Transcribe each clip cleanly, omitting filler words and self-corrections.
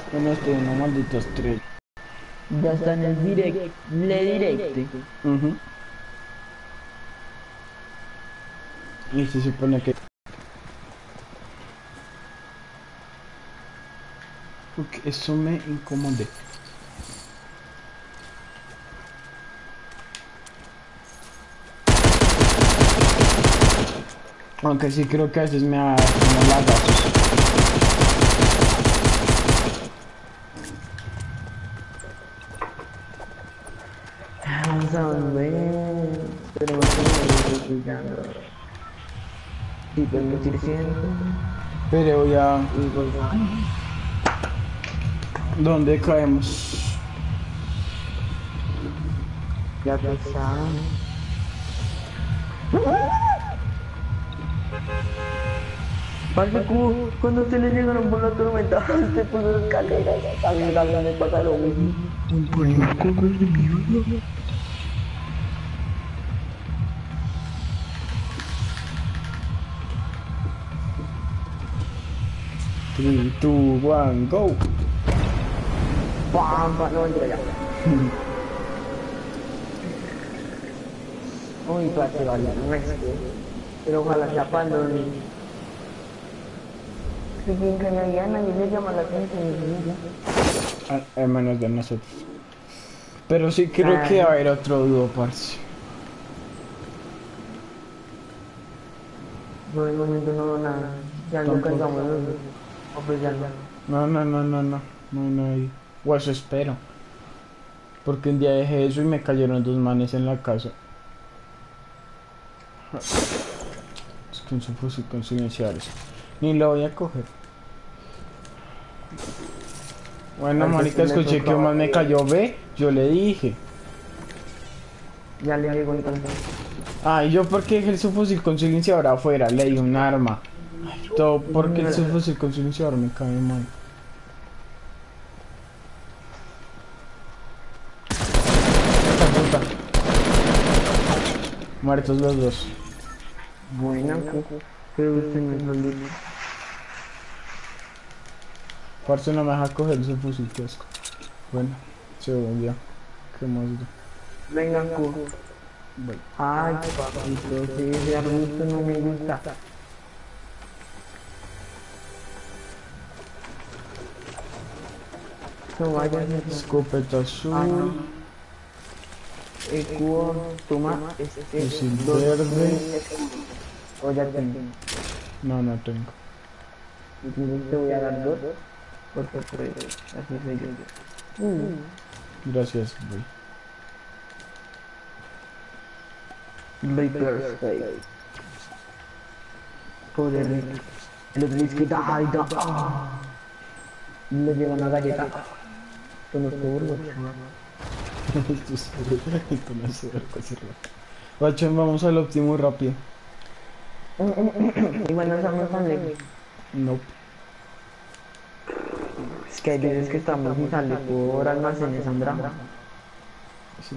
Bueno, estoy en una maldita estrella. Ya está en el direct, le directe. Y se supone que... Porque eso me incomodé. Aunque sí creo que a veces me da como lagazos. Vamos a ver. Tenemos que ir pillando. Y permitir siempre. Pero ya... Y pues ¿Dónde caemos? ya te sabes. Parce, cuando se le llegaron por la tormenta, se puso escaleras. También me pasa lo mismo. Three, two, one, go. ¡Pam! No entro ya. Uy, parce, vale, no es que. Pero ojalá chapando. Si bien que no haya nadie le llama la atención. Al menos de nosotros. Pero sí creo que va a haber otro dúo, parce. Por el momento no, nada. Ya no cansamos los dos. O pues ya no. No hay. O eso espero. Porque un día dejé eso y me cayeron dos manes en la casa. Es que un fusil con silenciadores. Ni lo voy a coger. Bueno, marica, escuché que un man me cayó. Ve, yo le dije. Ya le digo entonces. Ah, ¿y yo por qué dejé el subfusil con silenciador afuera? Le di un arma. Ay, todo porque el subfusil con silenciador me cae mal. Esta puta. Muertos los dos. Buena, pero usted no es lo lindo. Parce no me deja coger el subfusil, qué asco. Bueno, se volvió. Qué más. Venga, ay, papito, si ese arbusto no me gusta. No vayas a Escopeta azul. cubo, toma, Fusil verde. o ya tengo. No tengo. Te voy a dar dos, porque pues, así soy yo. Gracias, güey. Viper Face. Poder el otro dice que da, le llega una galleta. Con los burros. Guacho, vamos al óptimo rápido. Igual no estamos tan lejos. No. Es que hay veces que estamos y sale por almacenes Sandra. Sí,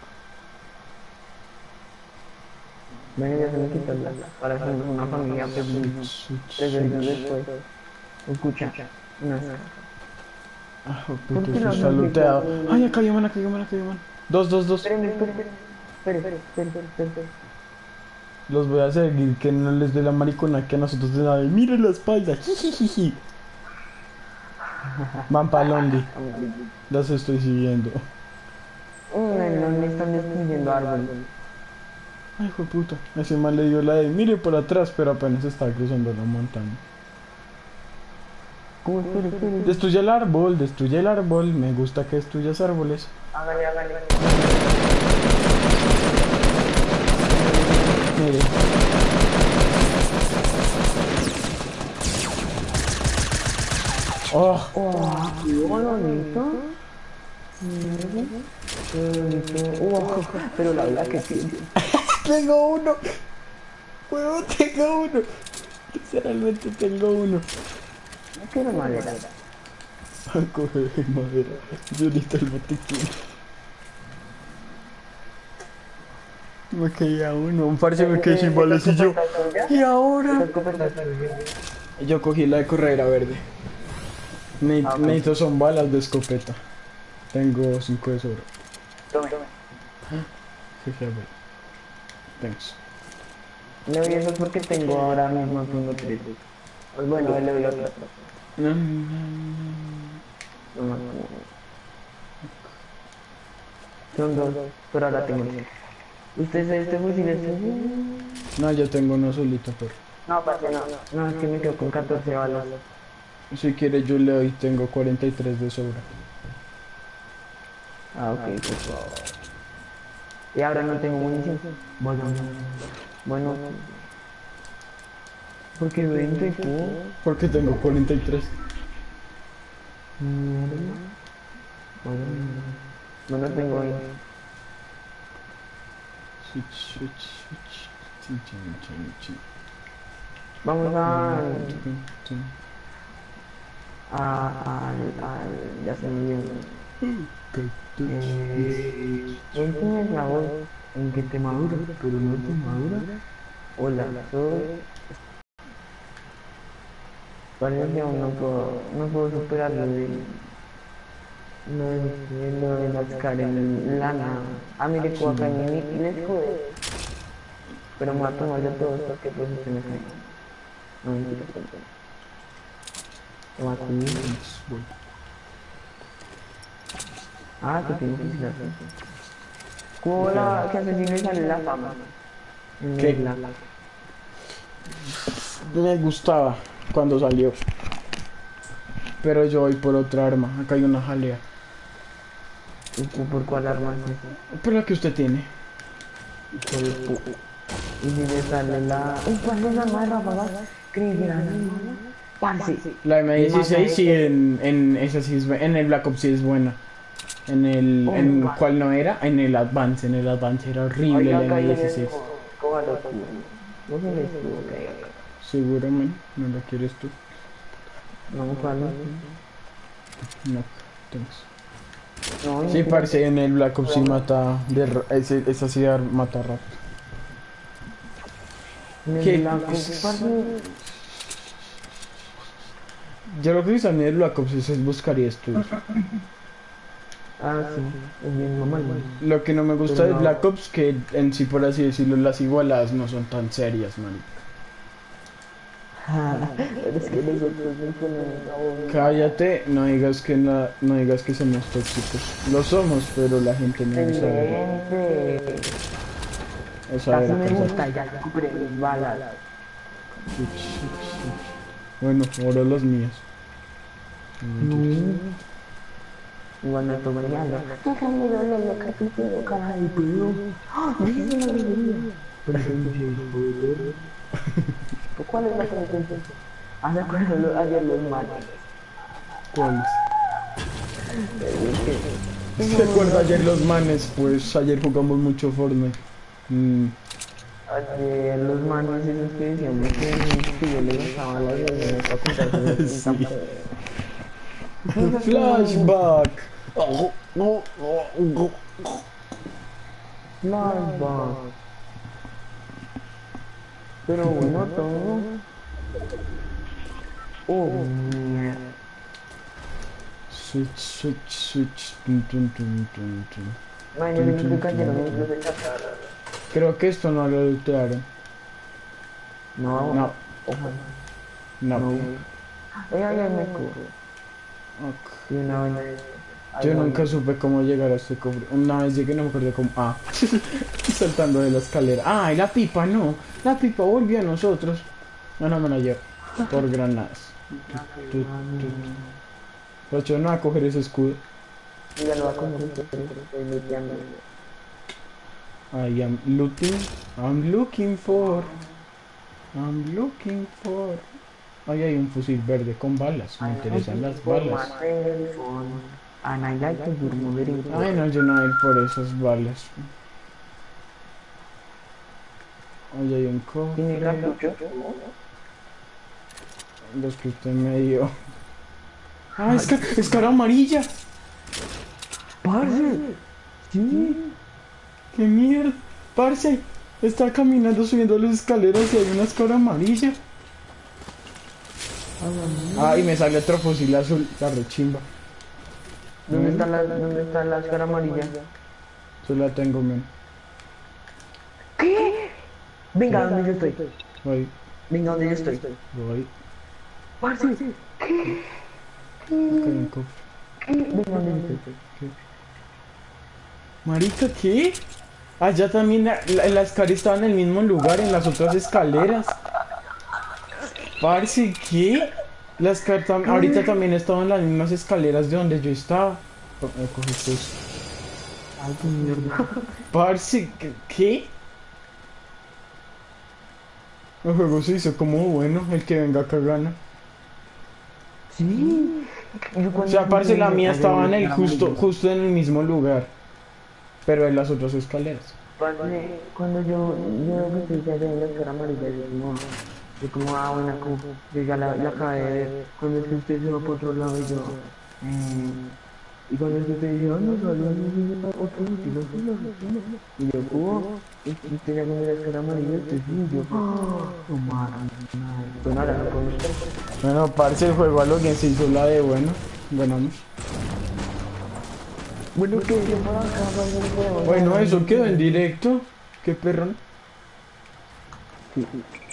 Bueno, ya se me quitó para hacer una familia pues 3 años después. Escucha, no sé. ah, puto, eso está looteado. Ay, acá hay man. Dos. Espere. Los voy a seguir, que no les dé la maricona que a nosotros de nada. Miren la espalda, jijijiji. Van pa' Londi. Los estoy siguiendo. No me están destruyendo árboles. Ay, hijo de puta. Ese man le dio la de mire por atrás, pero apenas estaba cruzando la montaña. Espere. Destruye el árbol. Me gusta que destruyas árboles. Hágale. Mire. Oh, Qué bonito. Pero la verdad que sí. tengo uno. Huevo, tengo uno. Literalmente tengo uno. No quiero madera. Coge madera. Yo necesito el botiquín. Me caía uno. Un parce me quedé sin balas y yo. ¿Y ahora? Yo cogí la de corredera verde. ok. Necesito son balas de escopeta. Tengo 5 de sobra. Tome. Jeje, güey. Thanks. Le doy eso porque tengo ahora mismo tengo 3. Pues bueno, le doy otro. No, no, no. No más. Son 2, pero ahora tengo 5. ¿Usted sabe este fusil es? No, yo tengo uno solito, pero No, parce, no. No, es que me quedo con 14 balas. si quiere yo le doy, tengo 43 de sobra. Ah, ok, por favor. Y ahora no tengo munición. Bueno. Porque 20, Porque tengo 43. No tengo ahí. Switch. Chin, chin. Vamos ya se me dio. ¿En qué es la voz? ¿En qué te madura? Pero no te madura. Hola, soy... Parece que aún no puedo superar lo de las en lana. Ah, mire, como acá en mi les jode. Pero me voy a tomar de todo porque pues se me cae. No, mentira, te va a comer. Ah, que tengo que decir así. ¿Cómo la que asesino y sale la fama? ¿Qué? Me gustaba cuando salió. Pero yo voy por otra arma. Acá hay una jalea. ¿Por cuál arma es esa? Pero la que usted tiene. Y si le sale la... ¿Cuál es la más ráfaga? Creí que era la mala. Parce. La M16 sí, en esa sí es buena. En el Black Ops sí es buena. En cuál no era, en el Advance era horrible la M16. No se le estuvo que acá. Seguramente, no lo quieres tú. No, ¿cuál? No, thanks. No, Sí, parece en el Black Ops sí mata, esa sí mata rápido. ¿Qué? Yo lo que hice en el Black Ops es buscar y estudiar. Ah, sí, es bien normal. Lo que no me gusta de Black Ops que en sí, por así decirlo, las igualadas no son tan serias, man. Pero es que nosotros no ponemos... Cállate, no digas que somos tóxicos. Lo somos, pero la gente no lo sabe. O sabe casi me gusta, ya recuperé mis balas. Bueno, ahora las mías. Igual no estoy bailando. Déjame darle la capítulo, cara de pueblo. ¡Ah! ¡No hice una alegría! ¿Cuál es la sentencia? ¿Has acuerdo ayer los mates? ¿Cuáles? ¿Te acuerdas ayer los manes? Pues ayer jugamos mucho Fortnite. Ayer los manes esos que decíamos que yo le gustaba la vida para comprarse Sí. Flashback. Flashback. Pero bueno, todo. Oh, mierda. Switch. Man, yo vi que cayeron incluso chatarra. Creo que esto no lo lootearon. No. No. Oiga, ya me cubro. Y una vaina de... Yo nunca supe cómo llegar a este cofre. Una vez llegué, no me acuerdo cómo. Ah, saltando de la escalera. Ah, y la pipa no. La pipa volvió a nosotros. No me la llevo. Por granadas. Pero yo no voy a coger ese escudo. Ya lo va a coger, estoy looteando. I am looting. I'm looking for. Ahí hay un fusil verde con balas. Me interesan las balas. And I like to move it. Ay, no, yo no voy a ir por esas balas. Ahí hay un cofre. ¿Tiene cartucho? Los que usted me dio. Ah, es cara amarilla. ¡Parce! ¡Sí! ¡Qué mierda! Parce, está caminando subiendo las escaleras y hay una escora amarilla. Ay, me sale otro fusil azul, la rechimba. ¿Dónde está la esfera amarilla? Yo la tengo, men. ¿Qué? Venga, ¿Qué? donde yo estoy. Voy, Venga, donde yo estoy. voy. Parce, ¿qué? Acá hay un cofre. Venga, donde yo estoy. ¿Qué? Marica, ¿qué? Allá también la escalera estaba en el mismo lugar, en las otras escaleras. Parce, ¿qué? Ahorita también estaban en las mismas escaleras de donde yo estaba. Me cogiste eso. Ay, qué mierda. Parce, ¿qué? El juego se hizo como bueno, el que venga acá gana. Sí. Yo O cuando sea, parce, la mía allá estaba vi en la el esfera amarilla. justo en el mismo lugar, pero en las otras escaleras. Cuando yo veo que estoy allá en la esfera amarilla, bueno, yo ya la acabé de ver. Cuando es que usted se va por otro lado y cuando es que usted dice, no, salió otro útil azul, asesino. Y yo, y usted ya cuando la esfera amarilla, usted sí, y yo, oh, madre. Bueno, ahora no podemos perder. Bueno, parce, el juego a lo bien se hizo la de bueno. Ganamos. Bueno, que yo por acá, parce, no podemos Bueno, ganar. eso quedó en directo. Qué perrón. Sí.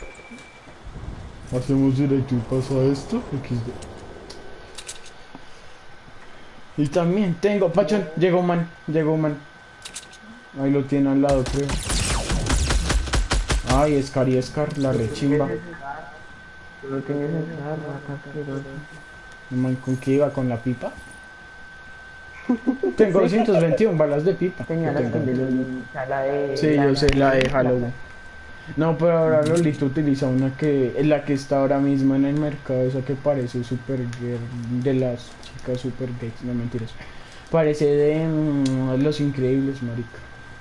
Hacemos directo y pasa esto. XD. Y también tengo, Pachón, llegó un man, llegó un man. Ahí lo tiene al lado, creo. Ay, Scar y Scar, la rechimba. Tú no tienes esa rata asquerosa. Un man con qué iba, con la pipa. Tengo 221 balas de pipa. ¿Qué Tenía la tengo? skin de Loli, o sea, la de... Sí, yo sé, la de la- Halloween. No, pero ahora Lolito utiliza una que es la que está ahora mismo en el mercado, esa que parece super de las chicas super gays, no mentiras. Parece de Los Increíbles, marica.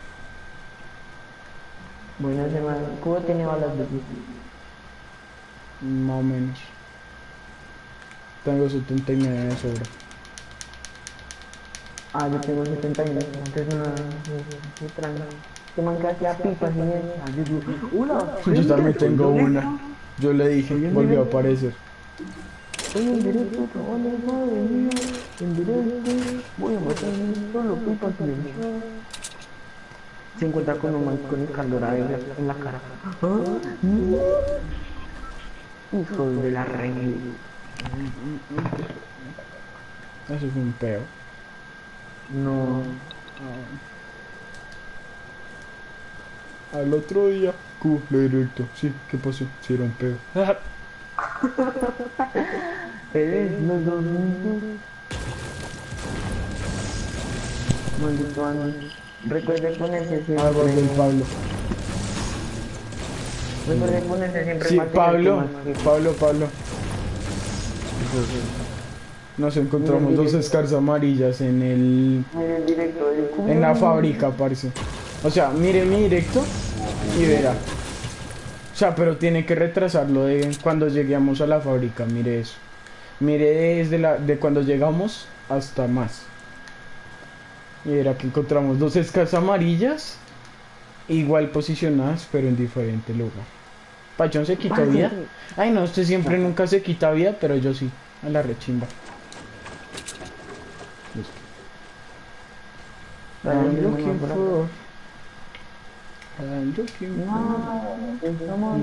Bueno, ese man, Cubo tiene balas de pipa. Más o menos. Tengo 79 de sobra. Ah, yo tengo 71, antes no, muy tranquilo. Este man que hacía pipas y eso. Yo digo, hola, Yo ven, también soy tengo yo, una. Yo le dije, soy en volvió a directo, aparecer. soy en directo, chavales, madre mía, en directo, voy a matar solo pipas silenciadas. Se encuentra con un man con el candor en la cara. ¿Ah? ¿No? Hijos de la reina. Eso fue un peo. No. Al otro día, Q, le directo. Sí, ¿qué pasó? Sí, era un peo. Eres los dos juntos. Maldito Andy. Recuerde ponerse Algo siempre. del Pablo. Recuerde ponerse siempre Sí, más Pablo, más que- Pablo. Nos encontramos dos Scars amarillas En el directo del en la culo. fábrica, parce. O sea, mire mi directo y verá. O sea, pero tiene que retrasarlo de cuando lleguemos a la fábrica, mire eso. Mire de cuando llegamos hasta más. Y verá que encontramos dos Scars amarillas, igual posicionadas, pero en diferente lugar. Pachón se quitó vida. Ay, no, usted siempre nunca se quita vida, pero yo sí. A la rechimba. I'm looking for. I'm looking for.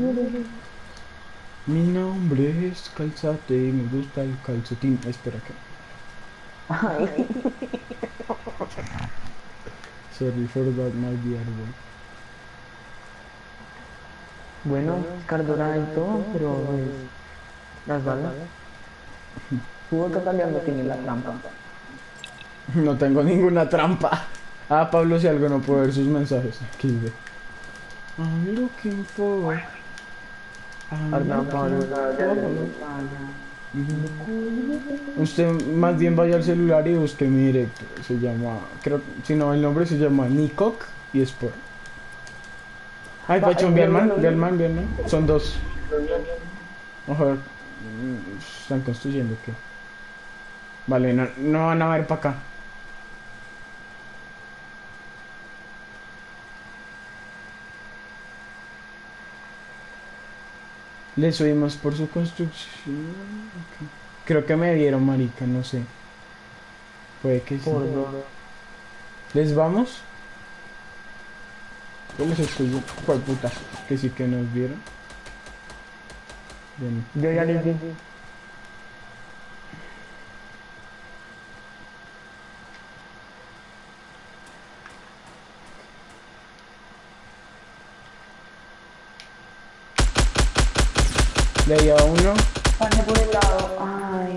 Mi nombre es Calzate y me gusta el calcetín. Espera que. Sorry for that, my dear boy. Bueno, cardura y todo, pero pues, las balas. Tuvo que cambiar, no tiene la trampa. No tengo ninguna trampa. Ah, Pablo, si algo no puedo ver sus mensajes. Aquí ve. I'm looking for. I'm Arda, Pablo, looking ya, for. Usted más bien vaya al celular y busque mi directo. Se llama, creo, si no, el nombre se llama Nikok y Sport. Ay, Pachón, ve al man. Son dos. Ojo, están construyendo qué. Vale, no van a ver para acá. Le subimos por su construcción. Ok. Creo que me vieron, marica, no sé. Puede que sí. Por dos. ¿Les vamos? Yo les estoy viendo. ¿Cuál puta? Que sí que nos vieron. Bien. Yo ya les di. Le di a uno. Pasé por el lado. Ay.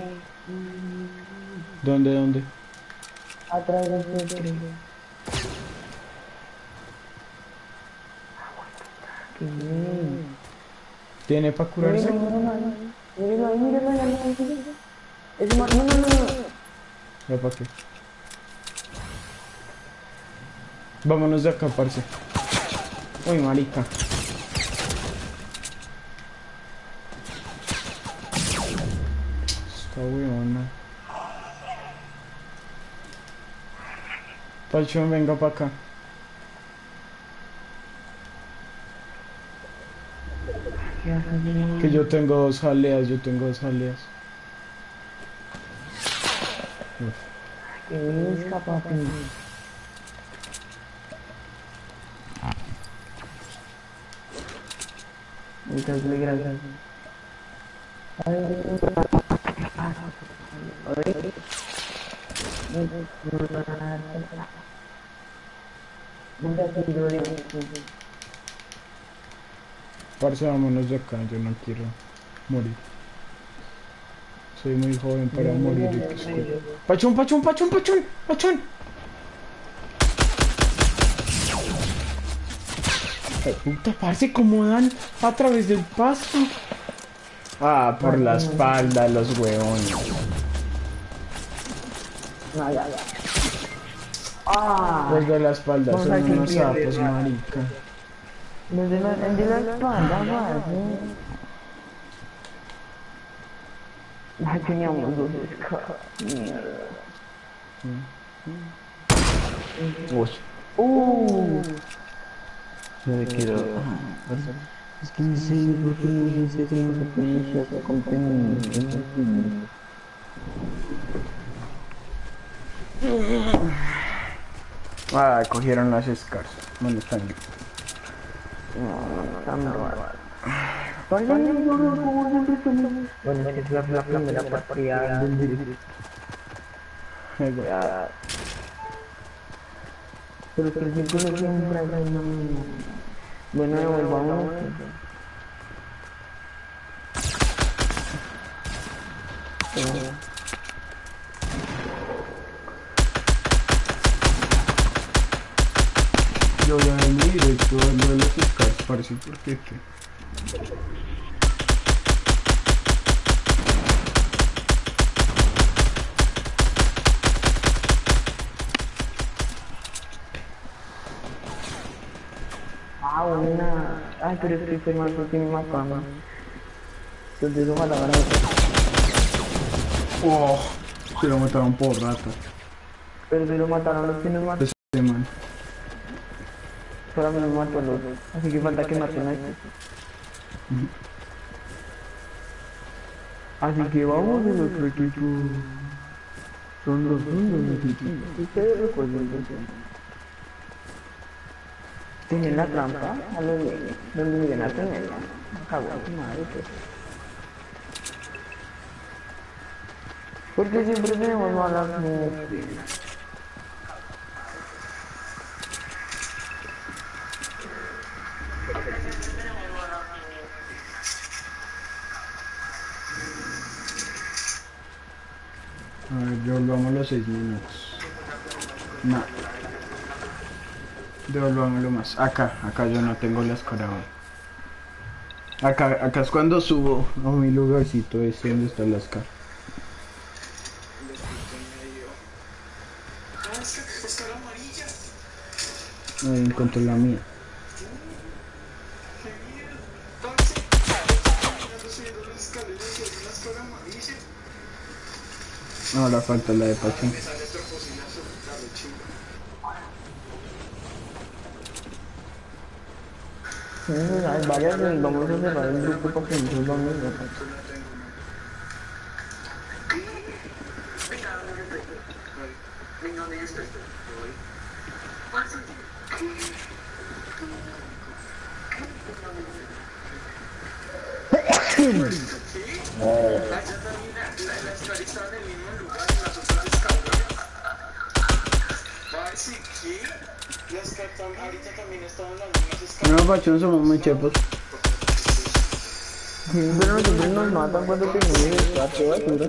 ¿Dónde? Atrás de ese tren. Qué bien. ¿Tiene para curarse? Mírenlo ahí, mírenlo ahí. Es más, no. ¿Ya para qué? Vámonos de acá, parce. Uy, marica. Está weona. Pachón, venga para acá. ¿Qué haces? Que yo tengo dos jaleas, Uf. Qué visca, papi. Muchas gracias. Parce, vámonos de acá, yo no quiero morir. Soy muy joven para morir y que escucho. ¡Pachón! Puta, parce, ¿cómo dan a través del pasto? Ah, por la espalda, los huevones. No, ya. Ah, Los de la espalda vamos a son ver quién unos pierde, sapos, va. marica. el de la espalda, más. Ya teníamos dos escalas. Mierda. Uy. Yo le quiero. Es que no sé por qué no sé si me aprecia su contenido. Ah, cogieron las scars. ¿Dónde están? No, tan raro. Bueno, es que es la primera partida del directo. Ya. Pero es que el círculo siempre hay una... Bueno, devolvamos. Yo voy a ver mi directo lo de las scars, parce, porque qué. Ah, buena. Ay, pero es que este man tiene más fama. Entonces, ojalá van a ver. Oh, se lo mataron por rata. Pero si lo mataron los que nos mataron. Este man. Solo me mató a los dos. Así que falta que maten a este. Así que vamos en otro equipo. Son los equipos. Ustedes recuerden eso. Tienen la trampa a los niños. Donde lleguen a tenerla. Cago en su madre, pues. Porque siempre tenemos malas mujeres. A ver, devolvamos los 6 minutos. No. Devolvámoslo más. Acá yo no tengo la escala. Acá es cuando subo a mi lugarcito ese donde está la escala. Ahí encontré la mía. Ahora falta la de Pachón. Sí, hay varias, vamos a cerrar el grupo para que no se lo mismo. No, Pachón, somos muy chepos. Sí, pero nosotros nos matan cuando tenemos espacio basura.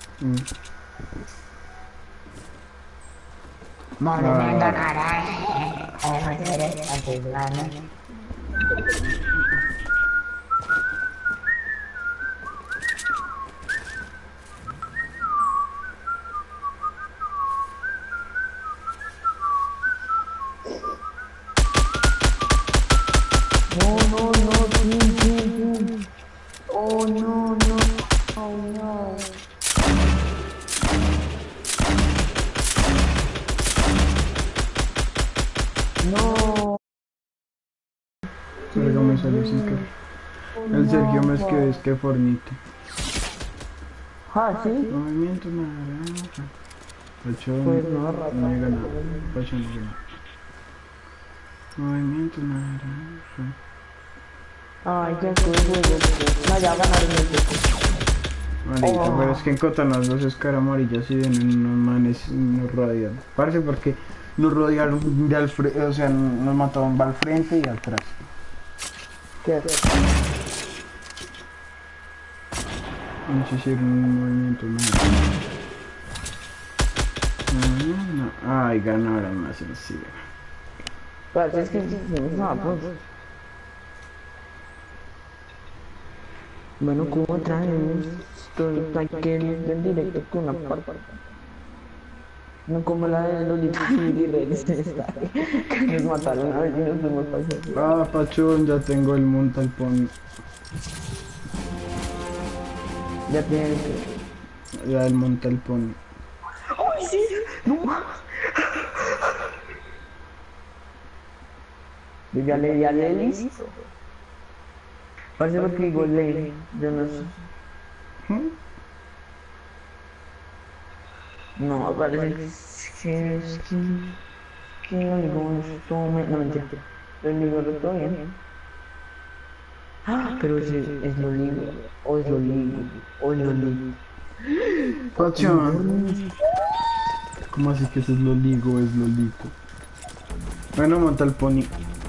Movimiento naranja. Antiplano. No, no, no, sí, sí, sí. Oh, no, no, oh, no. No. Verga, me salió sin querer. El Sergio me escribe, es que fornite. Ah, sí. Movimiento naranja. Pachón, Pues no, rata. no llega nada. Pachón no llega nada. Movimiento naranja. Ay, ya estuve juego. No, ya ganaron el juego. Marica, pero es que en Cotanas los Oscar amarillas y vienen unos manes y nos rodean. Parece porque nos rodearon de al frente, o sea, nos mataron al frente y atrás. ¿Qué? Nos hicieron un movimiento naranja. No. Ay, ganaron más sencilla. Parece que no, pues. Bueno, ¿cómo traen esto? Hay que ir en directo con una parte. No como la de Lolita y Reyes esta, que nos mataron a ver y nos fuimos para Ah, Pachón, ya tengo el Montalpón. Ya tienen que... Ya el Montalpón. ¡Ay, sí! ¡No! Yo ya le di a Lelis. Parece porque digo Ley, yo no sé. No, parece que no digo esto, no mentira. Lo digo todo bien. Ah, pero es lo ligo, o es lo ligo, o es lo ligo. Pachón. ¿Cómo así que eso es lo ligo, es lo ligo? Bueno, monta el pony.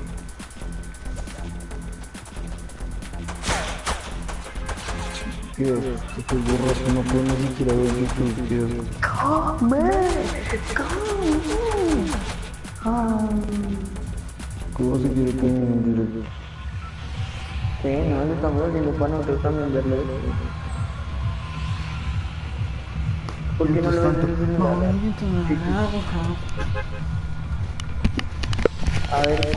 Dios, estos burros no puedo ni siquiera ver YouTube, Dios. ¿Cómo se quiere que me directo? Sí, no, lo estamos haciendo para nosotros también verlo. ¿Por qué no lo ves en el celular? A ver,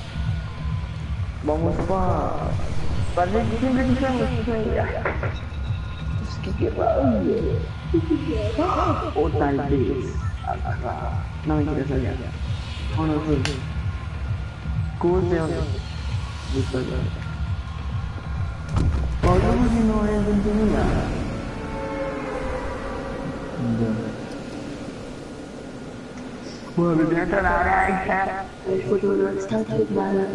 vamos para... Parece que siempre estamos es que qué rabia. O tal vez acá. No me quieres allá. O no sé. ¿Cómo se llama? Listo, ya. Hablamos si no es del celular. Movimiento naranja. El futuro está firmado.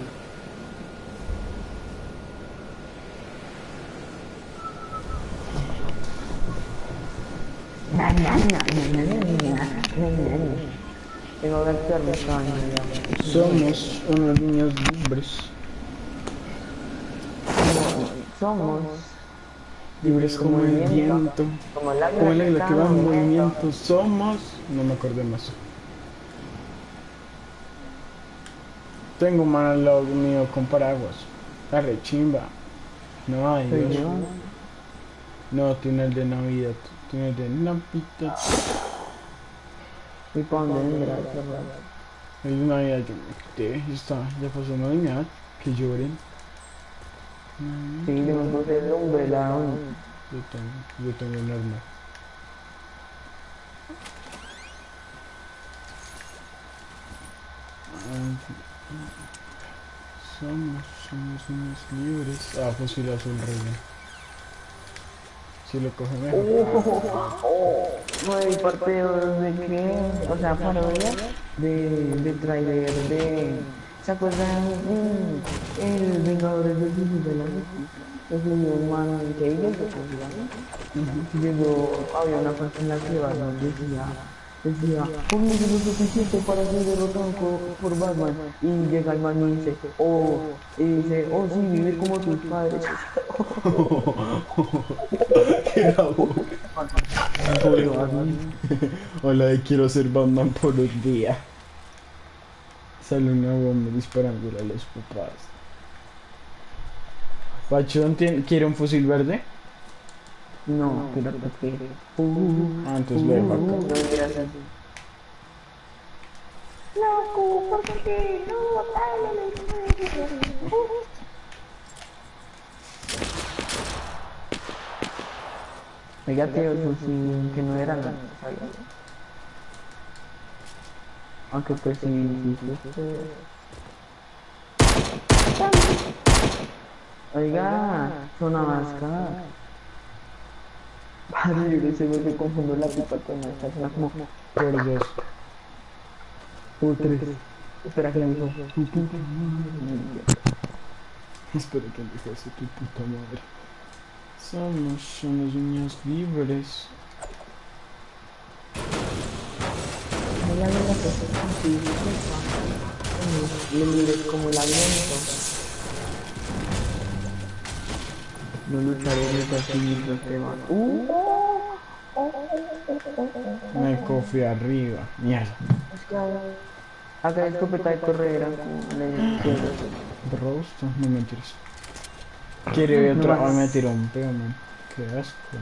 Tengo que actuar mi sueño. Somos unos niños libres. Somos Libres como el viento. como el Como el águila que va en movimiento. movimiento. Somos. No me acordé más. Tengo un man al lado mío con paraguas. La rechimba. No hay Soy Dios. yo. No, tiene el de Navidad. Tiene el de Navidad. ¿Y para dónde vendrá esa rata? El de Navidad yo me quité. Ya pasó Navidad. Que lloren. Sí, yo me puse el umbrella. Yo tengo un arma. Somos unos libres. Ah, fusil azul rey. Si lo coge mejor. No hay partidos de qué, o sea, parodia de trailer de... ¿Se acuerdan? El Vengadores del Fin de la Noche. Es un man que ellos llegó, había una parte en la que Batman decía, por lo suficiente para ser derrotado por Batman. Y llega el man y dice, oh sí, vivir como tus padres. Era boca. Pobre Batman. Hola, de quiero ser Batman por un día. Sale una bomba disparándole a los papás. Pachón quiere un fusil verde. No, pero porque... Antes lo dejo acá. No, gracias. Loco, ¿por qué no? Dale. Oiga, tío, el fusil que no era nada, ¿sabes? Aunque pues sí. Oiga, zona vasca. Padre, yo se vuelve confundo la pipa con esta, suena como Por dos. por tres. Espera que la dijo. Espero que dijo eso tu puta madre. Somos unos niños libres. Libres como el aliento. No lucharemos así mientras te van. Me cofre arriba. Mierda. Acá hay escopeta de corredera. Roast, no mentiras. Quiere ver otra. Ay, me tiró un peo, man. Qué asco,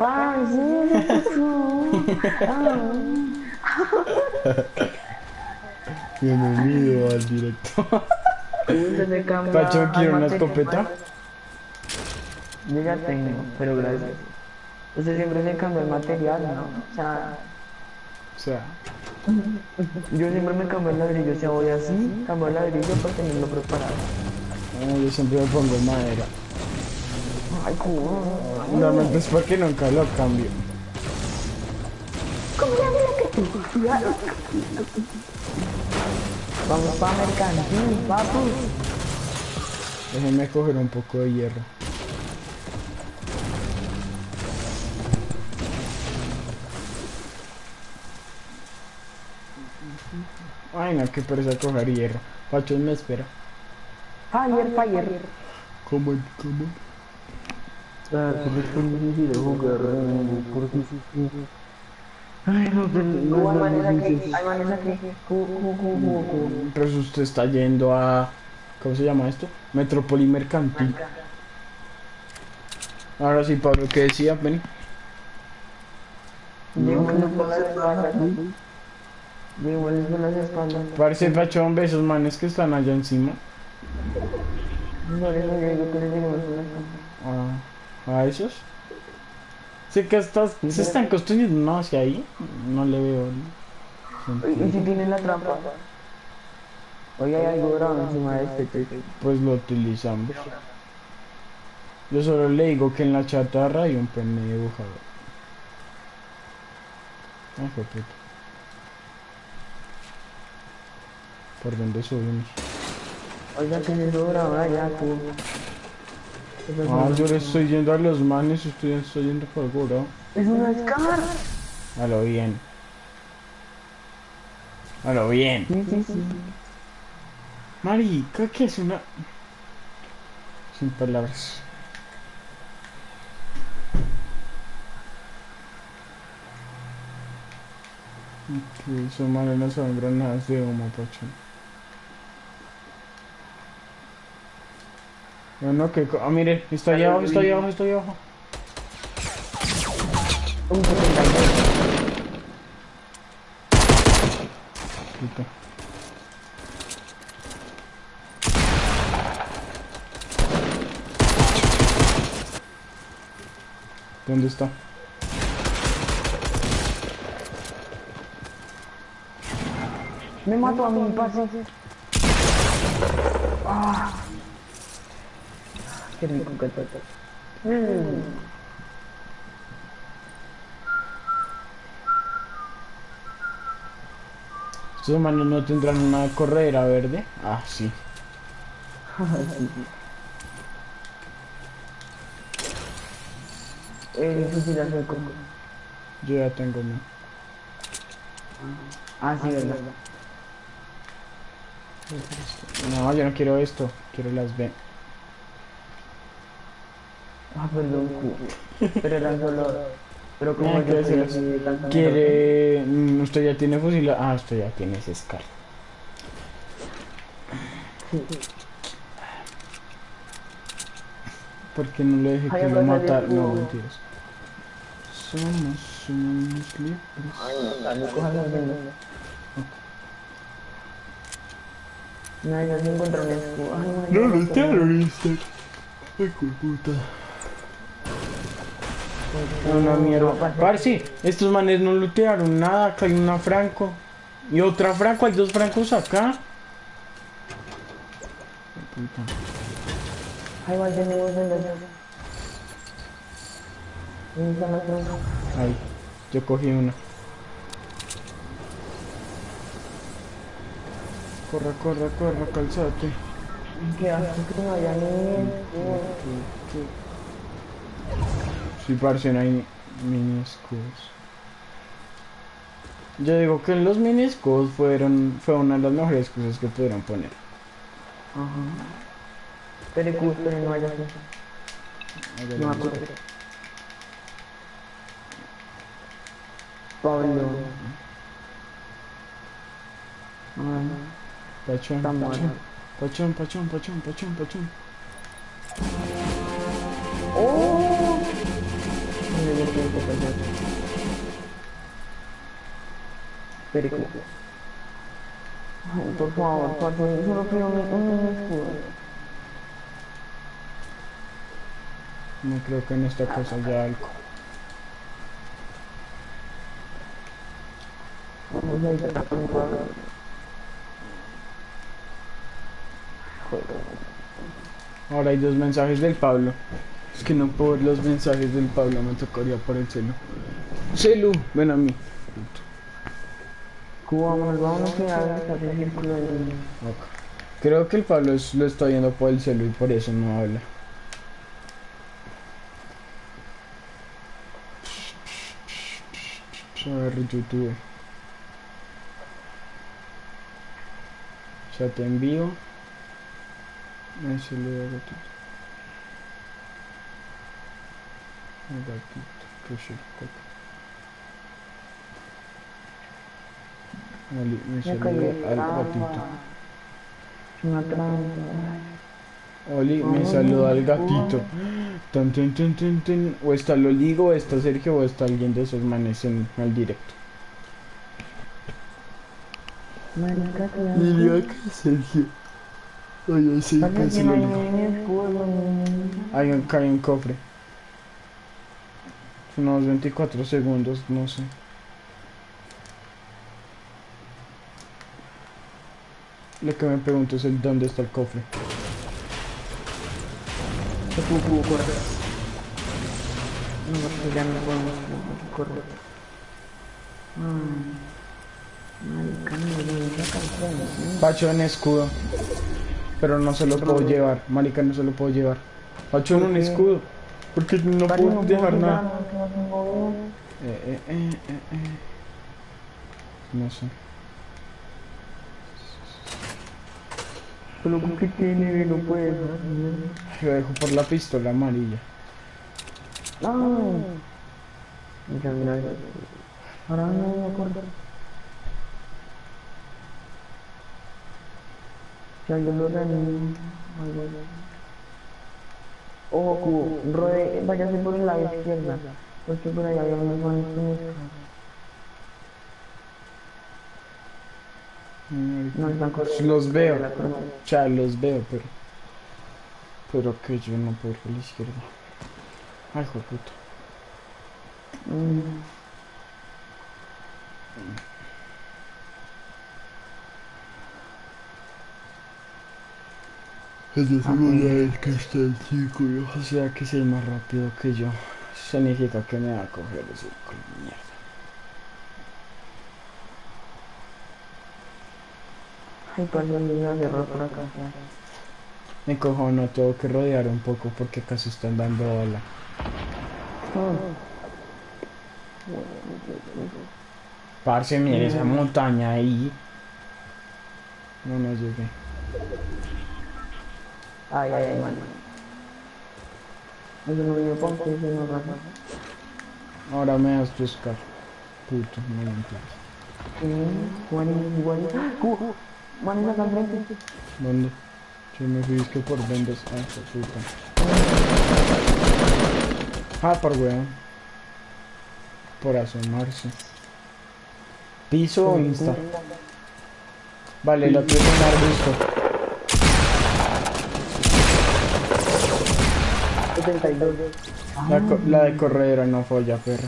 Bienvenido al directo. Pacho, ¿quiere una escopeta? Yo ya tengo, pero gracias. Usted siempre se cambia el material, ¿no? O sea, Yo siempre me cambio el ladrillo, o sea, voy así, cambio el ladrillo para tenerlo preparado. no, yo siempre me pongo madera. Ay, ¿cómo? Normalmente es porque nunca lo cambio. Vamos para mercantil, papu. Déjenme coger un poco de hierro. Ay, no, qué pereza coger hierro. Pacho, me espera. Fire. ¿Cómo? Ah, ¿cómo es que necesito jugar? Porque sí. Ay, no, hay manes aquí. Pero usted está yendo a... ¿Cómo se llama esto? Metrópoli Mercantil. Ahora sí, Pablo, ¿qué decía? Vení. Llevémoslo por las espaldas. Llevémoslo por las espaldas. Parece Pachón, ve esos manes que están allá encima. No, yo digo que le llevemos por las espaldas. ¿A esos? Sí que se están construyendo, no, hacia ahí. No le veo ¿Y si tienen la trampa? Hoy hay algo grave encima de este. Pues lo utilizamos. Yo solo le digo que en la chatarra hay un pene dibujado. Ay, qué puto. ¿Por dónde subimos? Oiga, que se sobra ahora ya, tú. Yo le estoy yendo a los manes, estoy yendo por Goro. Es una Scar. A lo bien. A lo bien. Sí. Marica, ¿qué es una...? Sin palabras. Ok, son manes, no son granadas de humo, Pacho. Bueno, que... mire, está ahí abajo. Un 72. Puta. ¿Dónde está? Me mató a mí, pase. Ah, qué rico que te. Mm. Estos manos no tendrán una corredera verde. Ah, sí. El fusil azul como. Yo ya tengo mi. Ah, sí, verdad. No, yo no quiero esto. Quiero las B. Ah, perdón, pero eran solo. Pero como Nada que yo soy hacerlas. así de tan generoso. Quiere. Usted ya tiene fusil. Ah, usted ya tiene ese Scar. Sí. ¿Por qué no le dejé Ay, que lo acá sale matara? No, escudo. mentiras. Somos unos libres. Ay, no, dale, cojan las vendas. Nadie no se encuentra un escudo. Ay, no, No, yo los no tengo. terroristas. Ay, puta. Una No, mierda. aparte. Parce, estos manes no lootearon nada. Acá hay una Franco. Y otra Franco. Hay dos Francos acá. Puta. Ay, va, tenemos vendas. ¿Dónde están las vendas? Ahí. Yo cogí una. Corre, corre, corre, calzate. Qué asco que no haya ni escudo. Sí, parce, no hay mini escudos. Yo digo que los mini escudos fue una de las mejores cosas que pudieron poner. Ajá. Pero no haya así. No me acuerdo. Pablo. Ah, Pachón, está pachón, muerto. pachón, pachón, pachón, pachón, pachón. ¡Oh! Mira, yo quiero que pase. Perico. Ay, por favor, parce, solo pido un escudo. No creo que en esta cosa haya algo. Vamos a ir a un cuadro. Ahora hay dos mensajes del Pablo. Es que no puedo ver los mensajes del Pablo, me tocaría por el celu. Celu, ven a mí. Cuba, vámonos que está el círculo de... Ok. Creo que el Pablo lo está viendo por el celu y por eso no habla. A ver, YouTube. Ya te envío. Me saluda gatito. El gatito. Push it, coca. Oli, me Me cayó saluda al trampa. gatito. Una trampa. Oli, me saluda al gatito. Tan, tan, tan, tan, tan. O está Loligo, o está Sergio, o está alguien de esos manes en el directo. Marica, que da Diría que Sergio. Oye, sí, Pasa casi que no hay Loligo. ni escudo, Acá hay un cofre. Unos 24 segundos, no sé. Lo que me pregunto es el dónde está el cofre. Se pudo correr. No, porque ya no podemos correr. Marica, no, esa canción. Pacho en escudo. Pero no se lo puedo llevar. Marica, no se lo puedo llevar. Pacho en un escudo. Porque no Vale, puedo no dejar puedo nada. llegar, no tengo bien. No sé. Pero ¿por qué tiene? No puede. Lo dejo por la pistola amarilla. No. Ya, mira. Ahora no me acuerdo. Ya, yo lo gané. Ojo, Cubo, váyase por el lado izquierdo. Porque por allá había unos manes con escala. No están corriendo. Los veo. La corona. Ya los veo, pero que yo no puedo ir por la izquierda. Ay, hijo de puta. Es la segunda vez que está el círculo. O sea que si es más rápido que yo. Significa que me va a coger el círculo. Mierda. Ay, pasa una guerra por acá. Me cojo, no tengo que rodear un poco porque casi están dando ola. Parce, mire esa montaña ahí. No llegué. Ay, man. Yo no veo con que se nos raja. Ahora me das tu Scar. Puto, no lo entiendo. Juan. Juan, acá enfrente. ¿Dónde? Yo me fui que por vendas. Ah, puta. Ah, por weón. Por asomarse. Piso o insta. Vale, lo tengo en arbusto. 72. La de corredera no folla, perro.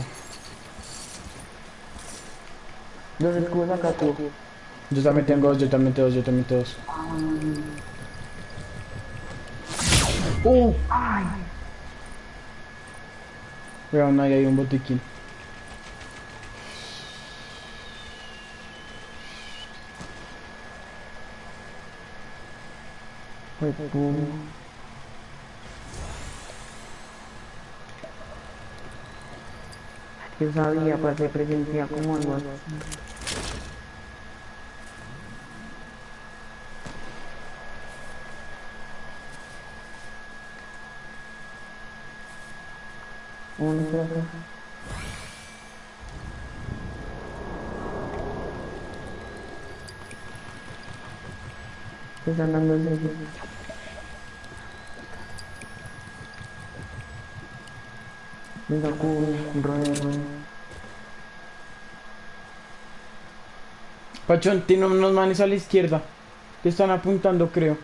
Dos escudos acá, tú. Yo también tengo dos, yo también tengo dos. Weón, ahí hay un botiquín. Yo sabía, pues se presentía como algo así. Un trozo. Se están dando ese. Venga, rueda. Pachón, tiene unos manes a la izquierda. Te están apuntando, creo.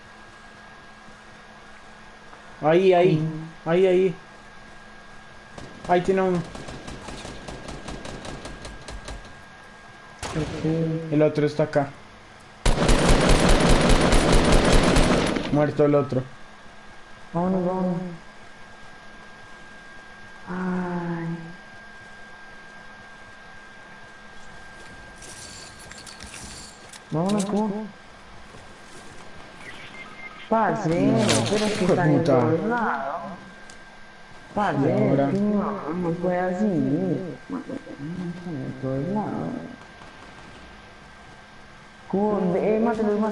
Ahí. Ahí tiene uno. El otro está acá. Muerto el otro. Vámonos. Ay. Vámonos, ¿cómo? Parce, pero es que está en todos lados. Parce, ahora no fue así. Están en todos lados. Mátelos.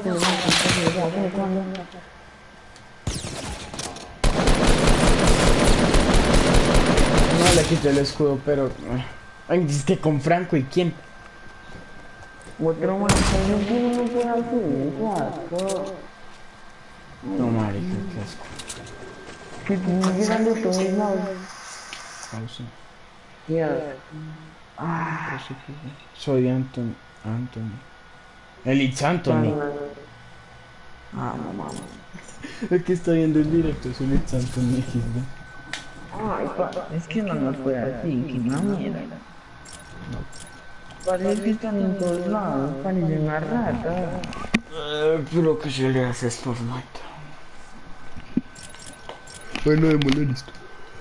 no le quité el escudo, pero... Ay, es que con Franco, ¿y quién? Otro más, no fue así. No, marica, qué asco. Que llegan de todos lados. Pausa. Ya. Soy Anthony. Elitz Anthony. Mamá. Es que estoy viendo el directo, es Elitz Anthony. Ay, es que no nos fue así, que una mierda. Parece que están en todos lados, parecen una rata. Pero que se le hace a Fortnite. Bueno, démosle listo.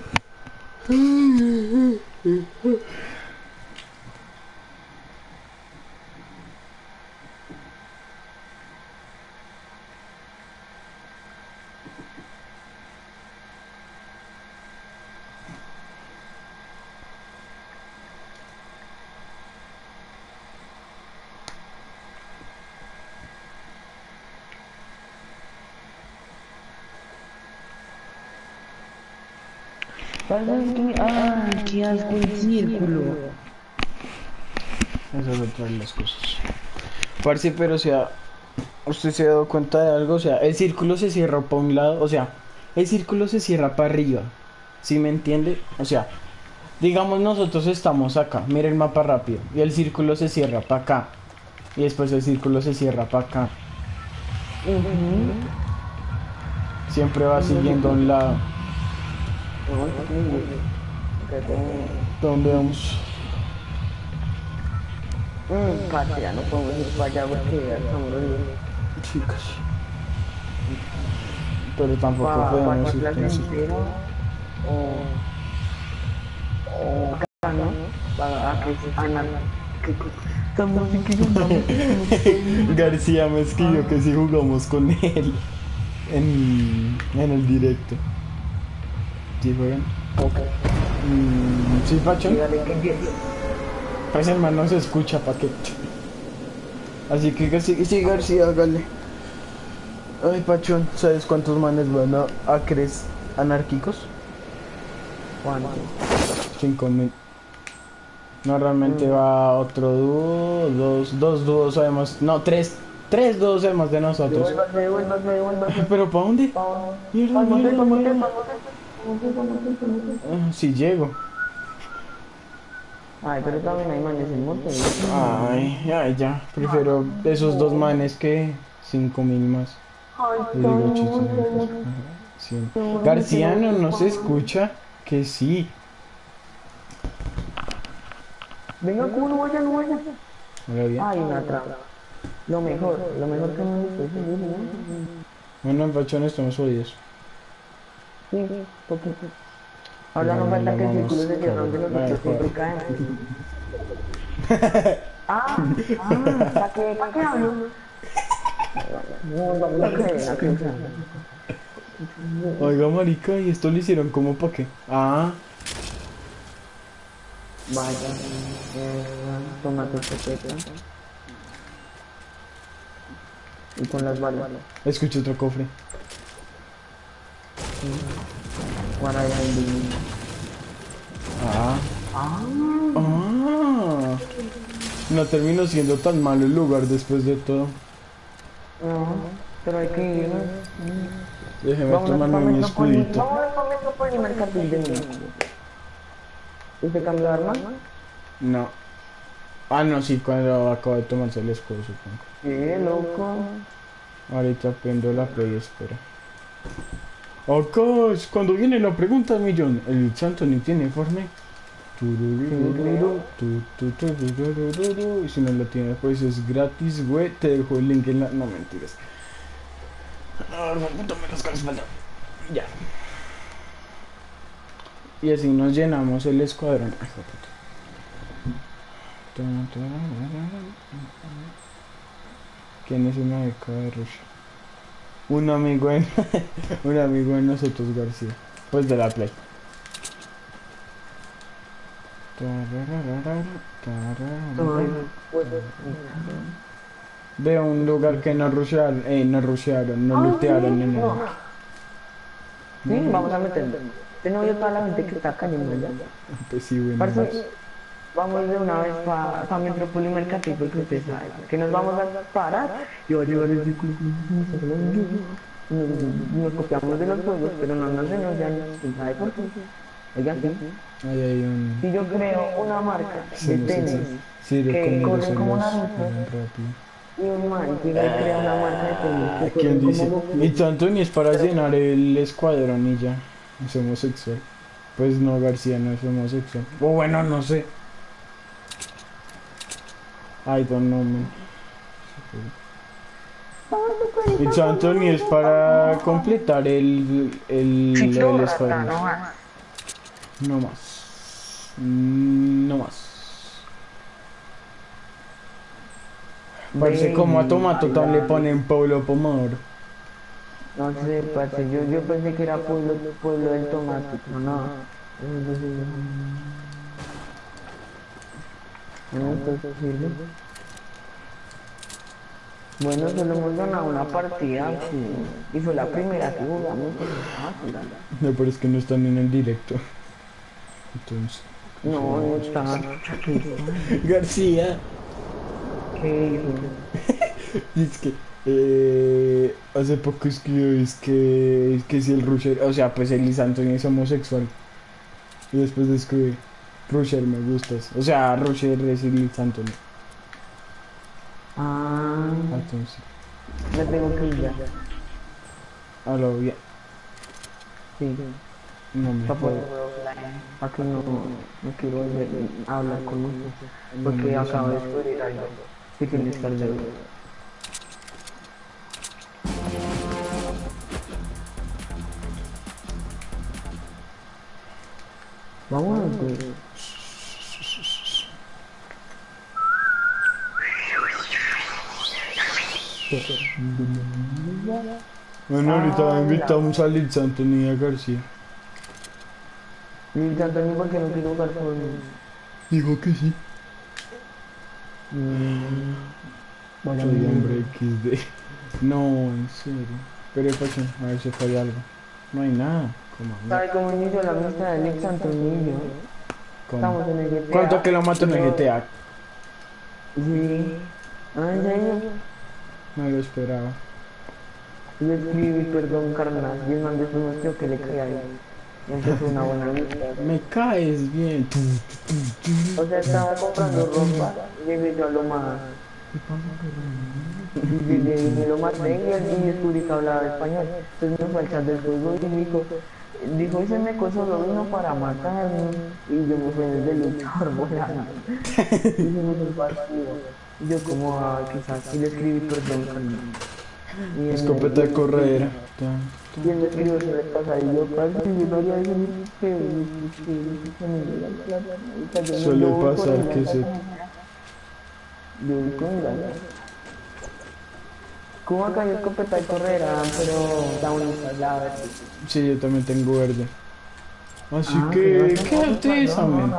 Qué asco el círculo. Eso es otra de las cosas. Parce, pero o sea, usted se ha dado cuenta de algo, o sea, el círculo se cierra para un lado, o sea, el círculo se cierra para arriba. ¿Sí me entiende? O sea, digamos nosotros estamos acá, mira el mapa rápido, y el círculo se cierra para acá, y después el círculo se cierra para acá. Siempre va siguiendo a un lado. ¿Dónde vamos? Parce, ya no podemos ir para allá porque ya estamos bien. Chicas. Pero tampoco para podemos ir la con eso. sincera o acá, ¿no? Para que estamos García me escribió que si jugamos con él en el directo. ¿Sí juegan? ¿Sí, Pachón? Pues el man no se escucha, pa' qué. Así que sí, García, hágale. Ay, Pachón, ¿sabes cuántos manes van a crees anárquicos? ¿Cuánto? 5.000. Normalmente va otro dúo, dos dúos sabemos, no, tres dúos sabemos de nosotros. Devuélvase. ¿Pero para dónde? Mierda, mierda, mierda. Sí llego. Ay, pero también hay manes en moto. Ay, ya. Prefiero esos 2 manes que 5.000 más. Le digo chistes. Sí. Garciano no se escucha que sí. Venga, ¿cómo no vaya, no vaya? ¿Me lo vi? Ay, una trampa. Lo mejor que me gusta es el Bueno, en Pachón estamos jodidos. sí, poquito. Ahora no falta que el círculo se cierre donde nosotros siempre caemos. ¿Para qué hablo? No, vamos a creer, a pensar. Oiga, marica, ¿y esto lo hicieron como pa' qué? Vaya, tomate chopeta. Y con las balas. Escucho otro cofre. Guaraya en No termino siendo tan malo el lugar después de todo. No, pero hay que ir. Déjeme tomarme mi escudito. Vamos por el mercantil de nuevo. ¿Usted cambió de arma? No. No, sí, cuando acabo de tomarse el escudo, supongo. Qué loco. Ahorita prendo la play y espera. Ok, cuando viene la pregunta del millón, ¿el santo ni tiene Fortnite? Y si no lo tiene, pues es gratis, güey. Te dejo el link en la... No, mentiras. Tome las caras, falta. Ya. Y así nos llenamos el escuadrón. Ay, hijo de puta. ¿Quién es una beca de Rusia? Un amigo de nosotros, García. Pues de la Play. Veo un lugar que no rushearon, no lootearon en el... Sí, vamos a meterlo. Tengo yo toda la gente que está cayendo allá. Pues sí, bueno. Parce, vamos de una vez para Metrópoli Mercantil porque usted sabe que nos vamos a parar y va a llevar el círculo. Nos copiamos de los juegos, pero no nos denuncian. ¿Quién sabe por qué? Oigan, sí. Ahí hay un... Si yo creo una marca de tenis que corre como Naruto y un man llega y crea una marca de tenis que ¿Quién corre dice? como Goku. Y tanto ni es para llenar el escuadrón y ya. Es homosexual. Pues no, García no es homosexual. O bueno, no sé. I don't know, man. Y Anthony es para completar el escuadrón. No más. No más. Parece como a Tomato tan le ponen Pablo Pomodoro. No sé, parce, yo pensé que era pueblo del tomate, pero no. Entonces, bueno, solo hemos ganado una partida y fue la primera que jugamos. No, pero es que no están en el directo. Entonces. No, no está. García. ¿Qué hizo? Es que hace poco escribió que si el Rusher, o sea, pues el Liz Anthony es homosexual. Y después de escribir Rusher me gustas. O sea, Rusher es el Liz Anthony. Entonces. Me tengo que ir ya. A lo bien. Sí. No me Para que no quiero volver a hablar con usted. Porque acabo de descubrir algo que tiene que estar de verdad. Vámonos, güey. Bueno, ahorita invitamos a Lil Anthony y a García. Y tanto ni porque no quiero jugar con... Dijo que sí. Vaya Soy hombre mierda. XD. No, en serio. Pero Pacho, a ver si falla algo. No hay nada. ¿Cómo? ¿Sabe cómo inició la amistad de Alex Antonillo? ¿Cómo? Estamos en el GTA. ¿Cuánto que lo mató en el GTA? Sí. Ah, ¿en serio? No lo esperaba. Le escribí, perdón, carnal. Y el man después mostró que le caía bien. Y empezó una buena amistad. Me caes bien. O sea, estaba comprando ropa. Y llegué yo a lo más. Y llegué y me lo maté y descubrí que hablaba español. Entonces me fue al chat del juego y dijo, ese meco solo vino para matarme. Y yo me fui en el de luchador volando. Y hicimos un partido. Y yo como, ah, quizás, y le escribí, perdón, carnal. Y Escopeta de corredera. y él me escribió sobre casa y yo, parce, yo no haría eso ni feo, Suele pasar que se... yo voy con ganas. Como acá hay escopeta de correra, pero da bonita la verde. Sí, yo también tengo verde. Así Ah, que, sí, quédate esa, men.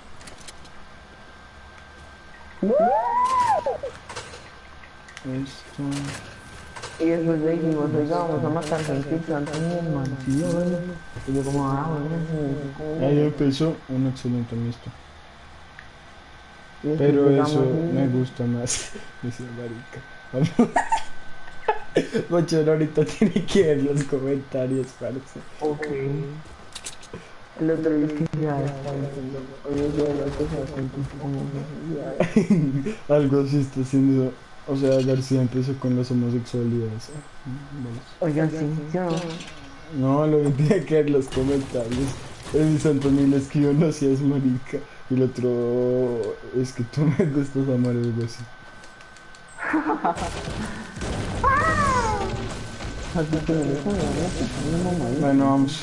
Esto... Y después le dijimos, oiga, vamos a matar gente que antes en el mansión. Y yo como, ah, bueno, Ahí empezó un excelente mixto. y después Pero llegamos eso y... me gusta más. Dice marica. Bochón ahorita tiene que ver los comentarios, parce. Ok. El otro día que ya está diciendo, oye, yo no te sé con tus comentarios. Algo así está haciendo. O sea, García empezó con las homosexualidades. Oigan, sí, yo. No, lo que tiene que ver los comentarios. El Antonio le escribió no seas marica. Y el otro es que tú me gustas amar o algo así. Así que me dejo de mamá. Bueno, vamos.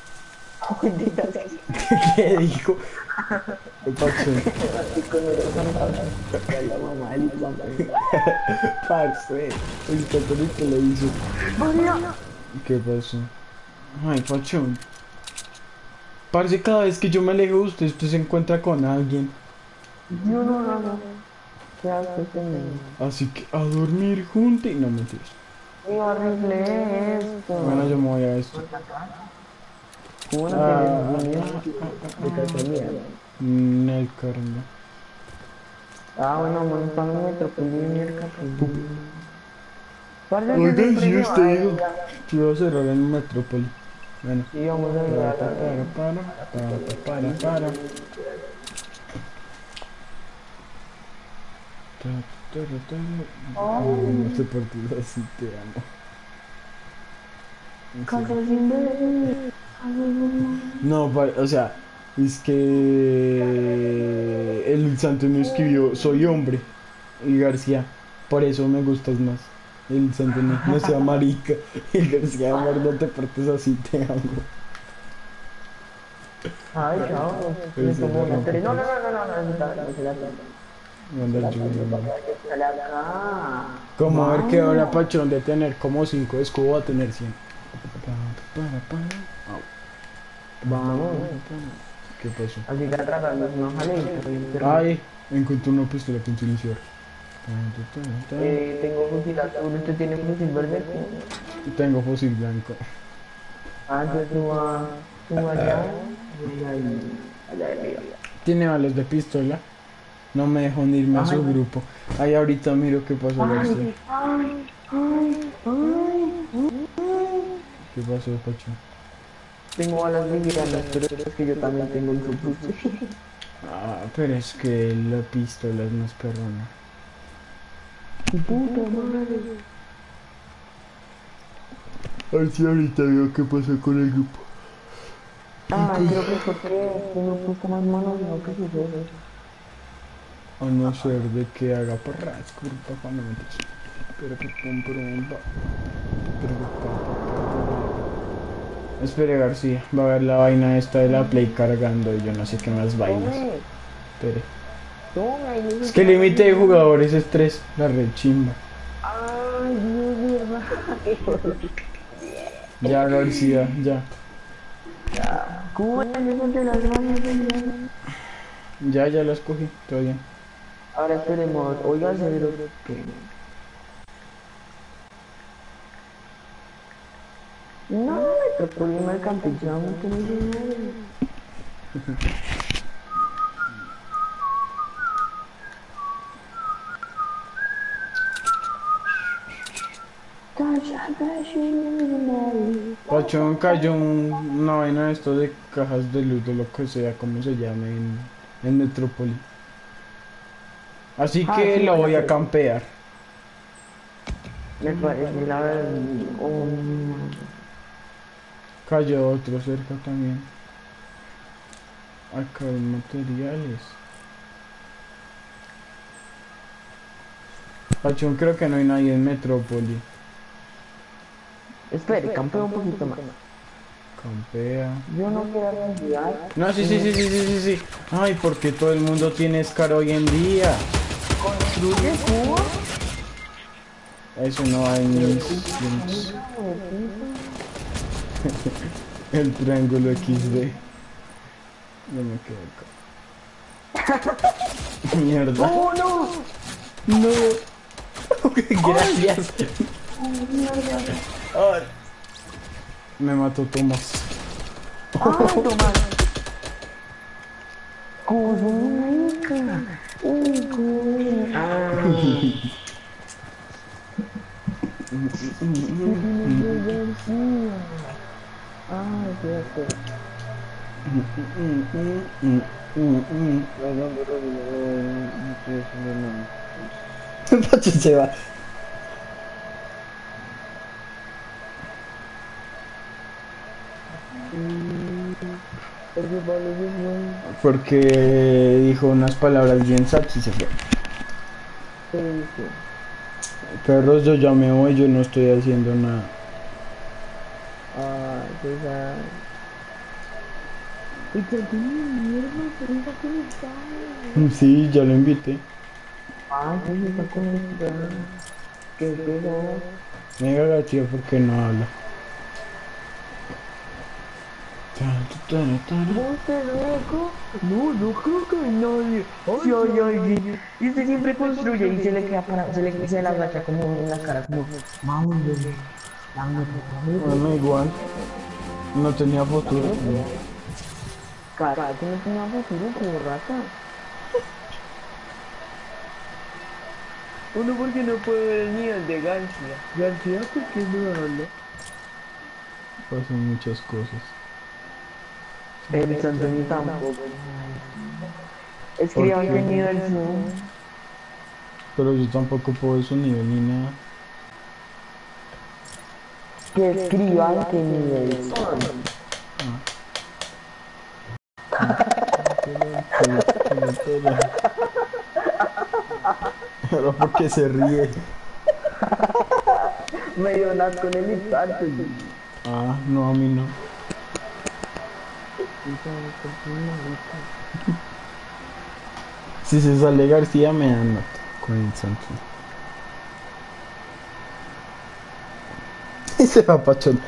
¿Qué dijo? ¿Qué pasó? La mamá del Islam. Parce, el católico le hizo. ¿Qué pasó? Ay, Pachón. Parce, cada vez que yo me alejo de usted, usted se encuentra con alguien. Yo no hago. ¿Qué haces Así que a dormir juntos y no mentiras. ¡Qué horrible esto! Bueno, yo me voy a esto. ¿Cómo no tienes dinero de casualidad? El caramba. Ah, bueno, montando un metropolín y el capulín. Oiga, si usted dijo que iba a cerrar en Metrópoli. Bueno. Sí, vamos a ver. Para. No te partido así, te amo. Casa sin bebé. No, o sea, es que el santo me escribió soy hombre y García, por eso me gustas más. El santo no sea marica. Y García, amor, no te portes así, te amo. Ay, chao. Me tomo una tele. No, Mandar yo. sale acá. Como a ver qué hora Pachón de tener como 5 escudo a tener 100. Vamos. ¿Qué pasó? Así que atrasando no jale. Ay, encontré una pistola con iniciar. Tengo fusil azul. ¿Usted tiene fusil verde? Tengo fusil blanco. Ah, entonces tú allá. Allá arriba. Tiene balas de pistola. No me dejó ni irme a su grupo. Ahí ahorita miro qué pasó, García. ¿Qué pasó, Pacho? Tengo balas livianas, pero es que yo también tengo un subfusil. Ah, pero es que la pistola es más perrona. Puta madre. A ver si ahorita veo qué pasó con el grupo. Ah, creo que es porque tengo un poco más manos, no que sucede. A no ser de que haga porras, papá, no me Espere, García. Va a ver la vaina esta de la Play cargando y yo no sé qué más vainas. Tome, Espere. tome. Es que el límite de jugadores es 3. La red chimba. Ay, Dios, verdad. Ya, García, ya. Cuba, de las manos. Ya la escogí. Todo bien. Ahora esperemos. Oiga, seguro que... No, el problema del campechano que no se Pachón cayó una vaina de esto de cajas de luz o lo que sea, como se llame en Metrópoli. Así que sí, lo voy a bueno, campear. me parece la verdad un... Cayó otro cerca también. Acá hay materiales. Pachón, creo que no hay nadie en Metrópoli. Espere, campeo un poquito más. Campea. Yo no quiero ayudar. No, sí. Ay, porque todo el mundo tiene Scar hoy en día. ¿Construye Cuba? Eso no hay ni skins. El triángulo XD. No me quedo acá. Mierda. ¡Oh, no! No. Gracias. Ay. Me mató Tomás. ¡Ay, Tomás! ¡Cosmica! ¡Ay, qué hacer! Pacho se va. Porque dijo unas palabras bien saps y se fue. Perros, yo ya me voy, yo no estoy haciendo nada. Sí, ya lo invité. Venga, García, ¿por qué no habla? No, no creo que hay nadie. Si hay alguien. Y usted siempre construye y se le queda para, se le agacha como en la cara, como, maule, Bueno, igual. No tenía futuro. cara, que no tenía futuro como rata. Uno porque no puede ver el nivel de García. García, ¿por qué no habla? Pasan muchas cosas. El Santoni tampoco. Escriban qué nivel son. Pero yo tampoco puedo ver su nivel ni nada. Que escriban qué nivel son. Pero porque se ríe. Me dio nada con el instante. Ah, no, a mí no. Si se sale García me dan nota con el Santos. Y se va Pachón.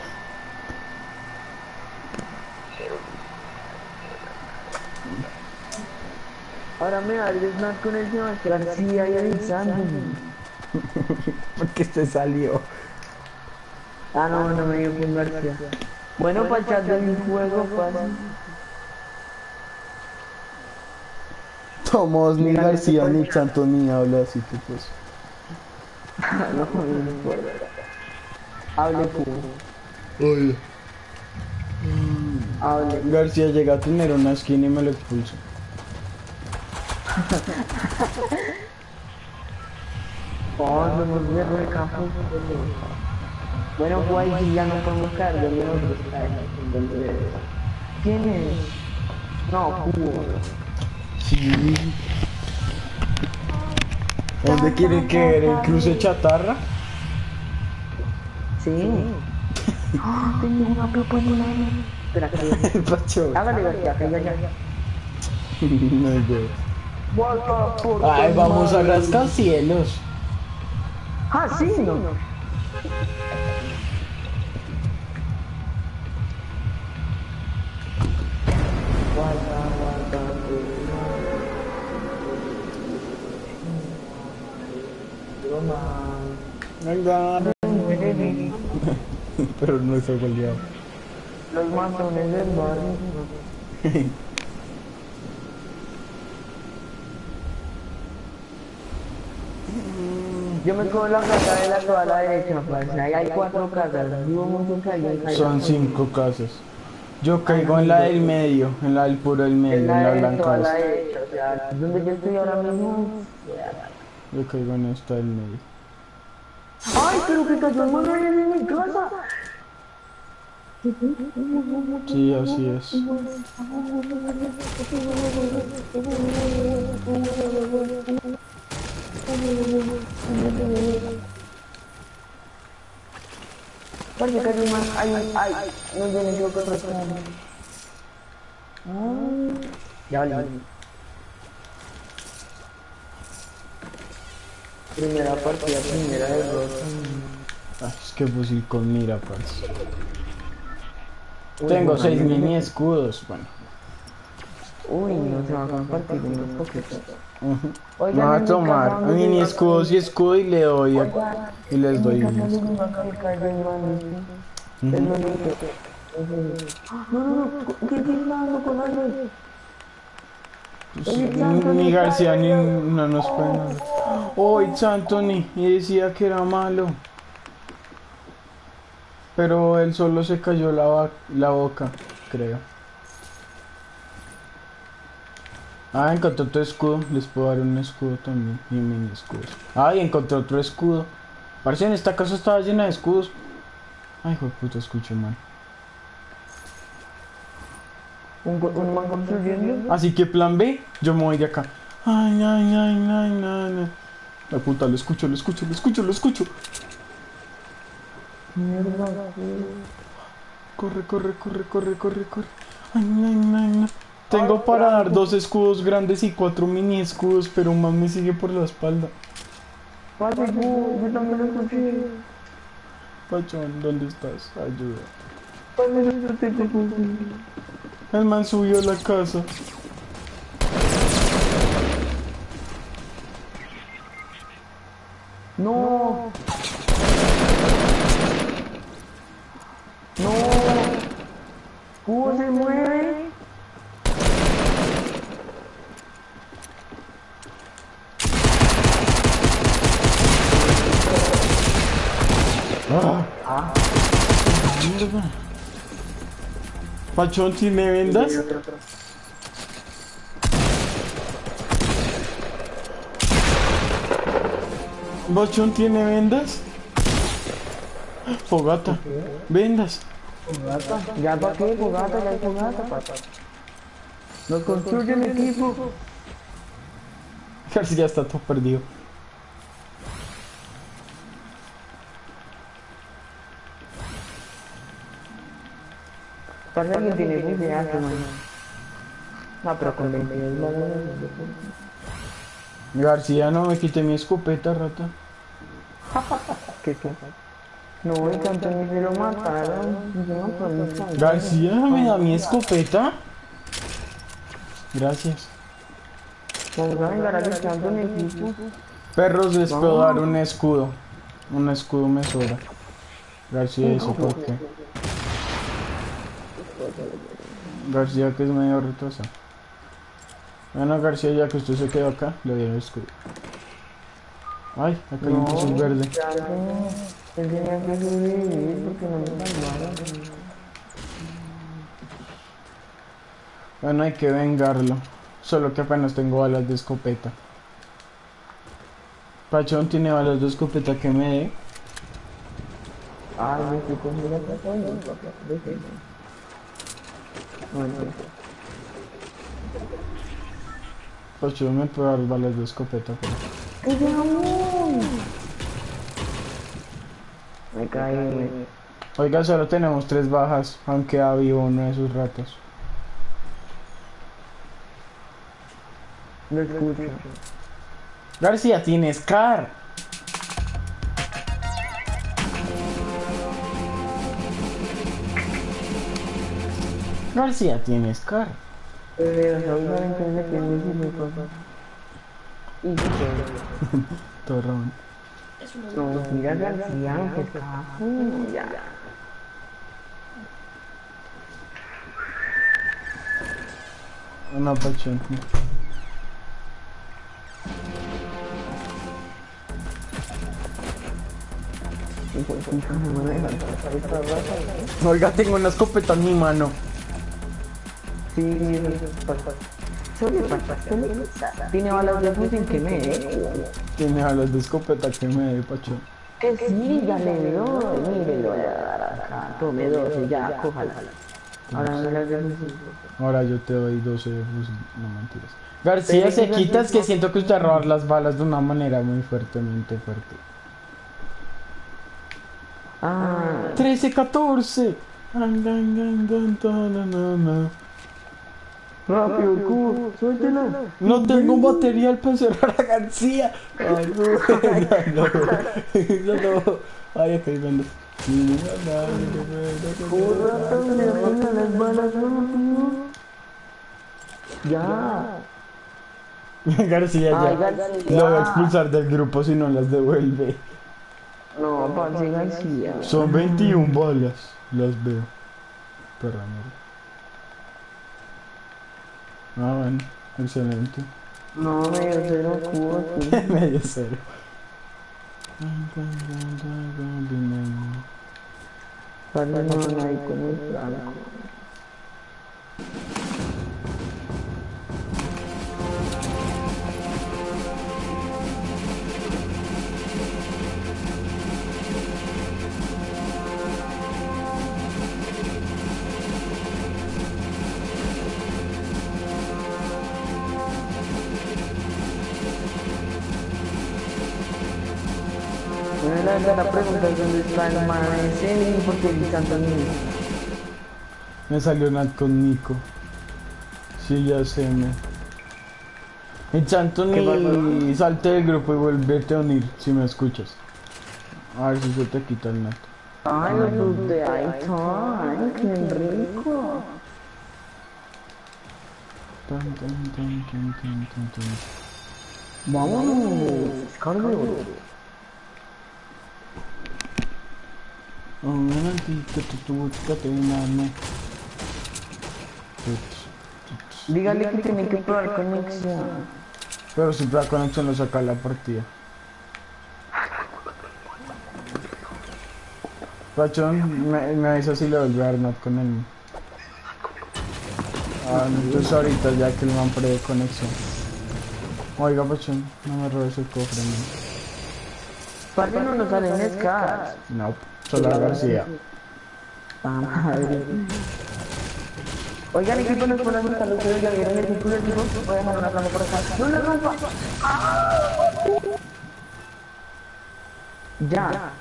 Ahora me hables más con el señor García y avisándome. Porque se salió. Ah, no, no me dio con García. Bueno, para el chat del juego, fácil. Tomás, ni García, ni Santos, ni habla así que pues. No, no importa. Hable Cuba. Oye. Hable. García llega a tener una skin y me lo expulso. Oh, no nos vemos de campo. Bueno, pues ahí ya no podemos caer de nosotros. Entonces, ¿quién es? No, Cuba. Sí. ¿Dónde quieren que el cruce chatarra? Sí. ¡Ah! Tengo una pipa en una mano. Espera, que El Pacho. hágale García, que ya. No hay huevo. Vuelta por Ay, tu vamos a madre. rascacielos. Ah, sí, no. Guarda Venga. Pero no se goleado. los matones del barrio. Yo me quedo en la casa de la toda la derecha, parce. Ahí hay 4 casas. Vivo muy cerca de ahí. Son 5 casas. Yo caigo en la del medio, en la del puro del medio, En en la la de toda la blanca. derecha, o sea, donde yo estoy ahora mismo. Yo caigo en esta del medio. ¡Ay, pero que cayó el mano en mi casa! Sí, así es. Parce, cayó un man. Ay, no viene yo con otro. Ya vale. Primera partida, primera derrota. Ay, es que fusil con mira, parce. Uy, Tengo no, 6 no, no. mini escudos. Bueno. Uy, no se va a compartir unos poquitos. Me Oigan, voy a en mi tomar casa mini donde escudos y escudo y le doy oiga, y les doy en mi un casa escudo. donde me cayó el man, ¿viste? Es lo único. No, ¿qué está dando con algo? Pues, ni García ni no nos pueden hablar. Oh, it's Anthony. Y decía que era malo. Pero él solo se cayó la boca, creo. Ah, encontré otro escudo. Les puedo dar un escudo también. Y mini escudos. Ah, y encontré otro escudo. Parece en esta casa estaba llena de escudos. Ay, hijo de puta, escucho mal. Un man construyendo. Así que plan B, yo me voy de acá. Ay, ay, ay, ay, ay, ay. La puta, lo escucho. Mierda. Corre. Ay, ay. Tengo para dar 2 escudos grandes y 4 mini escudos, pero un man me sigue por la espalda. Parce, yo también lo escuché. Pachón, ¿dónde estás? Ayuda. Parce, yo te escuché. El man subió a la casa. No. No. ¿Cómo se mueve? Ah. Mierda. Pachón, ¿tiene vendas? Pachón, ¿tiene vendas? Fogata. Vendas. Fogata. ¿Ya para qué? Fogata, ya hay fogata, papá. Nos construyen equipo. Casi ya está todo perdido. Parece que tiene idea, man. No, pero con 22 balones. García, no me quité mi escopeta, rata. ¿Qué? No, y tanto ni se lo mataron. García, ¿me da mi escopeta? Gracias. Vamos a vengar a que ando en equipo. Perros, les puedo dar un escudo. Un escudo me sobra. García, ¿eso por qué? García, que es medio retrasado. Bueno, García, ya que usted se quedó acá, le doy el escudo. Ay, acá hay un fusil verde. Él tenía que sobrevivir porque no me salvaron. Bueno, hay que vengarlo. Solo que apenas tengo balas de escopeta. Pachón tiene balas de escopeta que me dé. Ay, me estoy cogiendo la plata y no, papá. Bueno, Pachón me puede dar balas de escopeta. Pero... ¡qué amor! Me caí, Oiga, solo tenemos 3 bajas, aunque ha habido uno de sus ratos. Lo escucho. García tiene Scar. García tiene Scar. Seguramente me tiene mi cosa. Y Torrón. no, mira García, que está. Ya. Una pachón. Oiga, tengo una escopeta en mi mano. Sí, tiene balas de fusil que me Tiene alas de escopeta que me dé pachón. que sí, ya le doy, mire, le voy a dar acá, tome 12, ya, cójala. Ahora me las de fusil. Ahora yo te doy 12 de fusil. No mentiras. García se quita, es que siento que usted robar las balas de una manera muy fuertemente fuerte. Ah, 13-14. rápido, el cubo, suéltela. No tengo material para cerrar a García. Ay, no, no. Ay, estoy viendo. Corra, le pongan las balas, rápido. Ya. García Ay, ya García. lo voy a expulsar del grupo si no las devuelve. No, parce García. Son 21 balas. Las veo. Perra mierda. Ah, bueno. Excelente. No, medio cero cubo, sí. Medio cero. Parce, no, hay con el franco. Bueno, la pregunta es dónde está el man ese y por qué hay tantos niños. Me salió Nat con Nico. Sí, ya sé, me. Y Chantoni, salte del grupo y vuélvete a unir si me escuchas. A ver si se te quita el Nat. Ay, los dos de Aiton, qué rico. Vámonos, cargo. Un momentito, tú búscate una, no. Dígale que tiene que probar conexión. Pero si la conexión lo saca la partida. Pachón, me avisa si le vuelve a dar Nat con él. Ah, entonces ahorita ya que el man pre de conexión. Oiga, Pachón, no me robes el cofre, no. ¿Para qué no nos salen scars? No, solo a García. Ah, madre. Oigan, equipo, nos ponen a los ustedes, ya vieron el equipo del equipo. Voy a dejar una planta por acá. ¡No la rompa! Ya.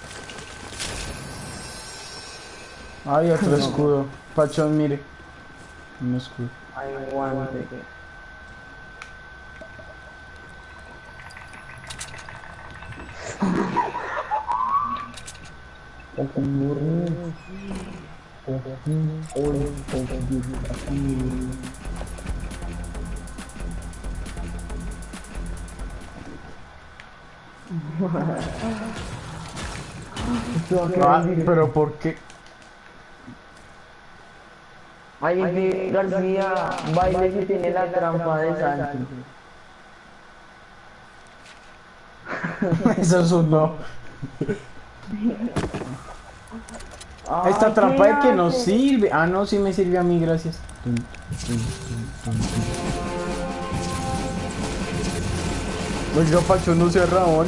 Ay, otro escudo. Pachón, mire. Un escudo. Ay, guante. Ah, pero ¿por qué? Ahí dice García, baile que tiene la trampa de Santi. Eso es un no. Esta trampa de que no sirve. Ah, no, sí me sirve a mí, gracias. Oiga, Pacho, no sea Ramón.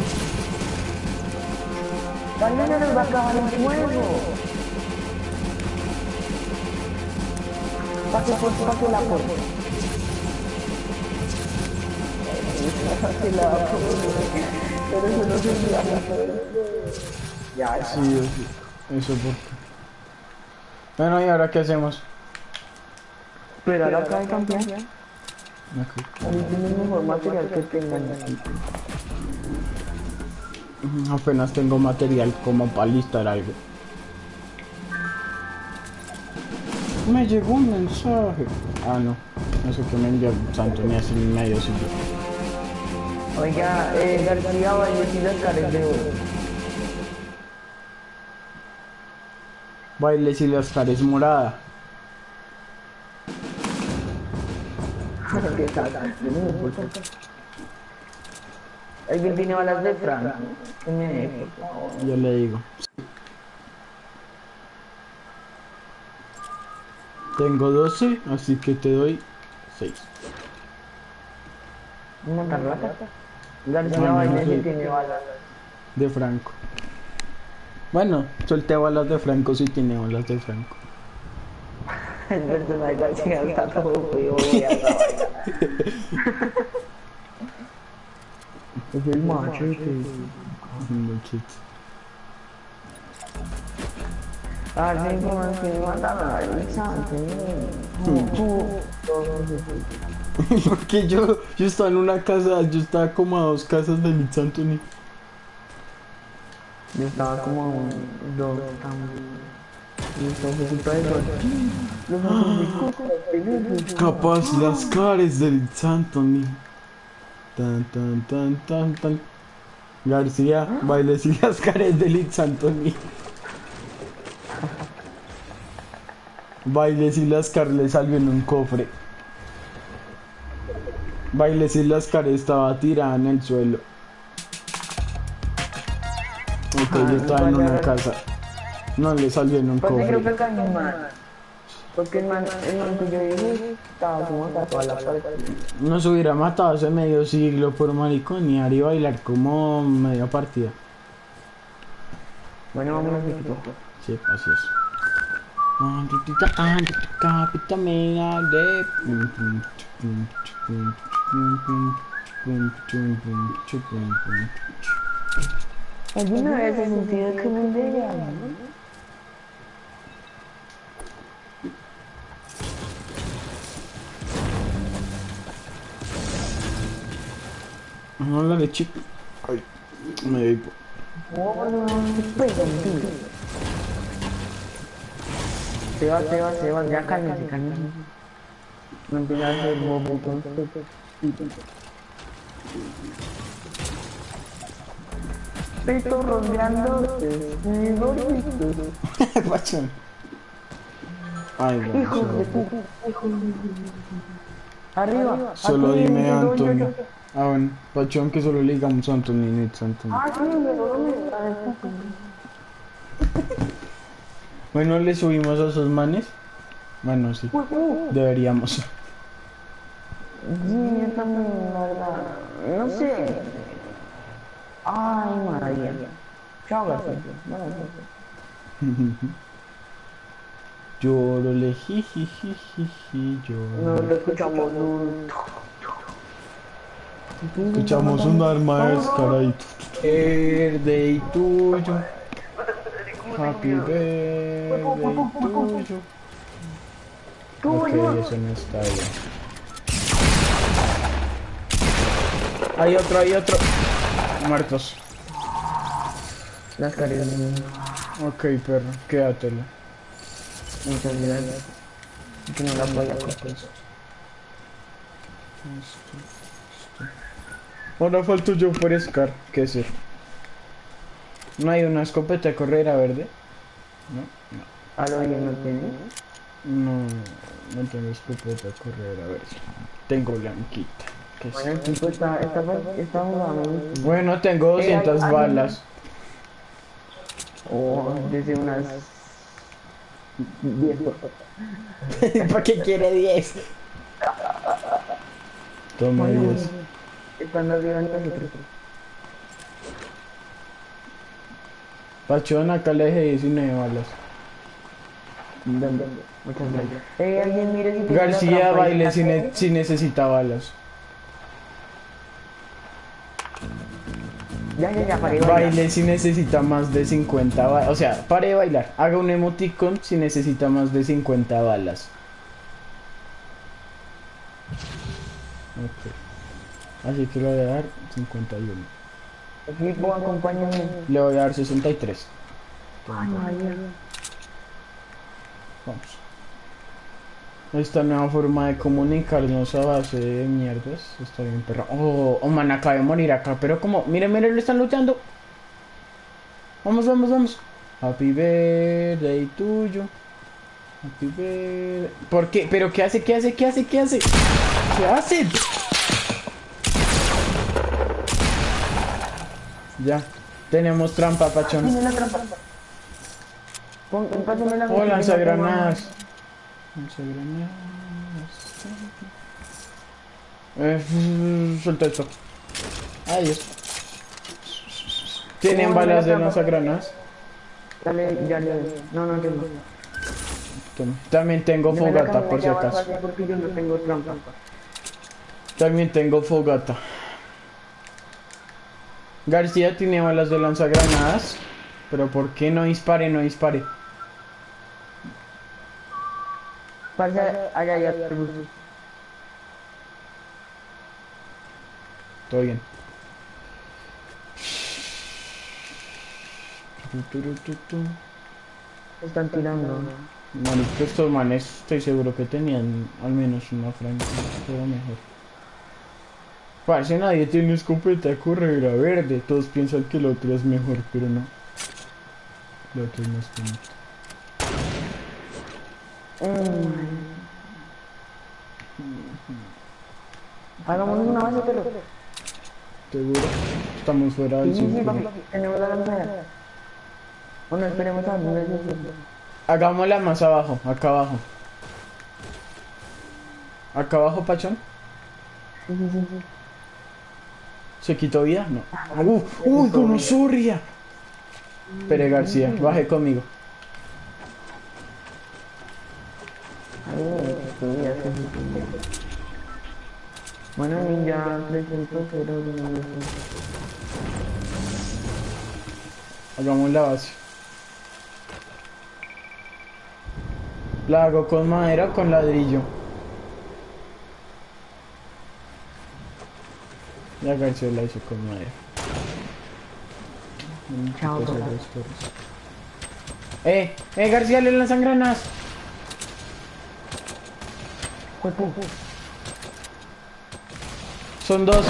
Dale, no nos va a acabar el juego. Pase la puerta. Pero eso no se olvida. Ya, Sí, eso porque. Bueno, ¿y ahora qué hacemos? Pero ahora acá hay campeón. Ok. Ahí tienen mejor material que tengan aquí. Apenas tengo material como para listar algo. Me llegó un mensaje. Ah, no. No sé qué me envió Santo ni hace medio siglo. Oiga, García va a decir las caras de oro. Bailes y las cares morada. ¿Qué tal? ¿Alguien tiene balas de Franco? Que me dé, por favor. Yo le digo. Tengo 12, así que te doy 6. ¿Una carrata? García No, va a no decir sé. tiene balas. De Franco. Bueno, solté balas de Franco si tiene balas de Franco. El personaje García está todo feo. Voy a grabar. Es el macho este. Muchito. Ah, sí, como que me mandaron a Alexandre. Porque yo estaba en una casa, yo estaba como a 2 casas de Mitch Anthony. Yo estaba como un dog y estaba justo de dog. Los ojos de coca. Capaz las cares del Mitch Anthony. Tan tan tan tan tan. García, bailes y las cares del Mitch Anthony. Bailes y las cares le salió en un cofre. Bailes y las cares estaba tirada en el suelo. Ok, yo estaba en una casa. No le salió en un Porque creo cofre. que cae mal. Porque el man que yo dije estaba como atacado a la pared. Nos hubiera matado hace medio siglo por mariconear y bailar como media partida. Bueno, vámonos de equipo. Sí, así es. Capitamina de... ¿Alguna vez has sentido que me llaman? No la leche. Ay, me dio hipo. Oh, no, pues, tío. Sebas, ya cálmese. No empieza a hacer bobo con usted. Estoy rondeando, Pachón. Ay, hijo de bueno. puta, hijo de arriba. Solo aquí, dime yo. Antonio. Ah, bueno. Pachón que solo le digamos Antonio y Nitz Antonio. Ah, sí, me lo está. Bueno, le subimos a esos manes. Bueno, sí. Deberíamos. Sí, yo también, la verdad. No sé. Ay, María. Chao, García. Lloro, le jijijiji, No lloro. lo escuchamos un... Escuchamos un arma de escara y verde y tuyo. Happy birthday tuyo. Ok, eso no está bien. Hay otro. Muertos. Las caras. Ok, perro, quédatelo. Muchas gracias. Que no las voy a coger. Ahora falto yo por Scar. ¿Qué es eso? ¿No hay una escopeta de corredera verde? No, ¿A lo bien no tiene? no tengo escopeta de corredera verde. Tengo blanquita. ¿Qué es? Bueno, el tipo está jugando. Bueno, tengo 200 balas. O desde unas 10 ¿Para qué quiere 10? Toma 10. Están arriba de nosotros. Pachón, acá le dejé 19 balas. ¿Dónde? Muchas gracias. Alguien mire si tiene la García trampa ahí. baile si necesita balas. Ya, para ir Baile si necesita más de 50 balas. O sea, pare de bailar. Haga un emoticon si necesita más de 50 balas. Ok. Así que le voy a dar 51. Equipo, acompáñame. Le voy a dar 63. Ay, María. Vamos. Esta nueva forma de comunicarnos a base de mierdas está bien perra. Oh, man, acaba de morir acá. Pero como, miren, lo están luchando. Vamos. Happy birthday tuyo. Happy birthday. ¿Por qué? ¿Pero qué hace? ¿Qué hace? ¿Qué hace? Ya. Tenemos trampa, pachón. Tiene la trampa. Pásame la Oh, lanzagranadas. Suelta esto. Ahí es. ¿Tienen balas de lanzagranadas? Dale, ya le. No tengo. Toma. También tengo fogata, por si acaso. Porque yo no tengo trampa. También tengo fogata. García tiene balas de lanzagranadas. Pero ¿por qué no dispare? Pasa allá. Todo bien. Están tirando. Marico, estos manes estoy seguro que tenían al menos una franca, pero mejor. Parce, nadie tiene escopeta de corredera verde. Todos piensan que el otro es mejor, pero no. El otro es más bonito. Hagámonos una base, pero. ¿Seguro? Estamos fuera del Sí, círculo. papi, tenemos la lanzadera. Bueno, esperemos a ver. Hagámosla más abajo, acá abajo. ¿Acá abajo, pachón? Sí. ¿Se quitó vida? No. ¡Uy, gonosorria! Pere García, baje conmigo. Bueno, ninja 300. Hagamos la base. La hago con madera o con ladrillo. Ya García la hizo con madera. Chao, papá. García, le lanzan granadas. Son dos.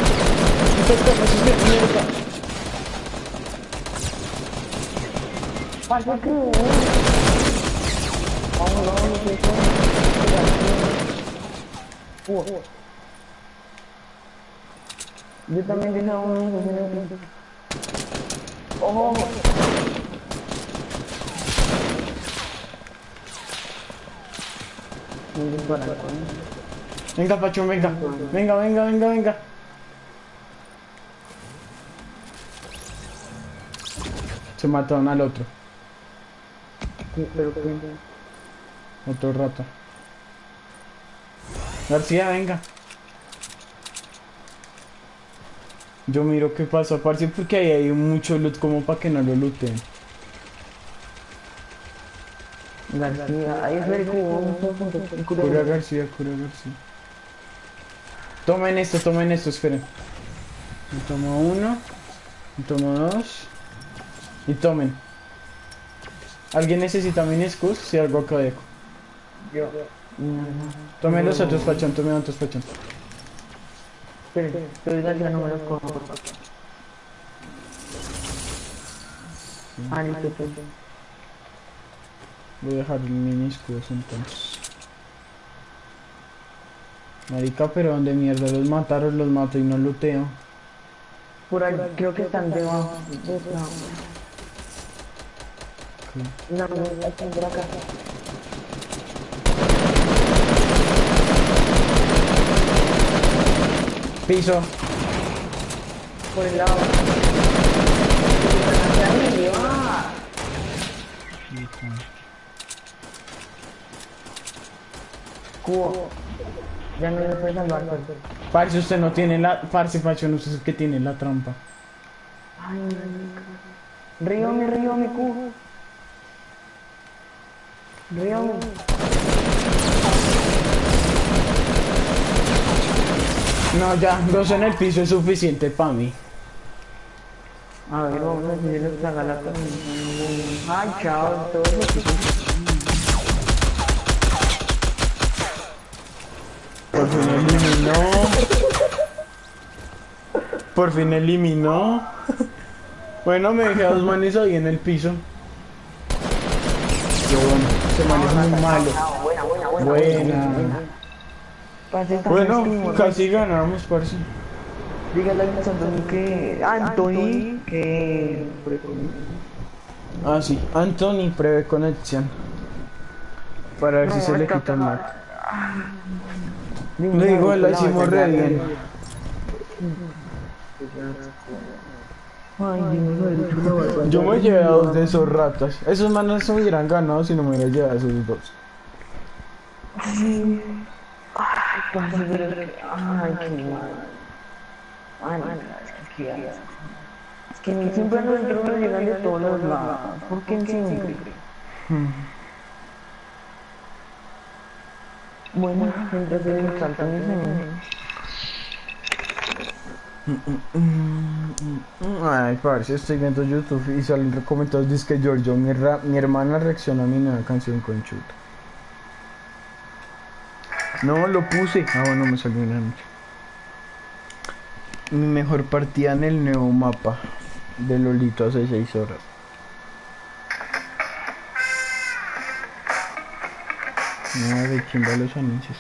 Yo también dije uno. Ojo. Venga, Pachón, venga. Venga. Se mataron al otro. Pero Otro rato. García, venga. Yo miro qué pasa, parce, porque ahí hay mucho loot como para que no lo looten. García, ahí es el cubo. Cura García. Tomen esto, esperen. Me tomo uno. Me tomo dos. Y tomen. ¿Alguien necesita miniscus? Si algo acá dejo. Yo. Tomen los otros, Pachón, Pachón. Esperen, pero García no me los cojo. Listo. Voy a dejar el miniscus entonces. Marica, pero ¿dónde mierda los mataron? Los mato y no looteo. Por ahí, creo que están debajo. No, están por acá. Piso. Por el lado. Cubo. Ya no le puedes salvar. Parce, usted no tiene la... Parce, Pachón, usted es el que tiene la trampa. Ay, río, mi cu. Río. No, ya, dos en el piso es suficiente para mí. A ver, vamos a seguir esta galata. Ay, chao, todo lo que Por fin eliminó. Por fin eliminó. Bueno, me dejé a dos manes ahí en el piso. Qué bueno, ese man es muy malo. Buena. Bueno, casi ganamos, parce. Dígale a Anthony que... Anthony que... Ah, sí, Anthony prevé conexión. Para ver si se le quita el lag. Le digo, la hicimos re bien. Yo me llevé a dos de esos ratas. Esos manos se hubieran ganado si no me hubiera llevado a esos dos. Sí. Ay, parce, ay, qué mal. Ay, no, es que siempre nos llegan de todos los lados. ¿Por qué siempre? Bueno, mientras se saltan mis amigos. Ay, parce, estoy viendo YouTube y salen recomendados. Dice que Giorgio, mi hermana reacciona a mi nueva canción con Chuta. No, lo puse. Ah, bueno, me salió una noche. Mi mejor partida en el nuevo mapa de Lolito hace 6 horas. Nada de chimba los anuncios.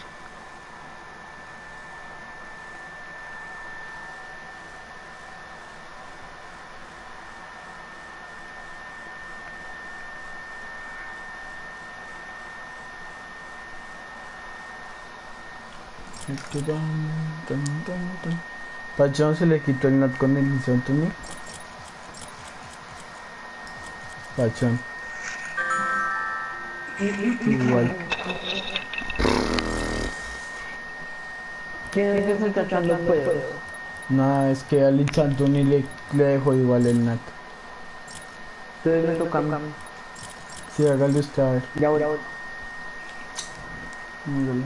Pachón se le quitó el NAT con el Anthony. Pachón. Igual. ¿Quién es que se está echando pedo? Nada, es que al Anthony le dejó igual el NAT. Entonces me toca a mí. Sí, hágale usted a ver. Ya voy. Míralo.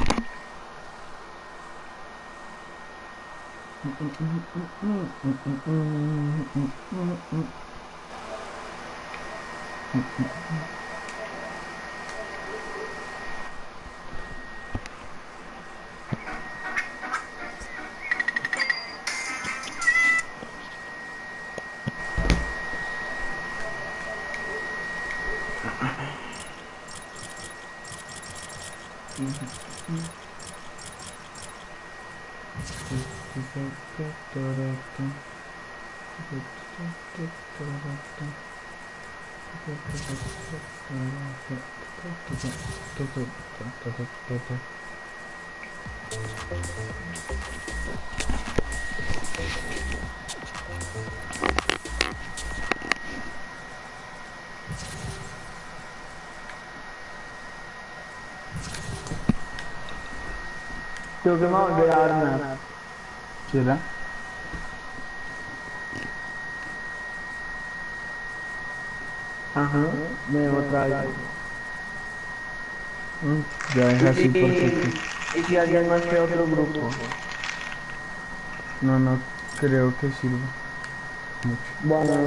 Creo que me va a volver a dar nada. ¿Será? Ajá, me debo otra vez. Ya es así porque... ¿Y si alguien más que otro grupo? No creo que sirva mucho. Bueno,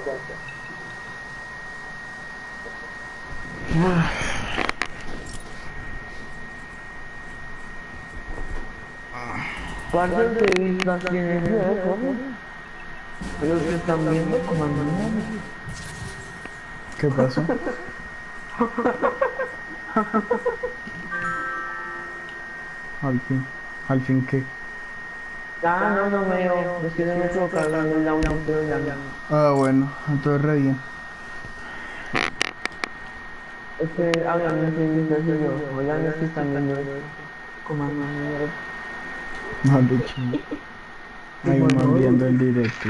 ¿cuántos de vistas tienes de eso? Los que están viendo como a mañana. ¿Qué pasó? Al fin qué. No veo. Es que se me choca hablando el audio, pero ya no. Ah, bueno, entonces re bien. Es que hablando de vistas y yo, oigan, los que están viendo como a mañana. No le chingo. Ahí van viendo el directo.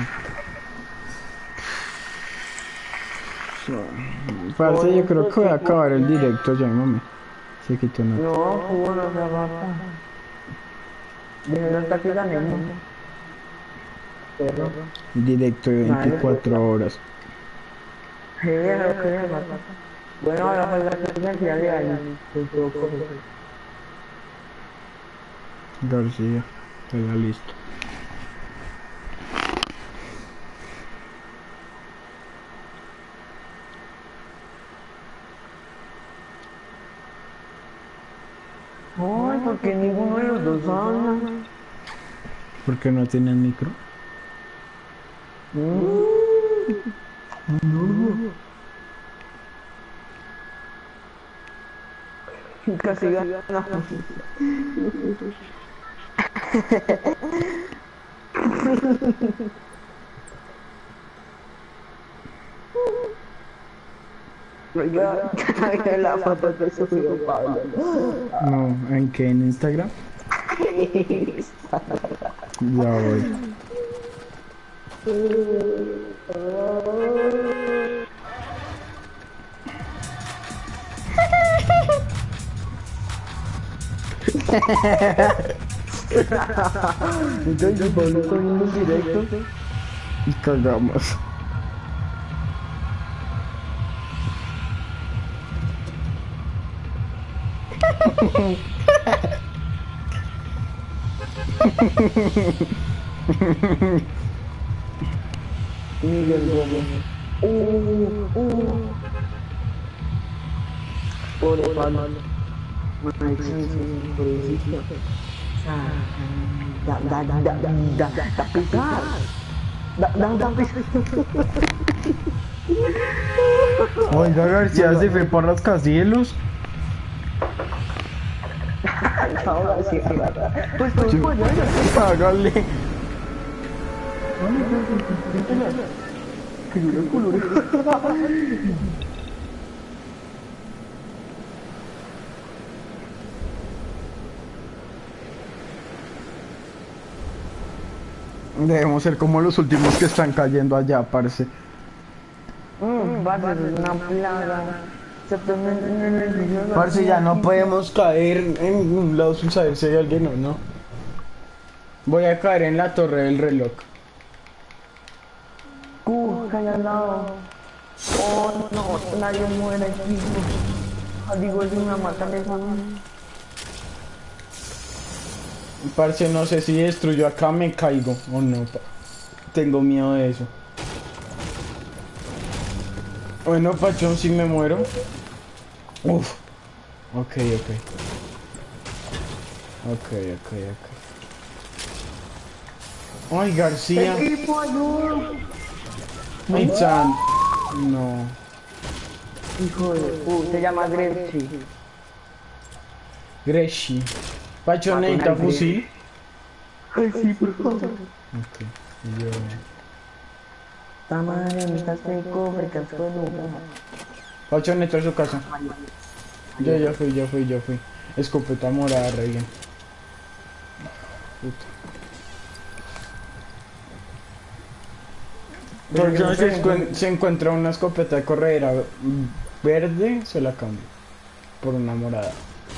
Parce, yo creo que voy a acabar el directo ya, mami. Se quitó una. No, jugo no se agarra. Déjenlo hasta que ganemos. perro. Directo de 24 horas. Genial, genial. Bueno, ahora para la presidencia de años. García, está listo. Ay, porque ninguno de los dos habla. ¿Por qué no tienen micro? Casi ganamos. Oiga, la foto que subió Pablo. No, ¿en qué? ¿En Instagram? Ya voy. Entonces, Pablo está viendo en directo. Y cagamos. Miguel Gómez. Pobre Pablo. Pobrecito. Da pisar. Da pisar. Oiga, García se fue por los casielos. Ahora sí, pues tú, Hágale. Debemos ser como los últimos que están cayendo allá, parce. Va a ser una plaga. Parce, ya no podemos caer en un lado sin saber si hay alguien o no. Voy a caer en la torre del reloj. Calla al lado. Oh, no, nadie muere aquí. Digo, es una mata de Parce, no sé si destruyo acá, me caigo o no. Tengo miedo de eso. Bueno, Pachón, si me muero. Uf. Ok. Ay, García. Ay, Chan. No. Hijo de puta, se llama Grechi. Greshi. Pachón, necesita fusil. Ay, sí, por favor. Ok. Yo. Esta madre, me estás de cobre, casco de lugar. Pachón, entró a su casa. Yo fui. Escopeta morada, re bien. Puta. Pachón, se encuentra una escopeta de corredera verde, se la cambio. Por una morada.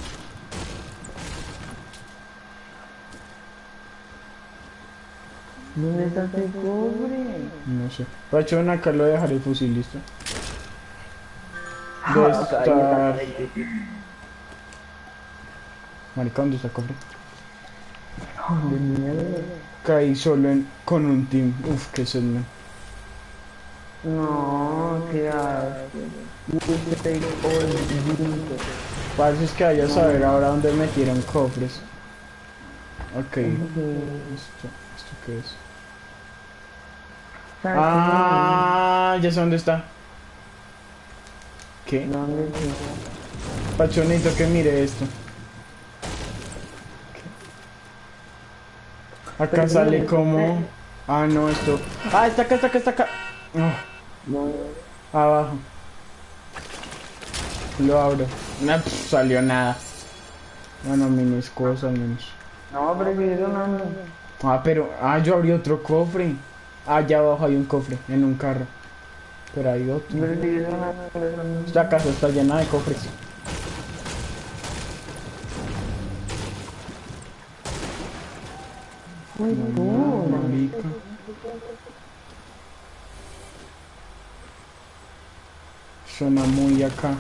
¿Dónde estás de cobre? No sé. Pachón, acá lo dejaré el fusil, ¿listo? Debe estar... Marica, ¿dónde está el cofre? De mierda. Caí solo con un team. Uf, qué sed, man. No, qué asco. Parece es que vaya a saber ahora dónde metieron cofres. Ok. ¿Esto qué es? Ah, ya sé dónde está. ¿Qué? ¿Dónde está? Pachonito, que mire esto. Acá sale como... Ah, no, esto... Ah, está acá. Oh, No. abajo. Lo abro. No, salió nada. Bueno, minis cosas, menos. No, pero si eso no. Ah, pero... Ah, yo abrí otro cofre. Ah, allá abajo hay un cofre, en un carro. Pero hay otro. Pero si eso no. Esta casa está llena de cofres. Muy No, marica. Suena muy acá.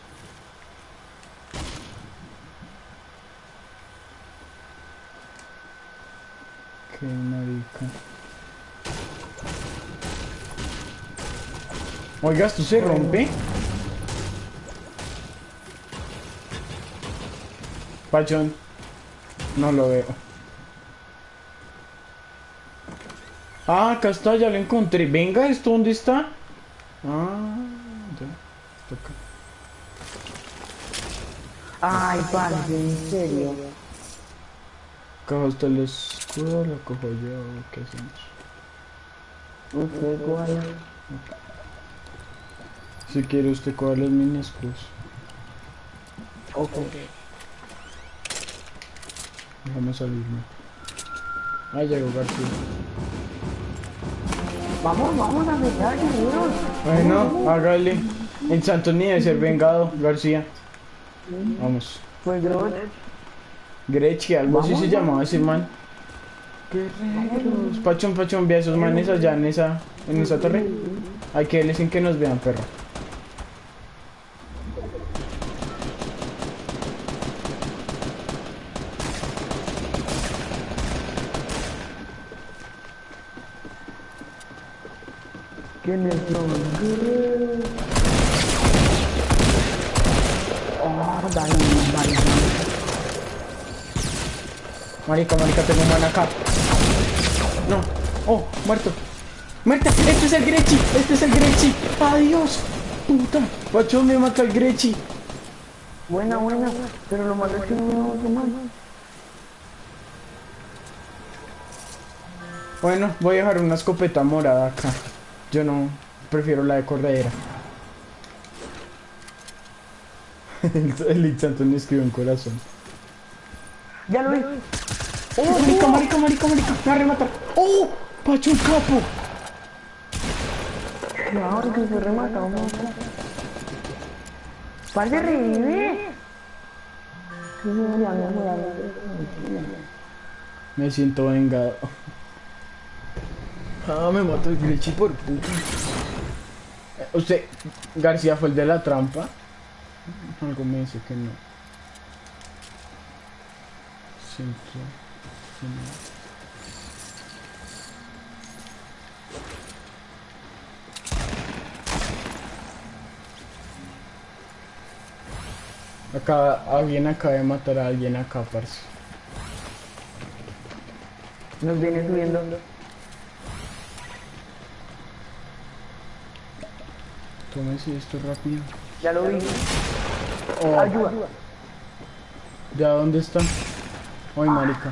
Qué marica. Oiga, ¿esto se rompe? Pachón. No lo veo. Ah, acá está, ya lo encontré. Venga, ¿esto dónde está? Ah, ya. Toca. Ay, parce, en serio. Cojo usted el escudo, lo cojo yo, ¿qué hacemos? Usted, ¿cuál? Si quiere usted coger los mini escudos. Ok. Déjame salirme. Ah, llegó García. Vamos a pelear, guerreros. Bueno, hágale. En Santo ni de ser vengado, García. Vamos. Pues, Grot. Grechi, algo así se llamaba ese man. Guerreros. Pachón, Pachón, ve a esos manes allá en esa torre. Hay que darles sin que nos vean, perro. ¿Quién es los? Oh, dale. Marica, tengo un man acá. No. Oh, muerto. Muerta. Este es el Grechi. Adiós. Puta. Pachón me mata el Grechi. Buena. Pero lo malo es que no me va a tomar. Bueno, voy a dejar una escopeta morada acá. Yo no, prefiero la de corredera. El Lich Antonio escribió un corazón. Ya lo vi. Oh, marica, me va a rematar. Oh, Pacho, un capo. Claro que se remata, vamos. Parce, revive. Me siento vengado. Ah, me mató el Grechi por puta. Usted, García fue el de la trampa. Algo me dice que no. Siento que no. Acá, alguien acaba de matar a alguien acá, parce. Nos viene subiendo. Tómese esto rápido. Ya lo vi. Oh, Ayuda. ¿ya dónde está? Ay, marica.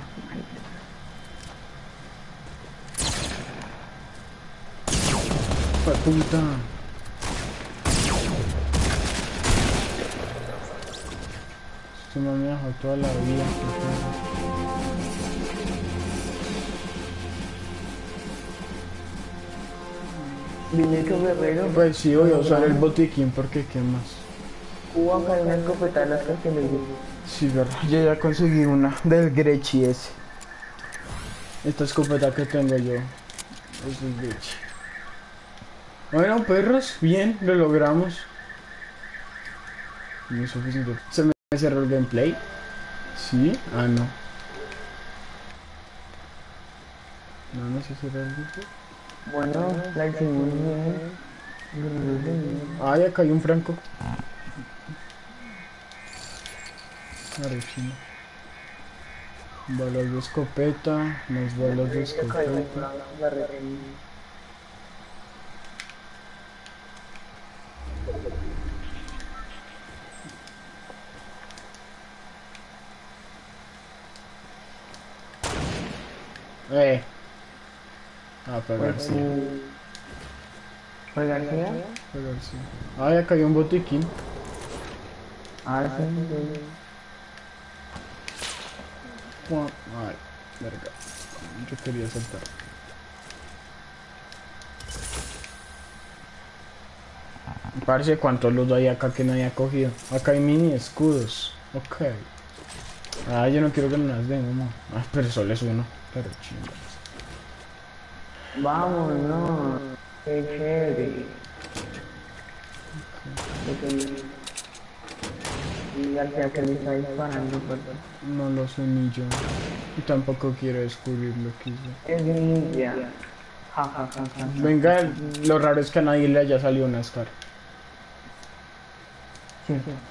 ¡Fue puta! Esto me dejó toda la vida. Viene hecho guerrero. Pues sí, voy a usar el botiquín porque ¿qué más? Cuba cae una escopeta de las que me dio. Sí, verdad. Yo ya conseguí una del Grechi ese. Esta escopeta que tengo yo es del Grechi. Bueno, perros, bien, lo logramos. No es suficiente. ¿Se me cerró el gameplay? ¿Sí? Ah, no. No se cerró el gameplay. Bueno, la hicimos bien. Ay, acá hay un franco. Arrechino. Balas de escopeta, más balas de escopeta. Ah, fue García. ¿Fue García? Fue García. Ay, acá hay un botiquín. Ah, sí. Ay, verga. Yo quería saltar. Parece cuántos los hay acá que nadie ha cogido. Acá hay mini escudos. Ok. Ah, yo no quiero que me las den, mamá. Ah, pero solo es uno. Pero chingados. Vámonos. Qué chévere. Y García que le está disparando, perdón. No lo sé ni yo. Y tampoco quiero descubrir lo que hice. Es ninja. Ja, ja, ja, ja, ja. Venga, lo raro es que a nadie le haya salido una Scar. Sí.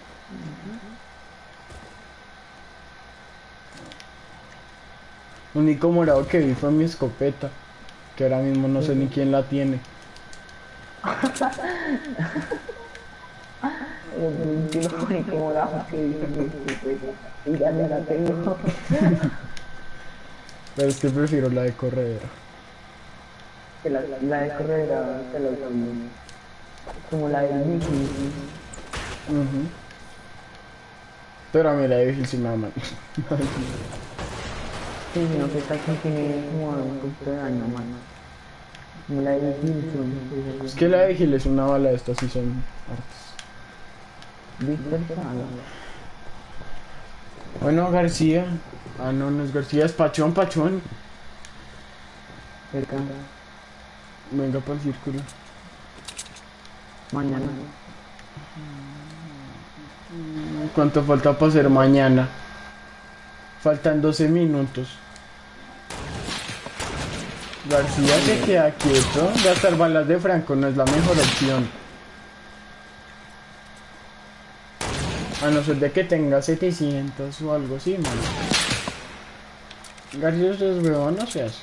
Lo único morado que vi fue mi escopeta. Que ahora mismo no sé ni quién la tiene. Yo no sé cómo la que dice que y ya me la tengo. Pero es que prefiero la de corredera. Que la de corredera se la usa bien. Como la del Mickey. Ujú. Pero a mí la de difícil sí me da mal. Sí, sino que esta aquí tiene como un poquito de daño, mano. Como la de Gilson. Es que la de Gil es una bala, de estas sí son hartas. Víctor Sala. Bueno, García. Ah, no, no es García, es Pachón, Pachón. Cerca. Venga para el círculo. Mañana. ¿Cuánto falta para ser mañana? Faltan 12 minutos. García se queda quieto. Gastar balas de Franco no es la mejor opción. A no ser de que tenga 700 o algo así, mano. García, usted es huevón, no seas.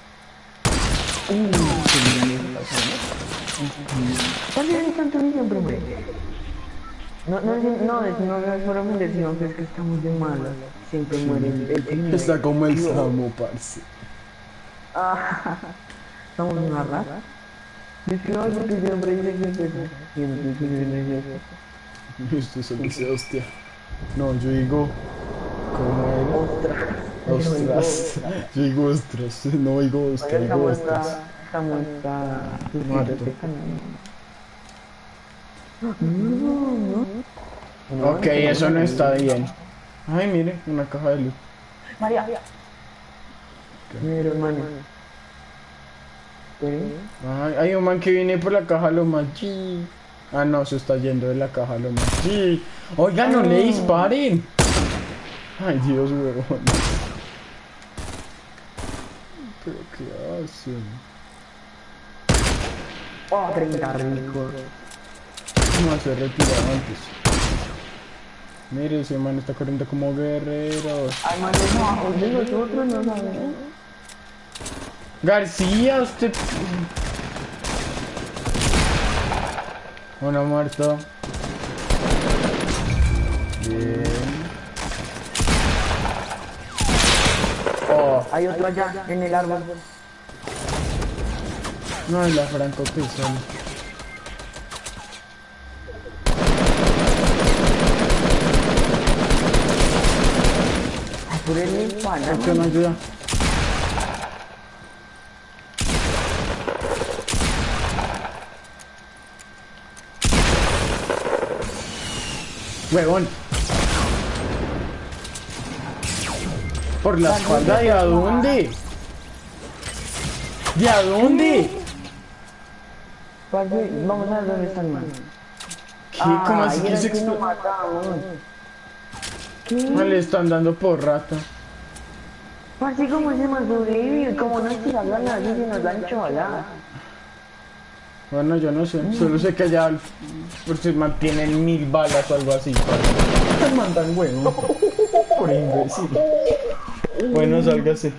¿Cuál es tanto siempre, hombre? No es solamente sino que es que estamos de malas. Siempre muere el primero. Está como el Samo, parce. Ah, estamos en una rata. Yo es que no, porque siempre dice que es eso. Siempre dice eso. Usted solo dice hostia. No, yo digo. ¿Cómo era? Ostras. Ostras. Yo digo ostras. No digo hostia, digo ostras. Estamos Muerto. Ok, eso no está bien. Ay, mire, una caja de luz. María. Mira, hermano. Ay, hay un man que viene por la caja lo más. Sí. Ah, no, se está yendo de la caja lo más. Sí. Oiga, no le disparen. Ay, Dios, huevón. ¿Pero qué hacen? Oh, 30 rico. No se retiró antes. Mire, ese man está corriendo como guerrero. Ay, man, no, de nosotros no sabemos. García, usted. Uno muerto. Bien. Oh, Hay otro allá, en el árbol. no es la Franco que sale. Por el hispano. ¿Por qué no ayuda? Huevón. Por la espalda, ¿de a dónde? ¿De a dónde? Vamos a ver dónde está el man. ¿Qué? ¿Cómo así que se no explotó? matamos. No le están dando por rata. Así como se man sobrevive, como no se hablan así, se nos dan chola. Bueno, yo no sé. Solo sé que allá pues, se mantienen 1000 balas o algo así. Me mandan huevo. Por imbécil. Bueno, sálgase.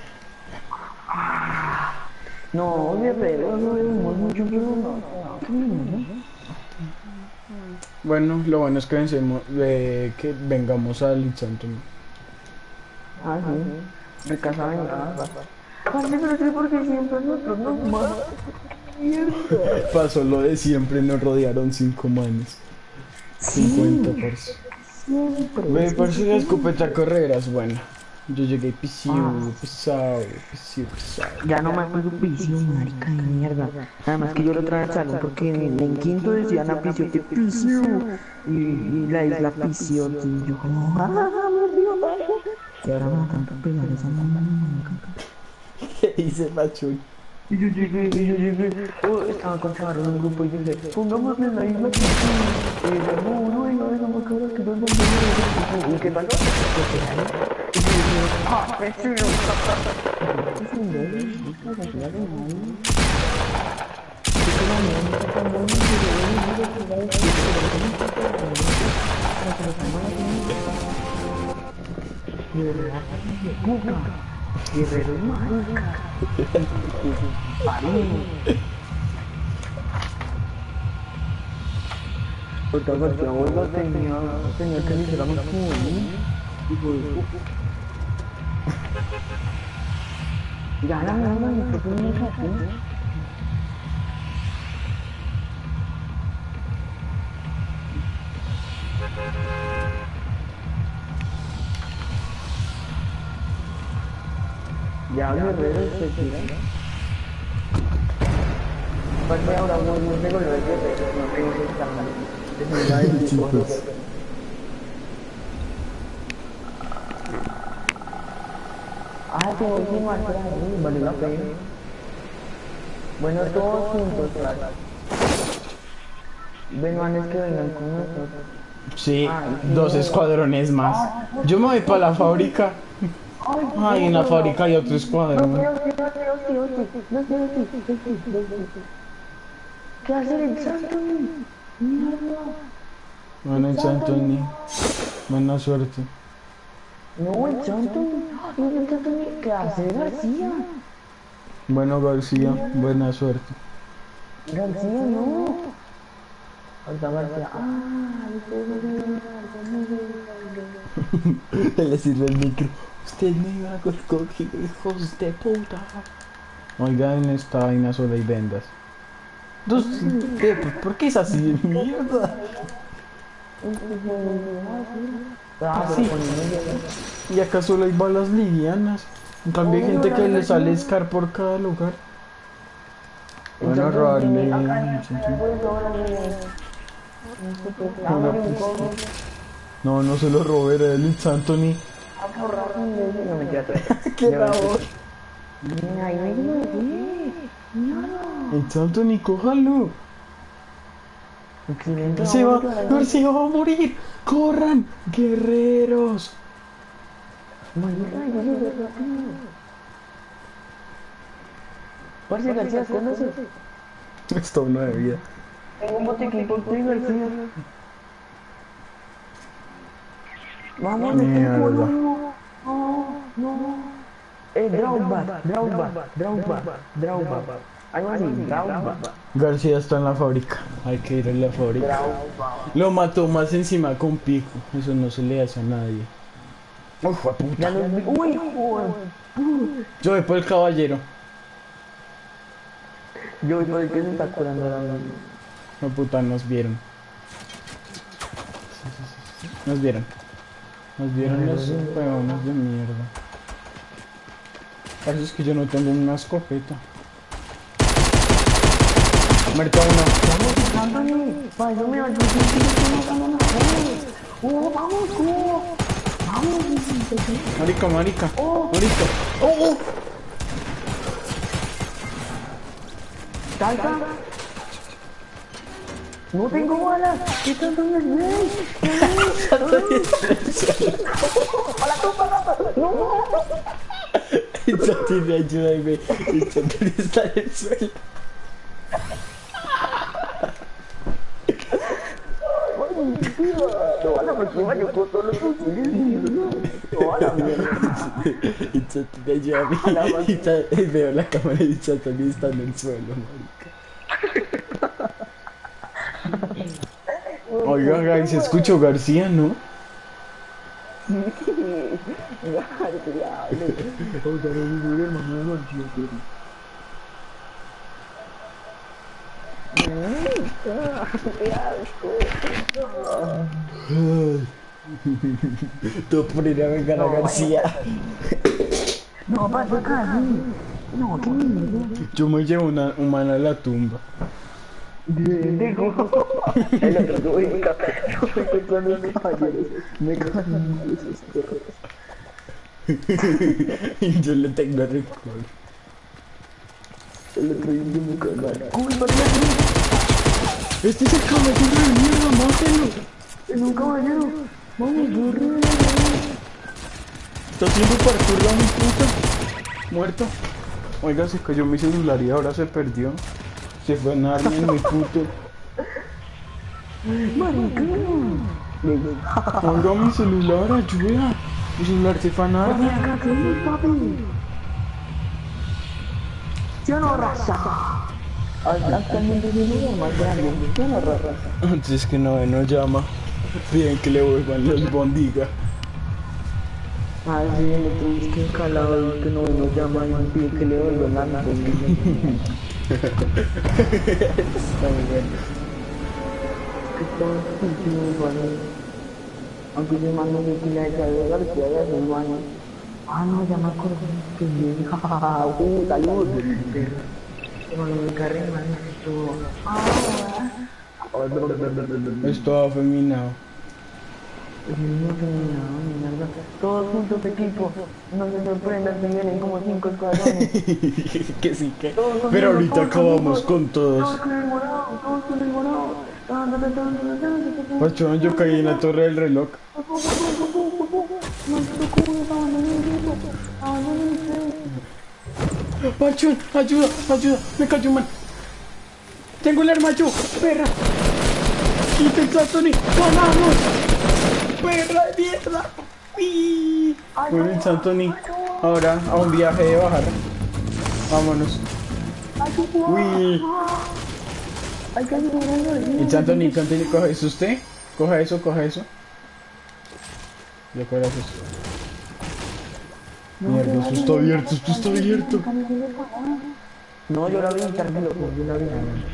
No, guerrero, no vemos mucho, pero no. Bueno, lo bueno es que que vengamos al Insanto. Ah, sí. De casa vengada. Parce, pero sí, porque siempre nosotros nos matan. Mierda. Pasó lo de siempre, nos rodearon 5 manes. 50 parce. Siempre. Ve, parce, la escopeta carreras, bueno. Yo llegué pisado. Ya no me acuerdo piso, marica de mierda. Además que yo lo traje al salón porque en quinto decían a piso que piso. Y la isla piso. Y yo como, me río más. Y ahora me da tanto pegar esa mamá. ¿Qué dice Pachón? Estaba con Chavarro en un grupo y dije, pongámosle en la isla que sí. Y dice, no, no, cabros, que no es. ¿Y qué pasó? Y yo dije, ¡ah, vecino! Es un bebé, busca la ciudad de Madrid. Y que la mía no está tan buena, de verdad, puta, guerrero marica. Otra vez que abuela tenía que decir a mi hijo de puta. Ya la mamá me puso una casa. Ya guerrero se tira. Pues ahora no tengo lo de guerrero, no tengo que estar mal. Chicos. Ah, que voy sin marcar ahí, vale la pena. Bueno, todos juntos, claro. Ven, manes que vengan con nosotros. Sí, 2 escuadrones más. Yo me voy para la fábrica. Ay, en la fábrica hay otro escuadrón. ¿Qué hace el santo? Mierda. Bueno, el Anthony. Buena suerte. No, el santo. ¿Qué hace García? Bueno, García, buena suerte. García, no. Ahorita García. Le sirve el micro. Usted me iba a coger, hijos de puta. Oigan, esta vaina solo hay vendas. ¿Qué? ¿Por qué es así? Mierda. Sí. Y acá solo hay balas livianas. En cambio hay gente que le sale Scar por cada lugar. Bueno, robarle. No, no se lo robé, era el Anthony. No me queda ¡Qué labor! Mira, ahí me El Anthony, cójalo. Excelente. García va a morir. ¡Corran, guerreros! Parce, García, ¿conoces? Esto no de vida. Tengo un botiquín por ti, García. Vamos, Mierda. no. Draubat. Algo así, Draubat. García está en la fábrica. Hay que ir a la fábrica. Lo mató más encima con pico. Eso no se le hace a nadie. Uy, fue puta. Uy, joder. Yo voy por el caballero. Yo voy por el que se está curando ahora mismo. No, puta, nos vieron. Nos vieron los huevones de mierda. Parece que yo no tengo una escopeta. Muerto uno. Vamos, me va a vamos. Marica. Oh. Marica. Oh. Salta. No tengo balas. ¿Qué tanto me ves? ¡Hola, tú, no! El Santi, ayúdame. El Santi está en el suelo. No, a la próxima yo con todos los fusiles. No, a la mierda. El Santi, ayúdame. Y veo la cámara y el Santi está en el suelo, marica. Oiga, guys, se escuchó García, ¿no? Tú por ir a vengar a García. No, pasa acá, no, qué mierda. Yo me llevo una humana a la tumba. Digo, el otro ubica, yo estoy con los caballeros, me cagan esos perros. Y yo le tengo rencor. El otro día me cae mal. ¡Uy, para allá! Este es el caballero de mierda, mátelo. ¡Es un caballero! ¡Vamos, guerrero! Está haciendo parkour a mi puta. Muerto. Oiga, se cayó mi celular y ahora se perdió. Se fue a nadie en mi puto. Oiga, mi celular, ayuda. Mi celular se fue a nadie. ¡Yo no raza! Actualmente es el más grande. ¡Yo no raza! Antes que no llama. Piden que le vuelvan los bondigas. Ah, sí, el otro es que calado que no llama y me pide que le vuelvan la Está muy bueno. Que todo es cultivo igual. Aunque yo mando de que le haya de García de hace un año. Ah, no, ya me acuerdo. Que bien, jajaja. Salud. Pero no me carré, man. Esto afeminado. Es el mismo feminado, mierda. Todos juntos equipo. No se sorprendan si vienen como 5 escuadrones. Que sí, que. Pero ahorita acabamos con todos. Todos con el morado, todos con el morado. Pachón, yo caí en la torre del reloj. Pachón, ayuda, ayuda. Me cayó un man. Tengo el arma yo, perra. Quita el Anthony. ¡Ganamos! ¡Perra de mierda! ¡Uy! Bueno, el Anthony. Ahora a un viaje de bajar. Vámonos. ¡Uy! El Anthony, ¿coge eso usted? Coja eso, coja eso. Yo cojo eso. Mierda, esto está abierto, esto está abierto. No, yo la vi, tranquilo, yo la vi.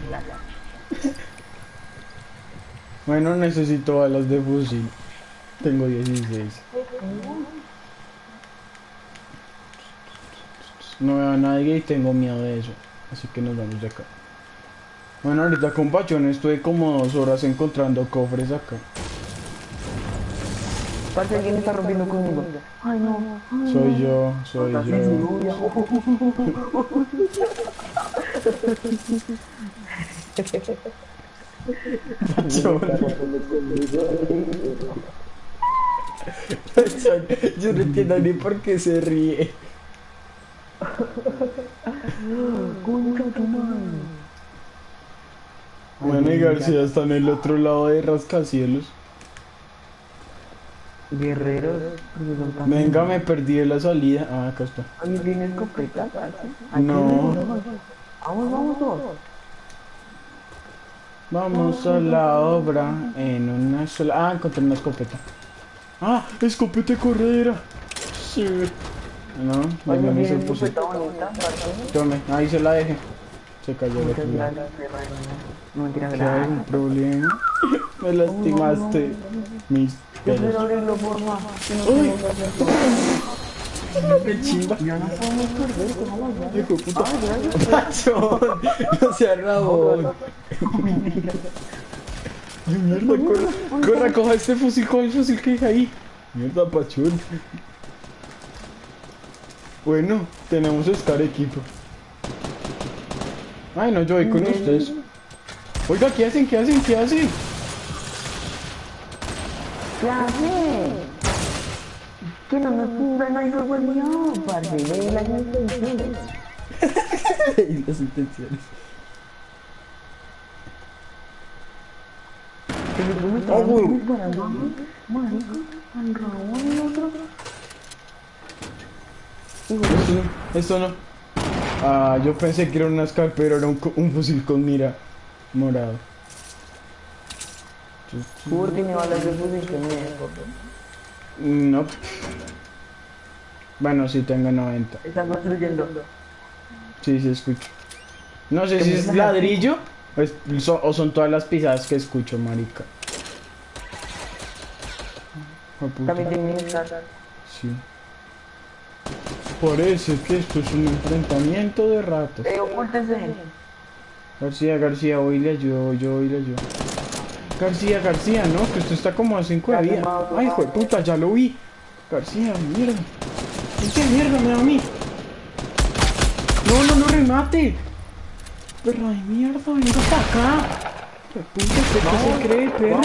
Bueno, necesito balas de fusil. Tengo 16. No veo a nadie y tengo miedo de eso. Así que nos vamos de acá. Bueno, ahorita con Pachón estuve como 2 horas encontrando cofres acá. Parece que alguien está rompiendo conmigo. Ay, no. Soy yo, soy yo. Pachón. Pachón, yo no entiendo ni por qué se ríe. Bueno, y García está en el otro lado de Rascacielos. Guerreros. Venga, me perdí de la salida. Ah, acá está. ¿A mí tiene escopeta? No. Vamos todos. Vamos a la obra en una sola... Ah, encontré una escopeta. Ah, escopeta de corredera. Sí. No, venga, me hizo el puse. Tome, ahí se la dejé. Se cayó el otro lado. No mentira, ¿Qué hay un problema? Me lastimaste. Mis pelos. quiero abrirlo, porfa. ¡Uy! ¡Qué chimba! Ya no podemos perder, ¡Hijo de puta! ¡Pachón! ¡No sea rabón! ¡Ay, mierda! ¡Corra! ¡Corra! ¡Coja este fusil! ¡Coja el fusil que hay ahí! ¡Mierda, Pachón! Bueno, tenemos que estar equipo. Ay, no, yo voy con ustedes. Oiga, ¿qué hacen? ¿Qué hacen? ¿Qué hacen? ¿Qué hace? Que no nos pongan ahí fuego al mío, parce, de las intenciones. Y las intenciones. Oh, güey. Marico, tan rabón el otro. Esto no. Ah, yo pensé que era una SCAR, pero era un fusil con mira morado. ¿Por qué me balas de fusil que me No. Bueno, sí tengo 90. están construyendo? Sí, sí escucho. No sé si es ladrillo o son todas las pisadas que escucho, marica. Jueputa. También tienen estar. Sí. Parece que esto es un enfrentamiento de ratos. Ocúltense. García, García, hoy le ayudo, yo hoy le ayudo. García, García, no, que usted está como a 5 de vida. Ay, hijo de puta, ya lo vi. García, mierda. ¿Qué mierda me da a mí? No, no, no remate. Perra de mierda, venga para acá. Puta, ¿usted qué se cree, perro?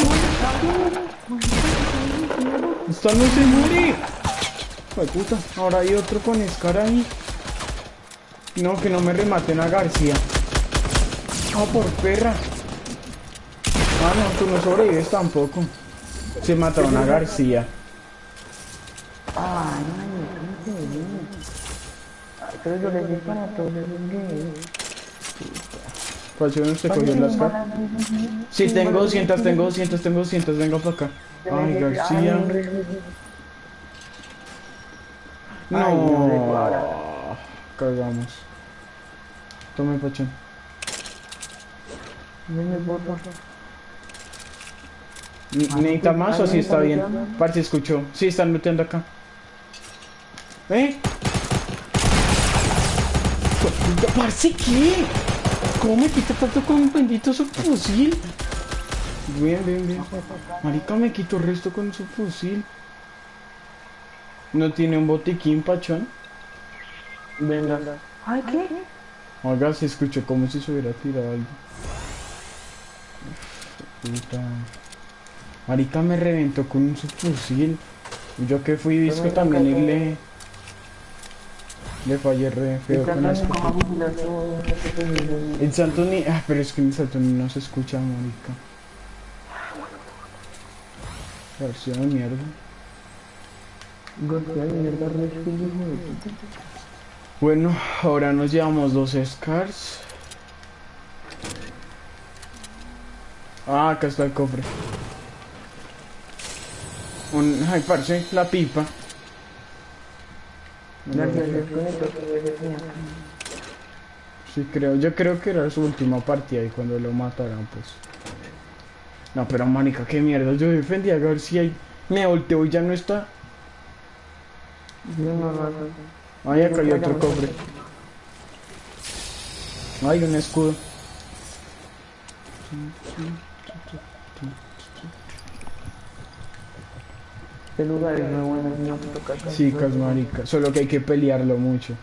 Esta no se muere. Ay, puta, ahora hay otro con Scar ahí. No, que no me rematen a García. Ah, por perra. Ah, no, tú no sobrevives tampoco. Se mataron a García. Ay, no, ¿cómo se ve? Ay, pero yo les disparo a todos esos gays. ¿Cuál se cogió las cartas? Sí, tengo 200, tengo 200, tengo 200, venga para acá. Ay, García. No. Cagamos. Tome, Pachón. Deme voto. ¿Necesita más o si está bien? Parce, escuchó. Sí, están looteando acá. Parce, ¿qué? ¿Cómo me quita tanto con un bendito subfusil? Bien, bien, bien. Marica, me quito el resto con su fusil. ¿No tiene un botiquín, Pachón? Venga. Ay, ¿qué? Oiga, se escuchó como si se hubiera tirado algo. Puta. Marica, me reventó con un subfusil. Yo que fui disco también y le fallé re feo con la escopeta. El Santoni... Ah, pero es que en el Santoni no se escucha, marica. Versión de mierda. Bueno, ahora nos llevamos 2 Scars. Ah, acá está el cofre. Ay, parce, la pipa. Sí, creo. Yo creo que era su última partida y cuando lo mataron, pues. No, pero manica, qué mierda. Yo defendí a García y me volteo y ya no está. Ay, acá hay otro cofre. Hay un escudo. Este lugar es muy bueno, no toca. Chicas, marica. Solo que hay que pelearlo mucho.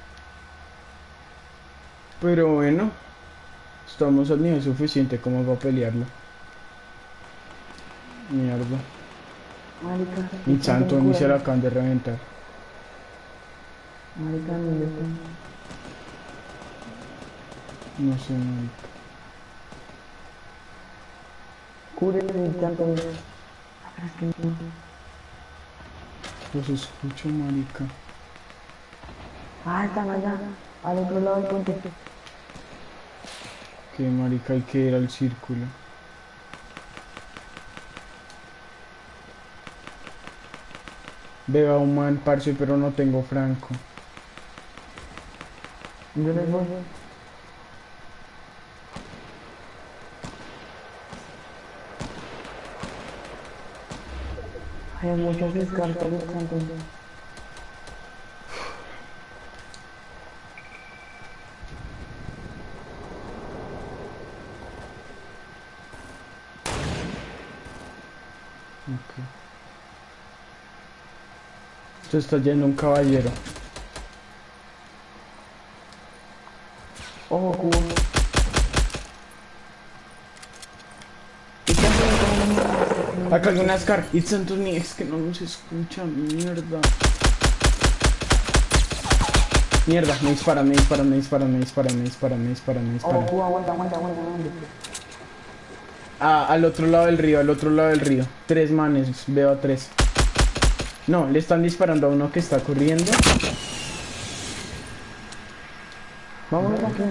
Pero bueno. Estamos al nivel suficiente como para pelearlo. Mierda. Marica. Mi santo ni se la acaban de reventar. Marica, No sé, marica. cúrete mi santo. Los escucho, marica. Ah, están allá, al otro lado del puente. Que marica, hay que ir al círculo. Veo a un man, parce, pero no tengo franco. Yo les voy. Hay muchas descartas de santo. Okay. Se está yendo un caballero. Ojo, cubo. Acá hay una Scar. It's Anthony, es que no se escucha, mierda. Mierda, me disparan, me disparan, me disparan, me disparan, me disparan, me disparan, me disparan. Ojo, cubo, aguanta. Ah, al otro lado del río, al otro lado del río. 3 manes, veo a 3. No, le están disparando a uno que está corriendo. Vamos aquí.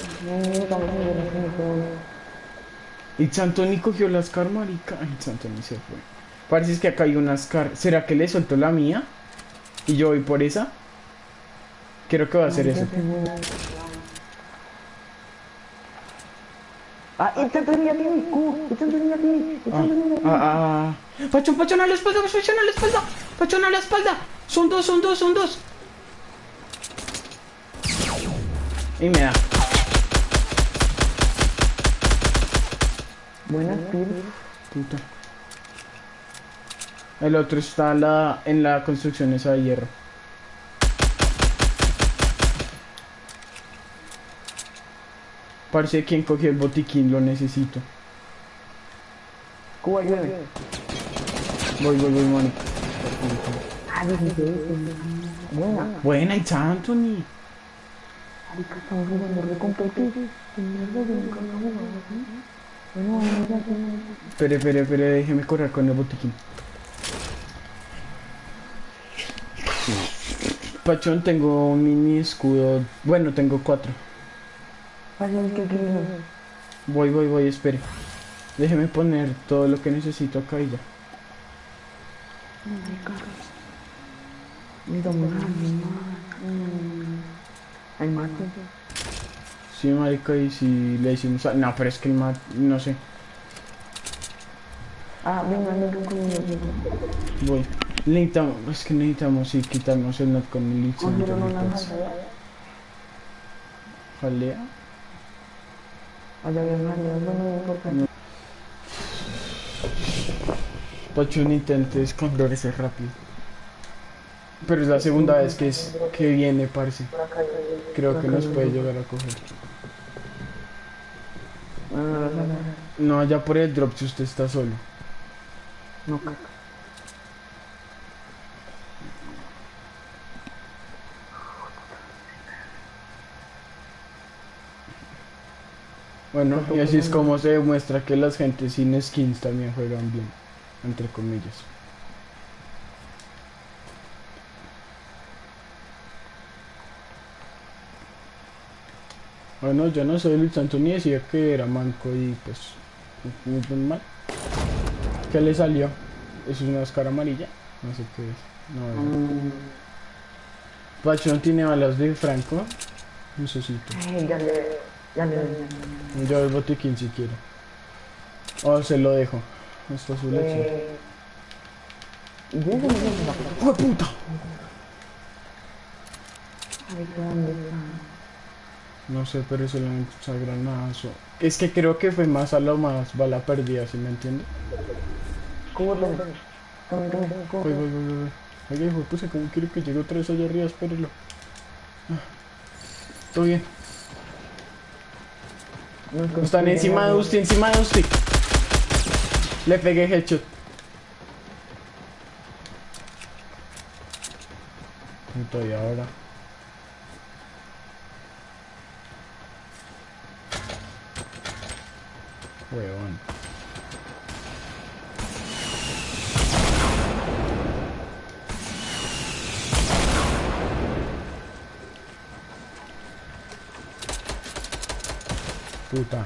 It's Anthony cogió la Scar, marica. Ay, It's Anthony se fue. Parece que acá hay una Scar. ¿Será que le soltó la mía? ¿Y yo voy por esa? Creo que va a hacer eso. Ah, esta tenía tiene cubo. Esta tenía tiene. Pachón, Pachón a la espalda, Pachón a la espalda. Pachón a la espalda. Son dos. Y me da. Buenas, Pir. Puta. El otro está en la construcción esa de hierro. Parece quien cogió el botiquín, lo necesito. Cuba, llueve. Voy, mano. Ah, 16. Buena. Buena, it's Anthony. Marica, estamos jugando re competido. Qué mierda, yo nunca había jugado así. Bueno, ya tengo. Espere, déjeme correr con el botiquín. Pachón, tengo un mini escudo. Bueno, tengo 4. Pasa el que quiero. Voy, espere. Déjeme poner todo lo que necesito acá y ya. Hay mate. Sí, marica, y si le decimos a... No, pero es que el mat... No sé. Ah, venga, conmigo. Voy. Necesitamos... Es que necesitamos, sí, quitarnos el not con el Cogieron Lich. una jalea. ¿Jalea? Allá había jalea, bueno, no importa. Pachón, intente esconderse rápido. Pero es la segunda vez que viene, parce. Creo que nos puede llegar a coger. No, allá por el drop si usted está solo. No, Bueno, y así es como se demuestra que las gentes sin skins también juegan bien, entre comillas. Bueno, yo no soy Luis Antonio, decía que era manco y pues muy mal. ¿Qué le salió? ¿Eso es una máscara amarilla? No sé qué es. No, Pacho no tiene balas de Franco. Necesito. ya le. Yo el botiquín si quiero. O se lo dejo. Esto es su lección. ¡Oh, puta! No sé, pero eso le un granazo. Es que creo que fue más a lo más bala perdida, ¿sí me entiende? Voy. Oye, hijo, puse como quiero que llegue otra vez allá arriba, espérelo. Todo bien. Están encima de usted, Le pegué headshot. Y todavía ahora. Huevón. Puta.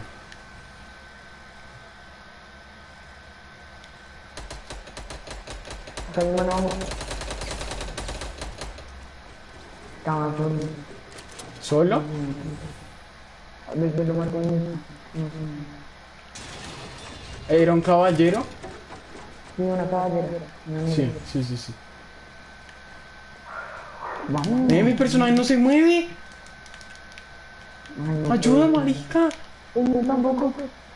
Estaba ¿Solo? Después lo marco ¿Era un caballero? Sí, una caballera. Sí. Vamos. Mi personaje no se mueve. Ayuda, marica. Yo tampoco.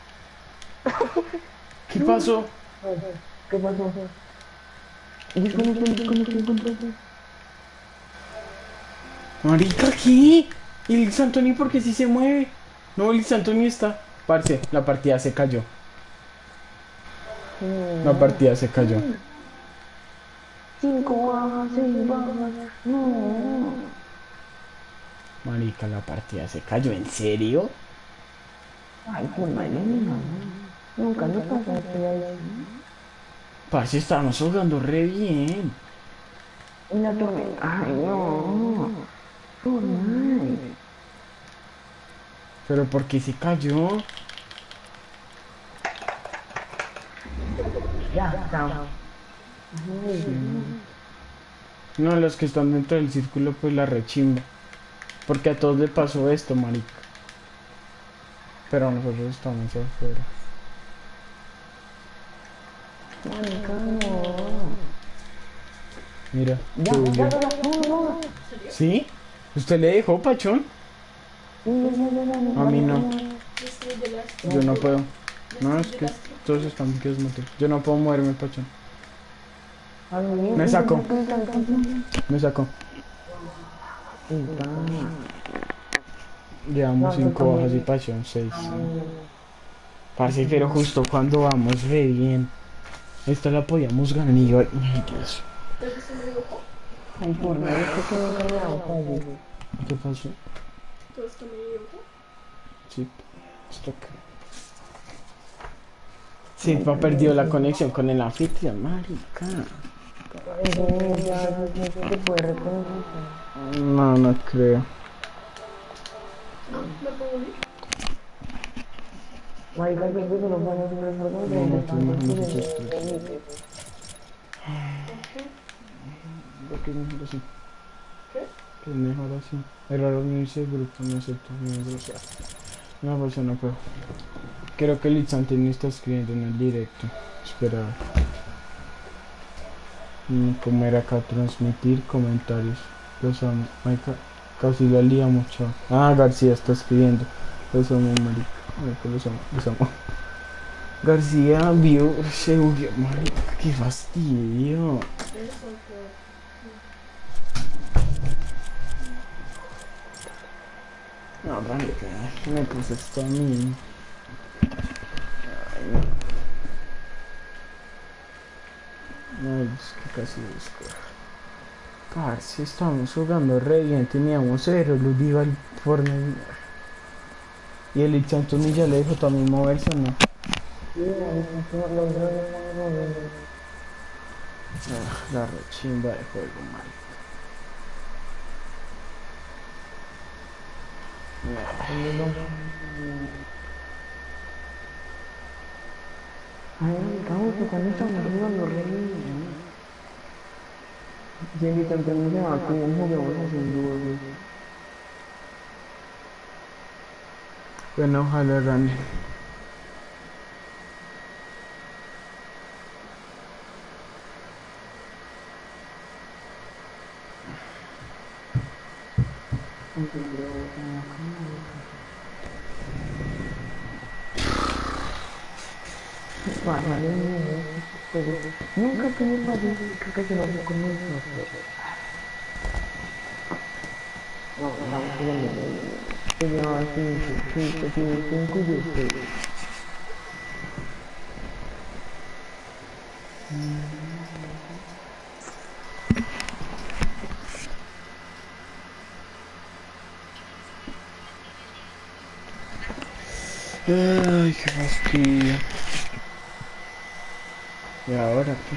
¿Qué pasó? ¿Qué pasó? Marica, ¿qué? ¿Y Liz Anthony por qué sí se mueve? No, Liz Anthony está. Parce, la partida se cayó. La partida se cayó. 5 bajas, 6 bajas. No. Marica, la partida se cayó. ¿En serio? Ay, por madre mía. Nunca me pasa esto ahí. Parce, estábamos jugando re bien. Y la tormenta. Ay, no. Por madre. ¿Pero por qué se cayó? Ya, chao. No, los que están dentro del círculo, pues la rechimba. Porque a todos le pasó esto, marica. Pero nosotros estamos afuera. Marica, no. Mira, Ya, subió. no. ¿Sí? ¿Usted le dejó, Pachón? A mí no. Yo no puedo. No, es que todos están que desmontar. Yo no puedo moverme, Pachón. Me sacó. Me sacó. Llevamos 5 bajas y pasión 6. Parce, pero justo cuando vamos re bien. Esta la podíamos ganar y yo... Ay, Dios. Ay, por Dios, que quedó callado, padre. ¿Qué pasó? ¿Todo está medio? Sí, esto acá. Sí, pa perdió la conexión con el anfitrión, marica. Eso ya no se puede reconocer. No, no creo. ¿Me puedo unir? Marica, que eso lo van a hacer los órganos de No, tú no, no, Creo que es mejor así. ¿Qué? Que es mejor así. Error unirse grupo, no acepto miembros. No, pues no puedo. Creo que el Santi está escribiendo en el directo. Espera. ¿Cómo era acá? Transmitir comentarios. Los amo. Marica, casi la liamos, chao. Ah, García está escribiendo. Los amo, marica. Marica, los amo, los amo. García vio, se huyó, marica, qué fastidio. No, marica, me puse esto a mí. Ay, no, es que casi busco. Parce, estamos jugando re bien, teníamos 0, lo iba al Fortnite. Y el Ichanton ya le dijo también moverse, ¿o no? La rechimba de juego, marica. Ay, cabrón, cuando estamos jugando re bien. Si el Santander se va como un jugador haciendo eso. Bueno, ojalá gane. Vale, pero nunca tuve padre que se lo con nosotros. No, estamos jugando. Tenía 5 y 6. Ay, qué fastidio. ¿Y ahora qué?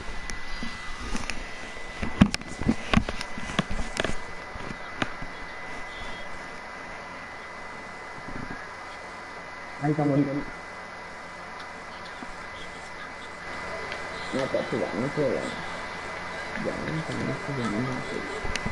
Ahí estamos. No, papi, ya no se ve. Ya no se ve.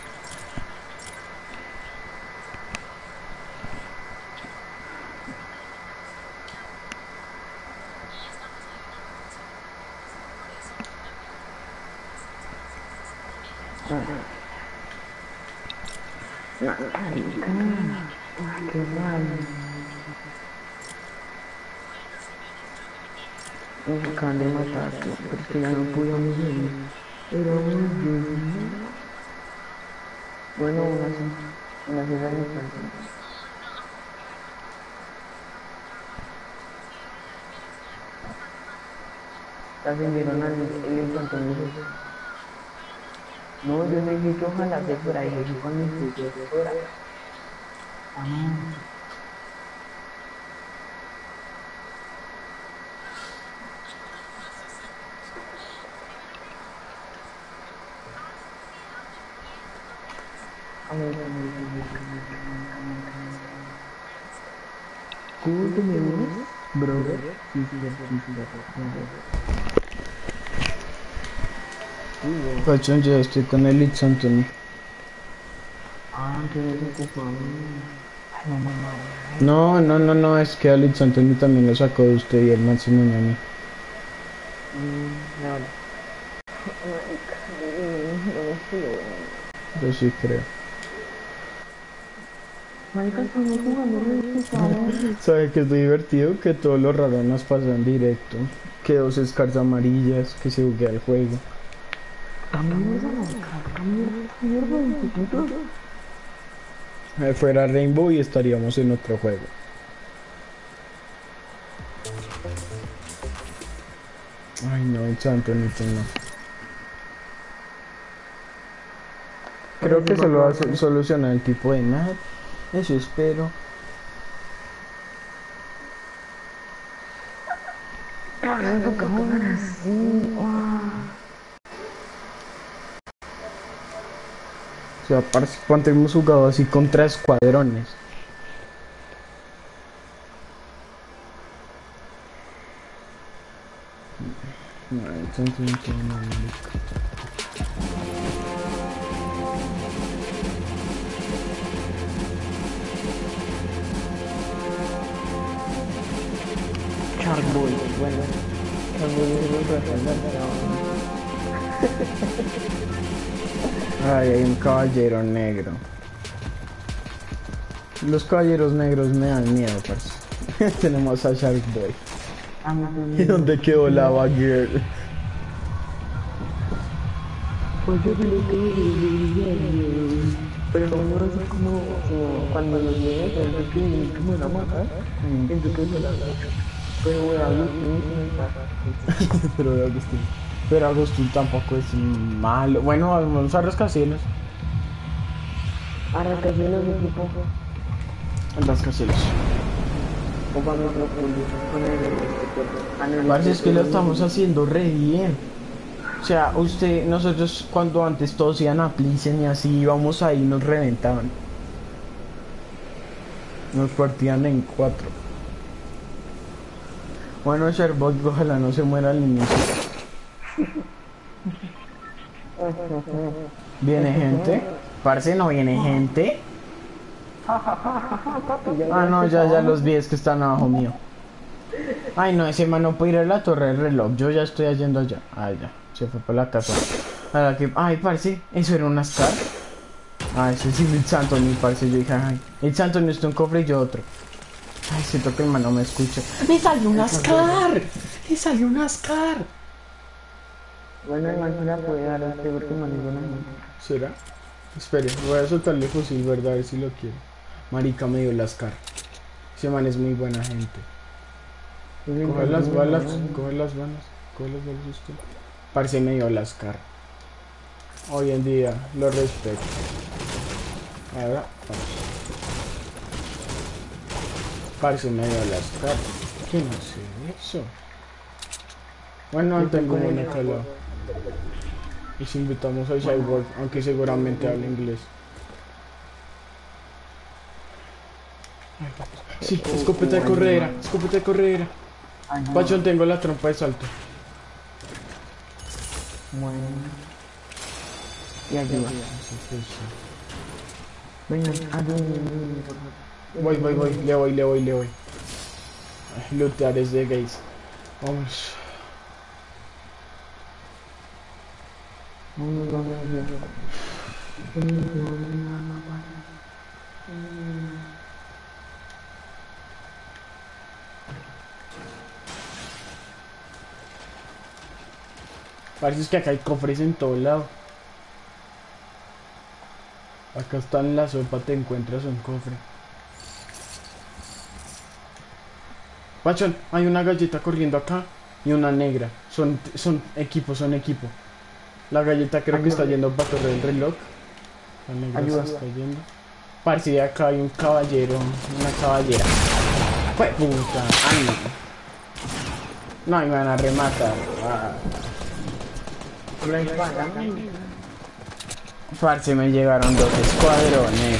Qué mal. Nos acaban de matar, pero es que ya no podíamos ir. Era muy bien. Bueno, una ciudad de distancia. Ascendieron al infante. No, yo le dije que ojalá se fuera, dije que cuando se fuera. ¿Cómo te me unes, brother? Sí. Pachón, yo estoy con el Leeds Anthony. Ah, que desocupado. Ay, No, es que a Leeds Anthony también lo sacó de usted y el man se me unió a mí. Yo sí creo. Marica, estamos jugando desocupado. ¿Sabe qué es divertido? Que todo lo raro nos pasa en directo. Que 2 scars amarillas, que se buguea el juego. Mierda, Fuera Rainbow y estaríamos en otro juego. Ay no, el santo ni no. Creo que solo va a solucionar el tipo de nada. Eso espero. O sea, parce, cuánto hemos jugado así contra escuadrones. No, entonces no tiene nada, marica. Charboy, bueno. Charboy es un referente. Ay, hay un caballero negro. Los caballeros negros me dan miedo, parce. Tenemos a Shark Boy. ¿Y dónde quedó Lava Girl? Pues yo creo que pero no es como cuando los niños es que me la mata, entonces me la mata. Pero bueno, Pero Agustín tampoco es malo. Bueno, vamos a rascacielos. ahora que yo los equipo, Rascacielos. o vamos a poner Parce, es que lo estamos haciendo re bien. O sea, nosotros cuando antes todos iban a Plissen y así íbamos ahí nos reventaban. Nos partían en 4. Bueno, Sherbot, ojalá no se muera al inicio. ¿Viene gente? Parce, no viene gente. Ah, no, ya los vi, es que están abajo mío. Ay, no, ese man no puede ir a la torre del reloj. Yo ya estoy yendo allá. Ah, ya, se fue por la casa. Ay, parce, ¿eso era un Scar? Ah, ese sí, el Santoni, parce. Yo dije, ay, el Santoni está un cofre y yo otro. Ay, siento que el man no me escucha. ¡Me salió un Scar! ¡Me salió un Scar! Bueno, imagina puede dar este porque manejo una moto. ¿Será? Espere, voy a soltarle fusil, ¿verdad? A ver si lo quiero. Marica me dio el Scar. Ese man es muy buena gente. Coge las balas, coge las balas usted. Parce me dio el Scar. Hoy en día lo respeto. Ahora, vamos. Parce me dio el Scar. ¿Quién hace eso? Bueno, no tengo una calada. Y si invitamos a Cyborg, aunque seguramente habla inglés. Sí, escopeta de corredera, escopeta de corredera. Pachón, tengo la trompa de salto. Bueno. Y ayuda. Venga, Voy, le voy. Ay, lootear es de gays. Vamos. Parece que acá hay cofres en todo lado. Acá está en la sopa, te encuentras un cofre. Pachón, hay una galleta corriendo acá y una negra. Son equipo. La galleta creo que está yendo para torre del reloj. La negra se está yendo. Parece que acá hay un caballero, una caballera. ¡Fue puta! ¡Ay, no! No, me van a rematar. Ah. Parce, me llegaron 2 escuadrones.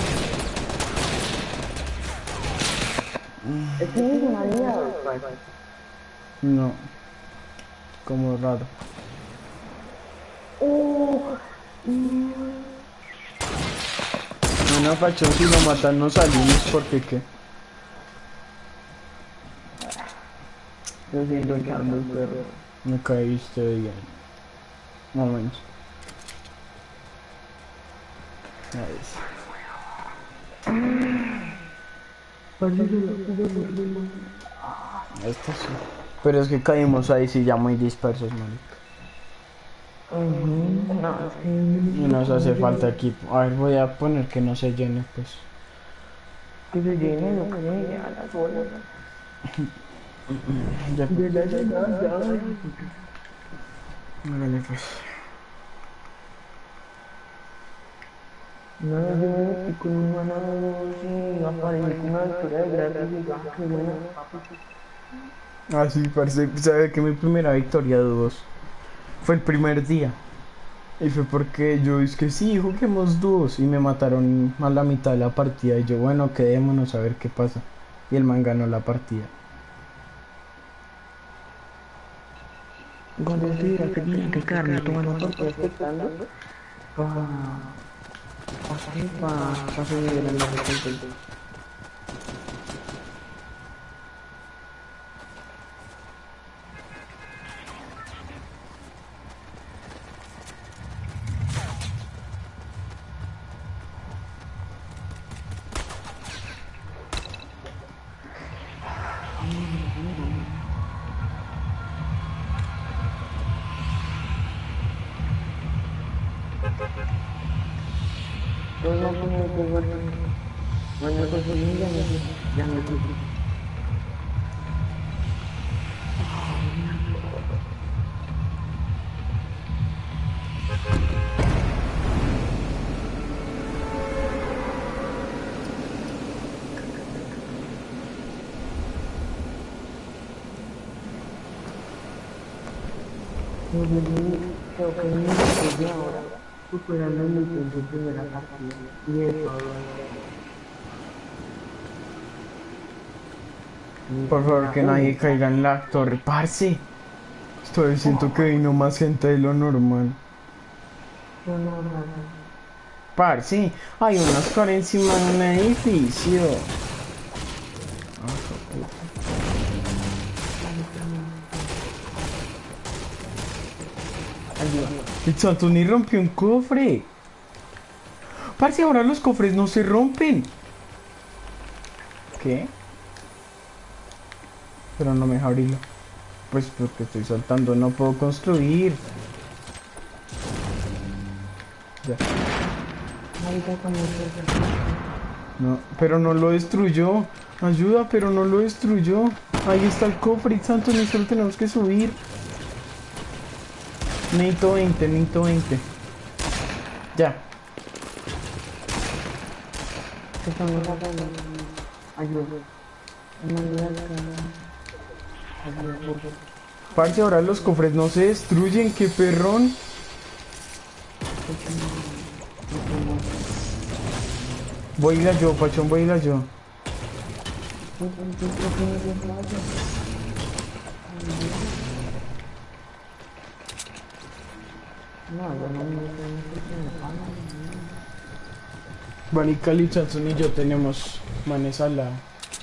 No. Como raro. Bueno, Pachón, si lo matan no salimos porque qué. Yo siento que ando el perro. Me caíste bien. Momento. Esto sí. Pero es que caímos ahí sí ya muy dispersos, marica. No, es que... Y nos hace falta equipo. A ver, voy a poner que no se llene, pues. Que se llene lo que llegue a las horas. Ya, De la llegada. hágale, pues. No, yo me metí con un manado y aparecí con una victoria de gratis y ya, qué buena. Ah, sí, parece. Sabe que mi primera victoria de dúos fue el primer día. Y fue porque yo dije que sí, juguemos dúos. Y me mataron a la mitad de la partida. Y yo, bueno, quedémonos a ver qué pasa. Y el man ganó la partida. Cuando estuviera que tenía que quedarme tomando partidas expectando, para subir el nivel. Todos vamos a poner mañana con su niña, ya me fui. Creo que el niño que yo ahora, superando mi tiempo en primera partida, y eso Por favor, que nadie caiga en la torre. Parce. Estoy siento que vino más gente de lo normal. Parce, hay un Oscar encima de un edificio. El Santoni rompió un cofre. Parce, ahora los cofres no se rompen. ¿Qué? Pero no me deja abrirlo. Pues porque estoy saltando, no puedo construir. Ya. No, pero no lo destruyó. Ayuda, pero no lo destruyó. Ahí está el cofre, Santoni, solo tenemos que subir. Necesito 20, necesito 20. Ya. Parce, ahora los cofres no se destruyen, qué perrón. Voy a ir a yo, Pachón, voy a ir a yo. Bueno, y Cali, Chanson y yo tenemos manes al lado.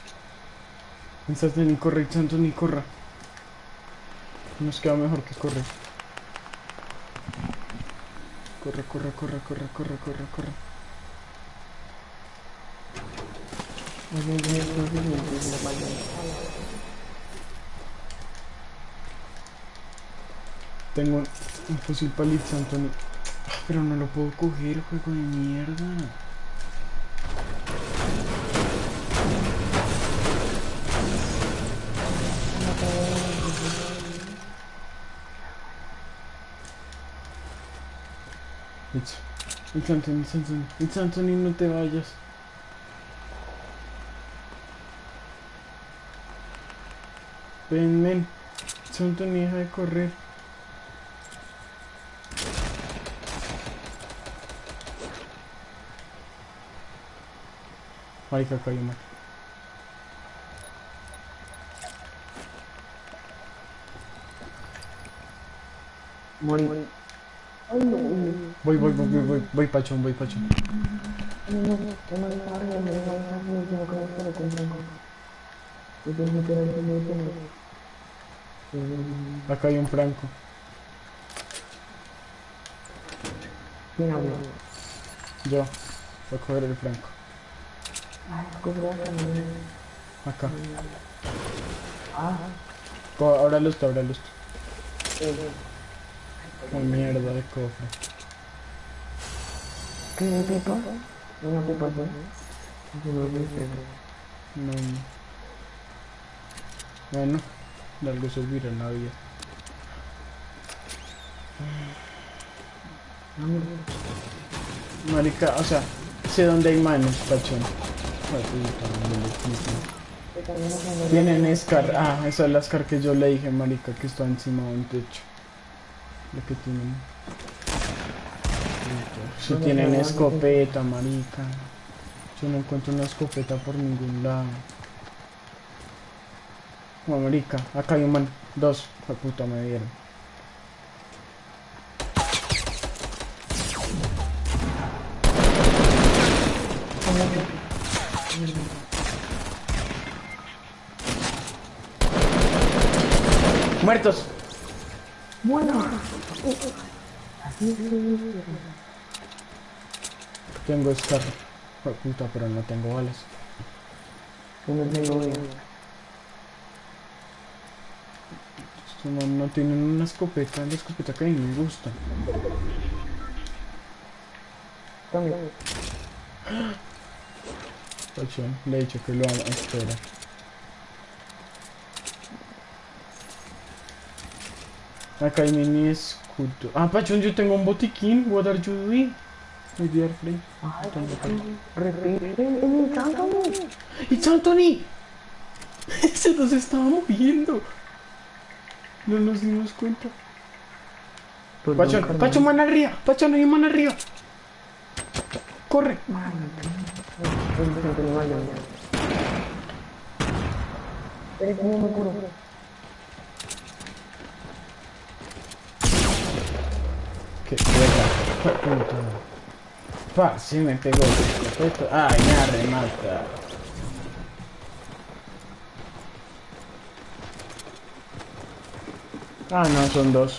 Ni corre, Chanson ni corra. Nos queda mejor que correr. Corre, corre, corre, corre, corre, corre, corre. Tengo un fusil Palit, Antonio. Pero no lo puedo coger, juego de mierda. It's Anthony, no te vayas. Ven, ven. It's Anthony, deja de correr. Ay, que cayó mal. Morí. Ay, no. Voy, Pachón, voy, Pachón. Acá hay un Franco. ¿Quién habló? Yo. Voy a coger el Franco. Acá. Ahora lo está, ahora lo está. Oh, mierda de cofre. ¿Qué pipa? Una pipa, ¿sí? Yo no sé. No. Bueno, de algo servirá en la vida. Marica, o sea, sé dónde hay manos, pachón. Ay, puta, no le quito. Tienen Scar. Ah, esa es la Scar que yo le dije, marica, que está encima de un techo. Lo que tienen. Si tienen escopeta, marica. Yo no encuentro una escopeta por ningún lado. No, marica, acá hay un man. Dos. La puta me dieron. ¡Muertos! Bueno. Tengo Scar. La puta, pero no tengo balas. Yo no tengo bien. Estos no tienen una escopeta. La escopeta que a mí me gusta. También. Pachón, le he dicho que lo amo. Espera. Acá hay mini escudo. Ah, Pachón, yo tengo un botiquín. What are you doing? My dear friend. Repite, ¡es Anthony! ¡It's Anthony! Se nos estaba moviendo. No nos dimos cuenta. Pachón, Pachón, man arriba. Pachón, hay un man arriba. Corre. Qué puta. Pa, sí me pegó el escopeta. Ay, me remata. Ah, no, son dos.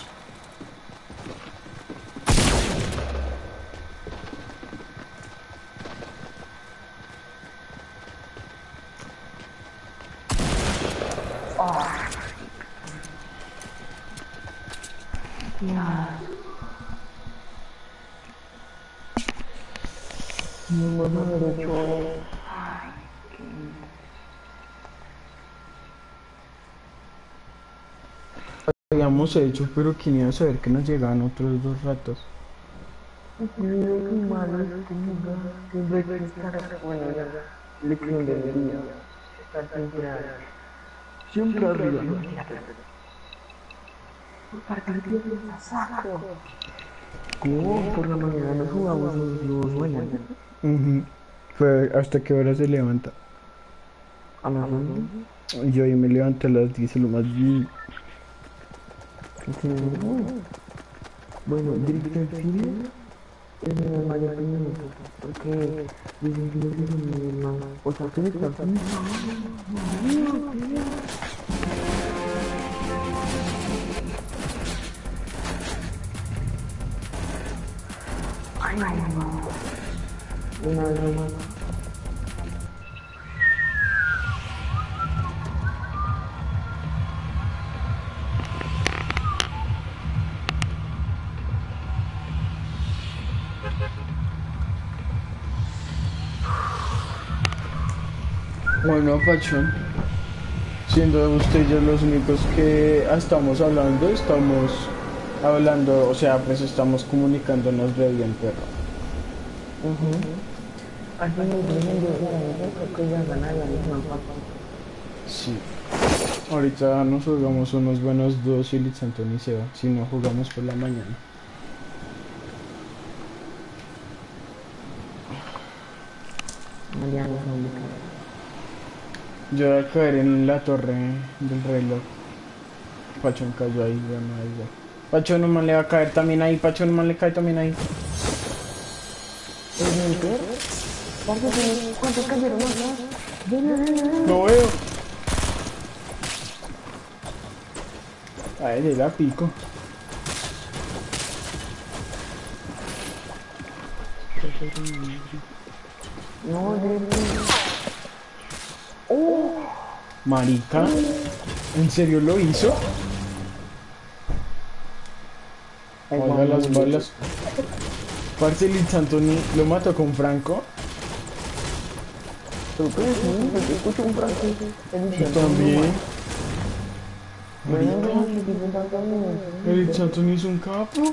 Habíamos hecho, pero quién iba a saber que nos llegaban otros dos ratos. Siempre arriba. ¿Cómo? Por la mañana nos jugamos los buenos. Fue hasta qué hora se levanta. A las 11. Yo hoy me levanté a las 10 lo más bien. Bueno, dirección cine es el mayor minuto, porque dicen que es el más, o sea, que está una vez más. Bueno, Pachón, siendo usted y yo los únicos que estamos hablando, o sea, pues estamos comunicándonos de bien, perro. Así me dicen yo que ya ganar la misma papa. Sí. Ahorita nos jugamos unos buenos dos y Litz Anthony se va, si no jugamos por la mañana. Mañana son Yo voy a caer en la torre del reloj. Pachón cayó ahí, bueno, ahí va. Pachón nomás le va a caer también ahí, Pachón nomás le cae también ahí. ¿Cuántos cayeron más? No veo. Ay, le la pico. No, ¡oh! Marica, ¿en serio lo hizo? Oiga las balas. Parce, el Santoni lo mató con Franco. ¿Pero qué es? Yo escucho un francés. Yo también. El Santoni es un capo.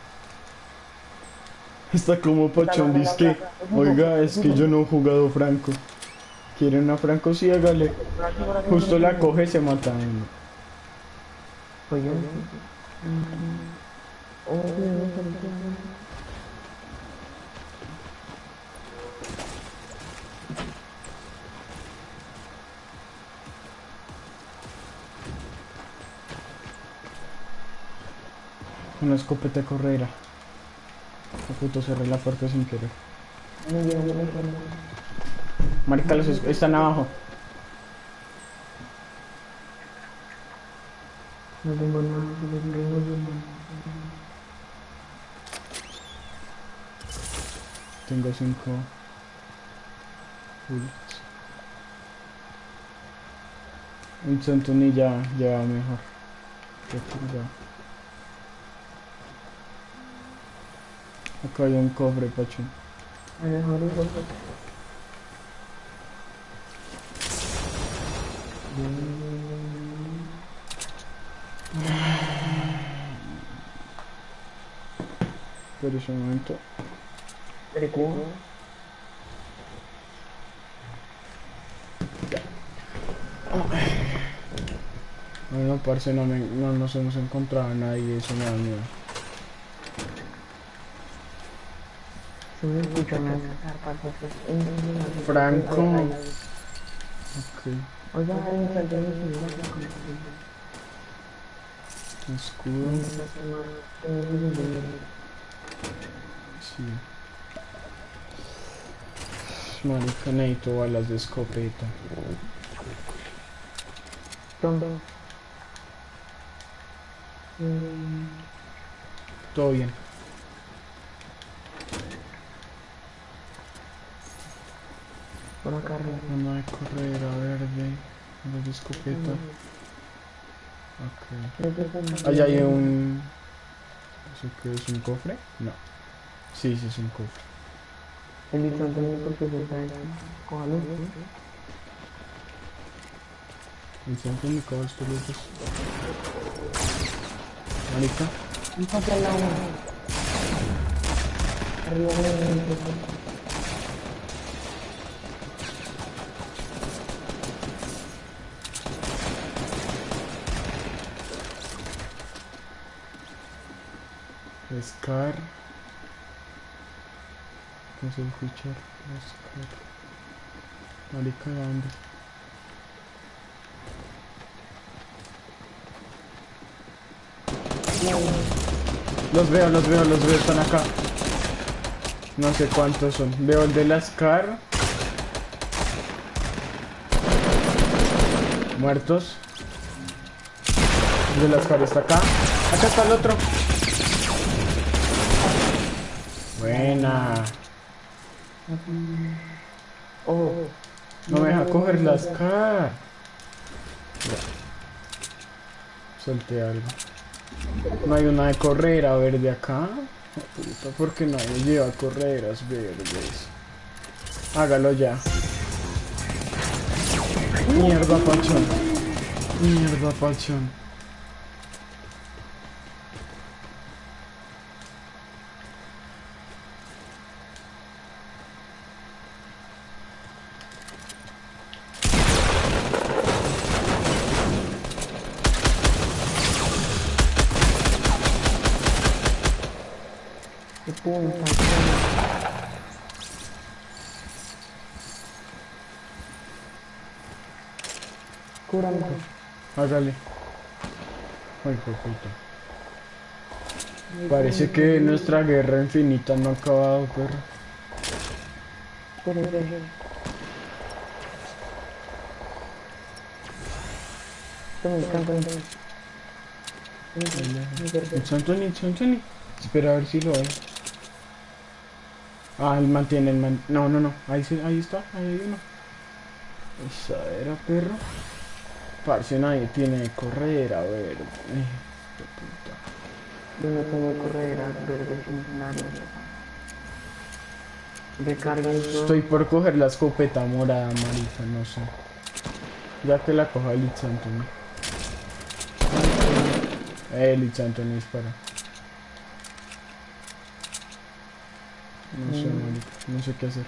Está como Pachón, dice que, oiga, es que yo no he jugado Franco. ¿Quieren a Franco? Sí, hágale. Justo la coge y se mata. Pues yo. Una escopeta de correra. Oh, puto, cerré la puerta sin querer. Marica, los están abajo. No tengo nada, Tengo 5 bullets. Un Santoni ya va mejor. Qué chingada. Acá hay un cofre, Pachón. Por ese momento. Bueno, parce, no nos hemos encontrado a nadie, eso me da miedo. Se me escucha más. Franco. Ok. Oiga, hay un saltero Escudo. Sí. Marica, necesito balas de escopeta. Todo bien. Por acá arriba. Una de corredera verde. Una de escopeta. Ok. Allá hay un... ¿Eso qué es? ¿Un cofre? No. Sí, sí es un cofre. El listón también porque se está con la luz. El centro me cago estos lujos. Marica. Un papel al lado. Arriba de Scar. ¿Qué es el fichar? Scar. Marica, ¿dónde? Los veo, están acá. No sé cuántos son. Veo el de la Scar. Muertos. El de la Scar está acá. Acá está el otro. Buena. Oh, No me deja coger la Scar. Solté algo. No hay una de correra verde acá. Oh, puta, ¿por qué nadie lleva correras verdes? Hágalo ya. Mierda, Pachón. Mierda, Pachón. qué punta. Cúrame. Hágale. Ay, qué puta. Parece que nuestra guerra infinita no ha acabado, perro. Santoni. Espera a ver si lo ve. Ah, él mantiene el man. No. Ahí, ahí está, ahí hay uno. Esa era, perro. Parce, nadie tiene corredera verde. Qué puta. Yo no tengo correderas verdes sin nada. Recarga eso. Estoy por coger la escopeta morada, marica, no sé. Ya que la coja Lich Anthony. Lich Anthony dispara. No sé, marica, no sé qué hacer.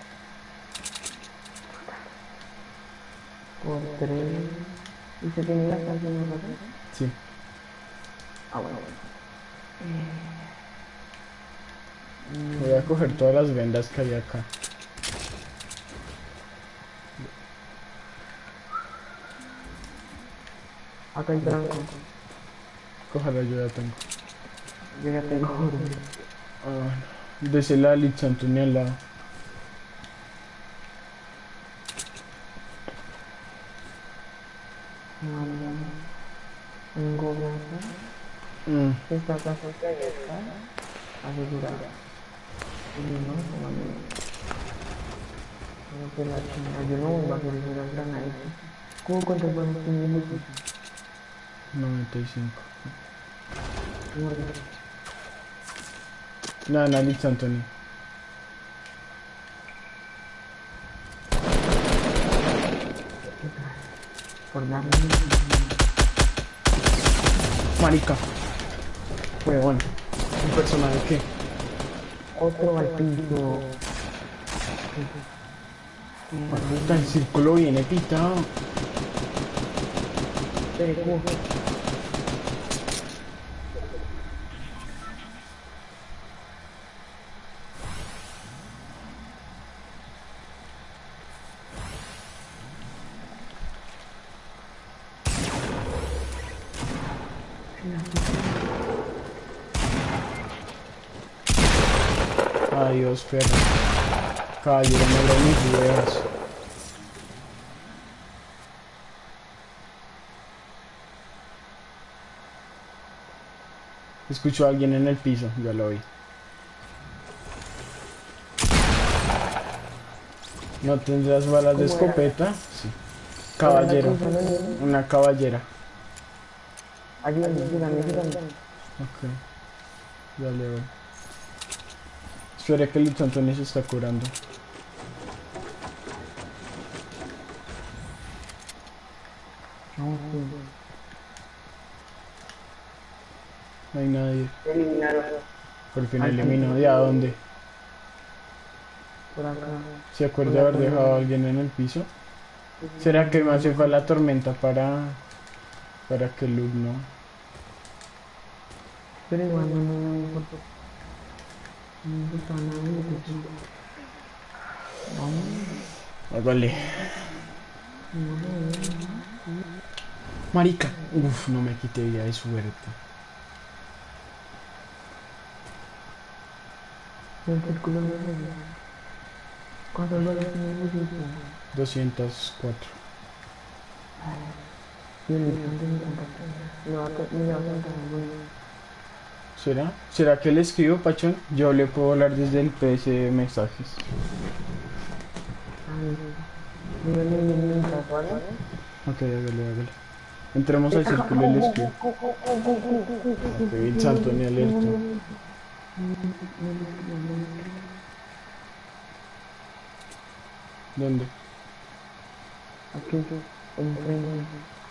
Por 3. ¿Y se tiene la estación de ropa? Sí. Ah, bueno. Voy a coger todas las vendas que hay acá. Acá hay tranco. Cójala, yo ya tengo. Yo ya tengo oro. Ah, bueno. Dese la Lich Anthony al lado. Tengo grasa. Esta casa que hay está asegurada. Y no, no te la chingada. Yo no voy a hacer esas granadas. ¿Cómo cuántas balas tiene el equipo? 95. Nada, Lich Anthony. Por darme Marica. Huevón. ¿Un personaje qué? otro al piso. Marica, el círculo viene pitado. Adiós, perro. Caballero negro, mis ideas. Escucho a alguien en el piso, ya lo oí. ¿No tendrás balas de escopeta? Sí. Caballero. Una caballera. Ayúdame. Ok. Ya le voy. Espera que el Lich Anthony se está curando. No hay nadie. Eliminaron Por fin eliminó. ¿De a dónde? por acá. ¿Se acuerda de haber dejado a alguien en el piso? ¿Será que me hace falta la tormenta para que Luke no? Pero igual no importa. No está nada. Hágale. Marica. Uf, no me quité vida de suerte. El círculo no es eso. ¿Cuántas balas tiene el círculo? 204. Y el instante me contacta. Me va a contar ¿Será? ¿Será que le escribo, Pachón? Yo le puedo hablar desde el PS de mensajes. Ok, hágale. Entremos al círculo y le escribo. Ok, el santo ni alerta. ¿Dónde? Aquí, enfrente.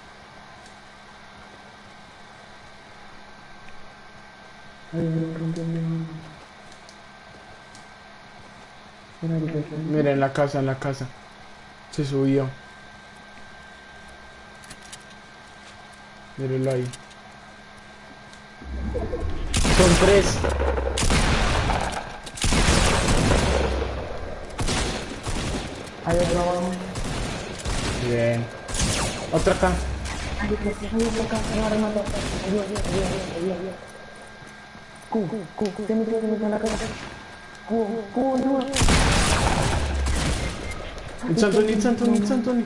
Mira, en la casa. Se subió. Mírelo ahí. Son 3. Hay otro abajo. Bien. Otra acá. Hay otro acá. Me va a rematar. Ayuda. Se metió en la casa. No. It's Anthony.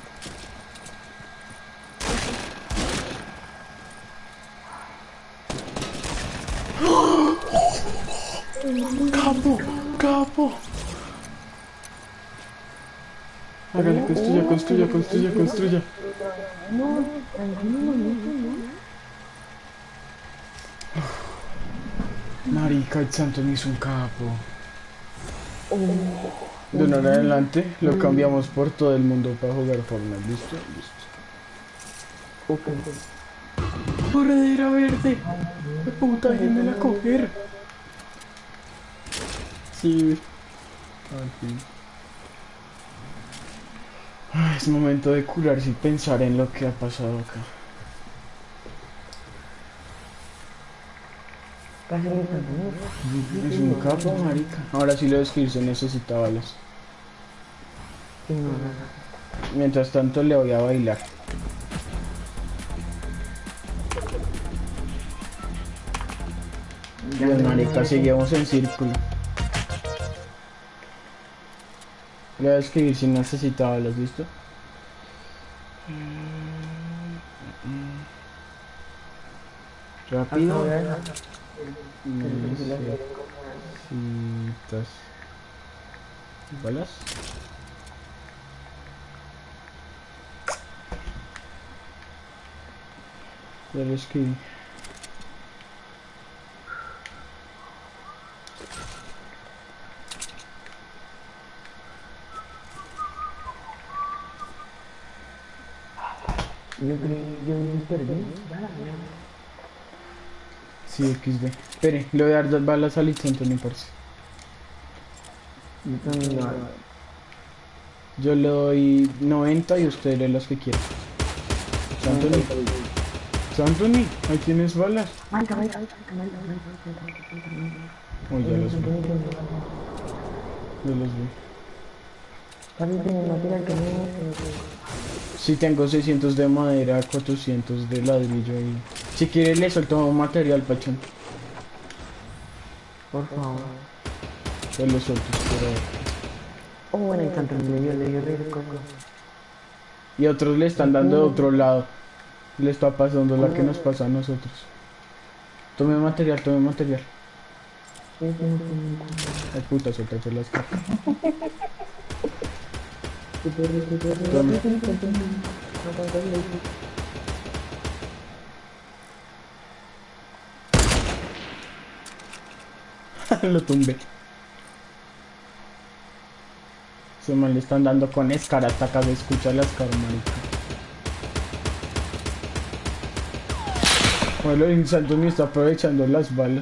Capo. Hágale, construya. No, tranquilo, no. Marica, el santo me hizo un capo. De una en adelante lo cambiamos por todo el mundo para jugar Fortnite. ¿Listo? Listo. ¡Corredera verde! ¡Qué puta, déjenmela coger! Sí. Al fin. Es momento de curarse y pensar en lo que ha pasado acá. Es un capo, marica. Ahora sí lo describí, se necesita balas. Mientras tanto le voy a bailar. Bien, marica, seguimos en círculo. Le voy a escribir si necesita balas, ¿listo? Rápido. Necesitas balas. Ya le escribí. Yo perdí. Sí, XD. Espere, le voy a dar 2 balas al instante, me parece. Yo le doy 90 y usted lee las que quiera. Santoni. Santoni, ahí tienes balas. Uy, ya los vi. Ya los vi. Sí, tengo 600 de madera, 400 de ladrillo y... Si quiere le suelto material, pachón. Por favor. Se lo suelto, espera. Oh, bueno, ahí tanto le dio el coco. Y otros le están dando de otro lado. Le está pasando la que nos pasa a nosotros. Tome material, tome material. Ay puta, suéltate las cartas. Tome. Lo tumbé. Se me le están dando con Scar hasta acá se escucha la Scar, marica. Bueno, el Santoni está aprovechando las balas.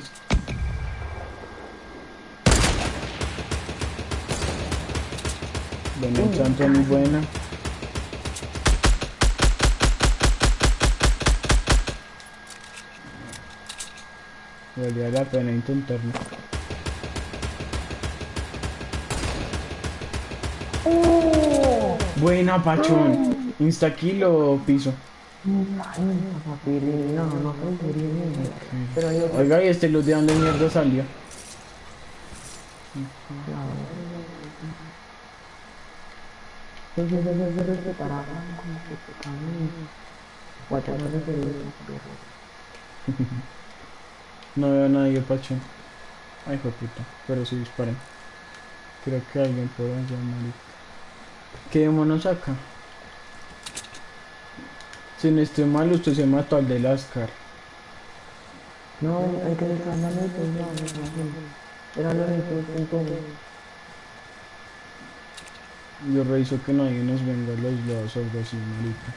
Bueno, el Santoni buena. Valía la pena intentarlo. Buena, pachón. Insta kill o piso. Oiga, ¿y este luz de dónde mierda salió? No veo a nadie, pachón. Ay, hijo de puta. Pero sí disparen. Creo que alguien por allá, marica. Quedémonos acá. Si no estoy mal, usted se mató al de Lascar. No, hay que dejar la meta, era lo importante. Yo reviso que nadie nos venga a los lados o algo así, marica.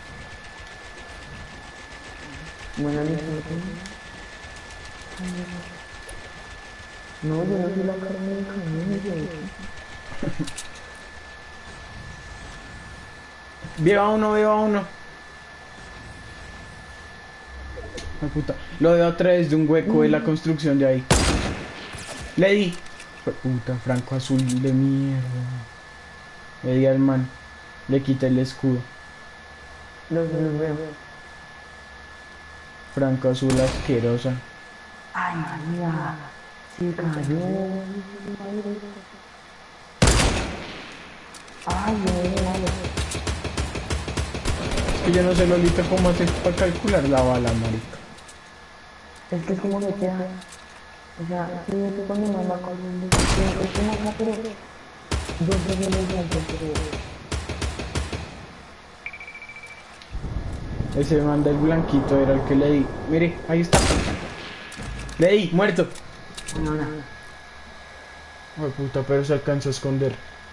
Buena noche. No, yo no soy la carne de cañón, Viva uno, viva uno. Ay, puta. Lo veo a través de un hueco de la construcción de ahí. Le di. Puta, franco azul de mierda. Le di al man. Le quité el escudo. Los veo. Franco azul asquerosa. Ay, María. Se cayó. Ay, no. Es que yo no sé, Lolita, cómo hacer para calcular la bala, marica. Es que es como que queda. O sea, sí, yo estoy con mi mamá corriendo. Es como acá, pero. Dos veces más alto, pero. Ese man del blanquito era el que le di. Mire, ahí está. Le di, muerto. No, no. Ay, puta, pero se alcanza a esconder.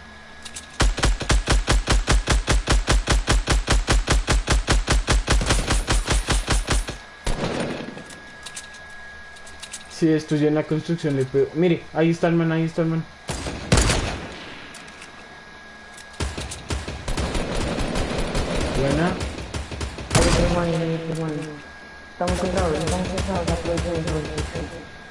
Sí, estoy en la construcción, le pego. Mire, ahí está el man, ahí está el man. Buena. Ahí, hermano. Estamos concentrados, aprovechen.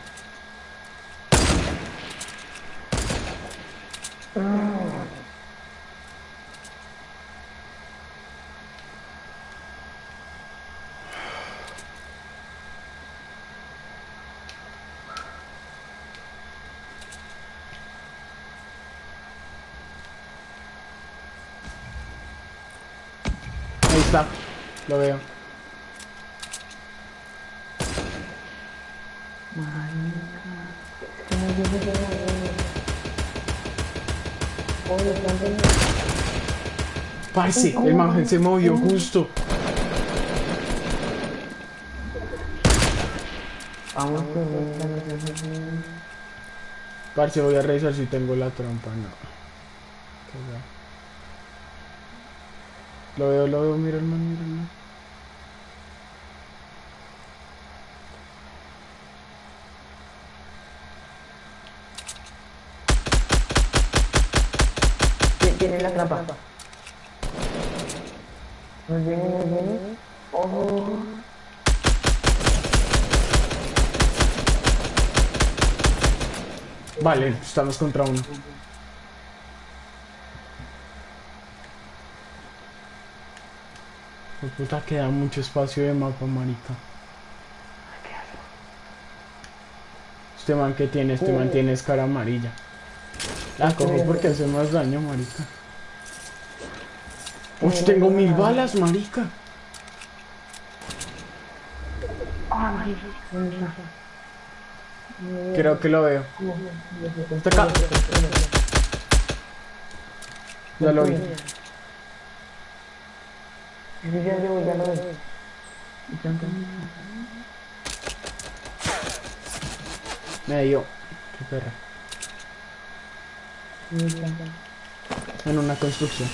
Ahí está. Lo veo. Parce, el man se movió justo. Vamos, Parce, voy a revisar si tengo la trampa. No. Lo veo, mira el man, mira el man. tiene la trampa. Nos viene. Ojo. Vale, estamos contra uno. Pues puta, queda mucho espacio de mapa, marica. Este man que tiene, este man tiene cara amarilla. La cojo porque hace más daño, marica. Uy, tengo 1000 balas, marica. Creo que lo veo. Está acá. Ya lo vi. Ya lo vi. Me dio. Qué perra. En una construcción.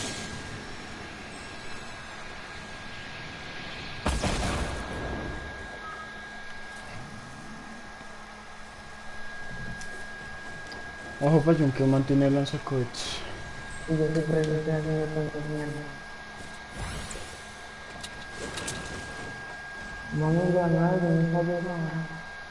Ojo, payón, que mantiene el lanzacohetes. Y yo siempre estoy haciendo tantas mierdas. Vamos a ganar, no sabes nada.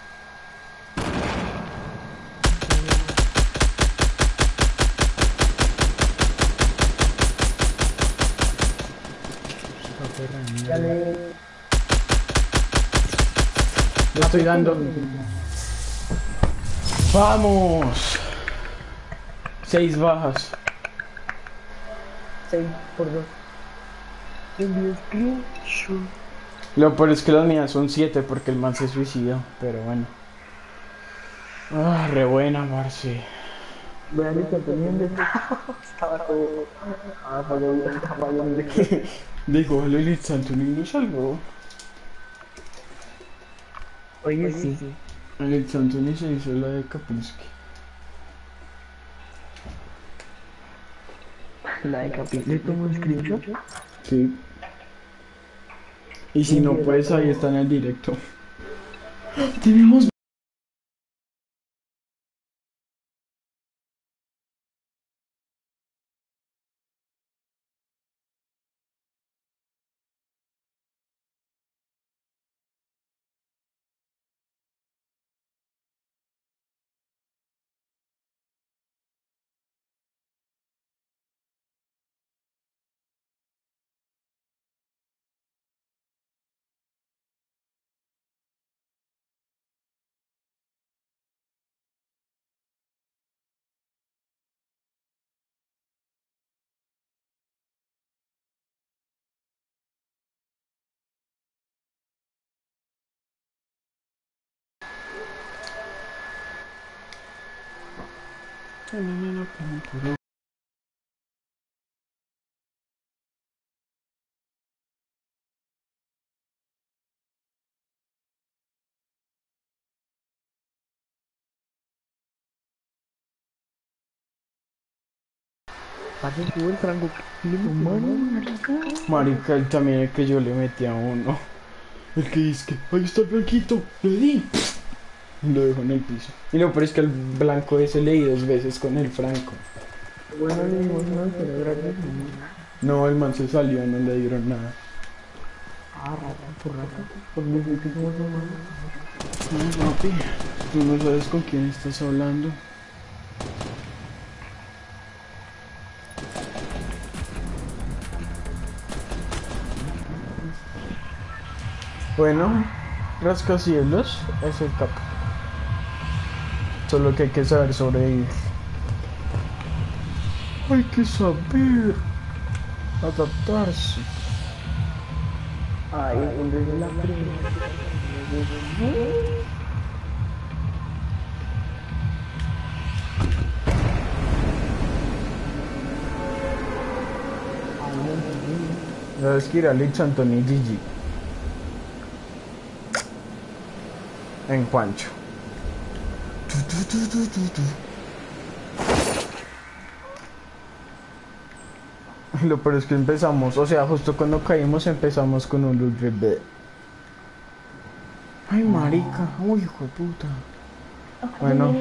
Esa perra de mierda. Dale. Le estoy dando. ¡Vamos! 6 bajas. 6 por 2. Envío screenshot. Lo peor es que las mías son 7 porque el man se suicidó. Pero bueno. Ah, re buena, parce. Voy a estar teniendo. Estaba todo. Falló de que. Digo, Lilith Santoni no salvó. Oye, sí. Lilith Santoni se hizo la de Kapusky. La de Capi. ¿Le tomo un screenshot? Sí. Y si no, pues ahí está en el directo. Tenemos Parce, tuvo el franco humano, Marica, el también el que yo le metí a uno. El que dice que ahí está el blanquito, le di. Y lo dejó en el piso. Y lo peor es que el blanco ese le di 2 veces con el franco. Bueno, le dimos una celebrar de No, el man se salió, no le dieron nada. Ah, rata, por decir que somos humanos. No, papi, tú no sabes con quién estás hablando. Bueno, rascacielos es el capo. Solo que hay que saber sobrevivir. Hay que saber adaptarse. Ay, desde la primera. Sabes que ir a Lich Anthony Gigi. En Juancho. Lo peor es que empezamos, o sea, justo cuando caímos empezamos con un loot rebel. Ay, marica, uy, hijo de puta. Bueno,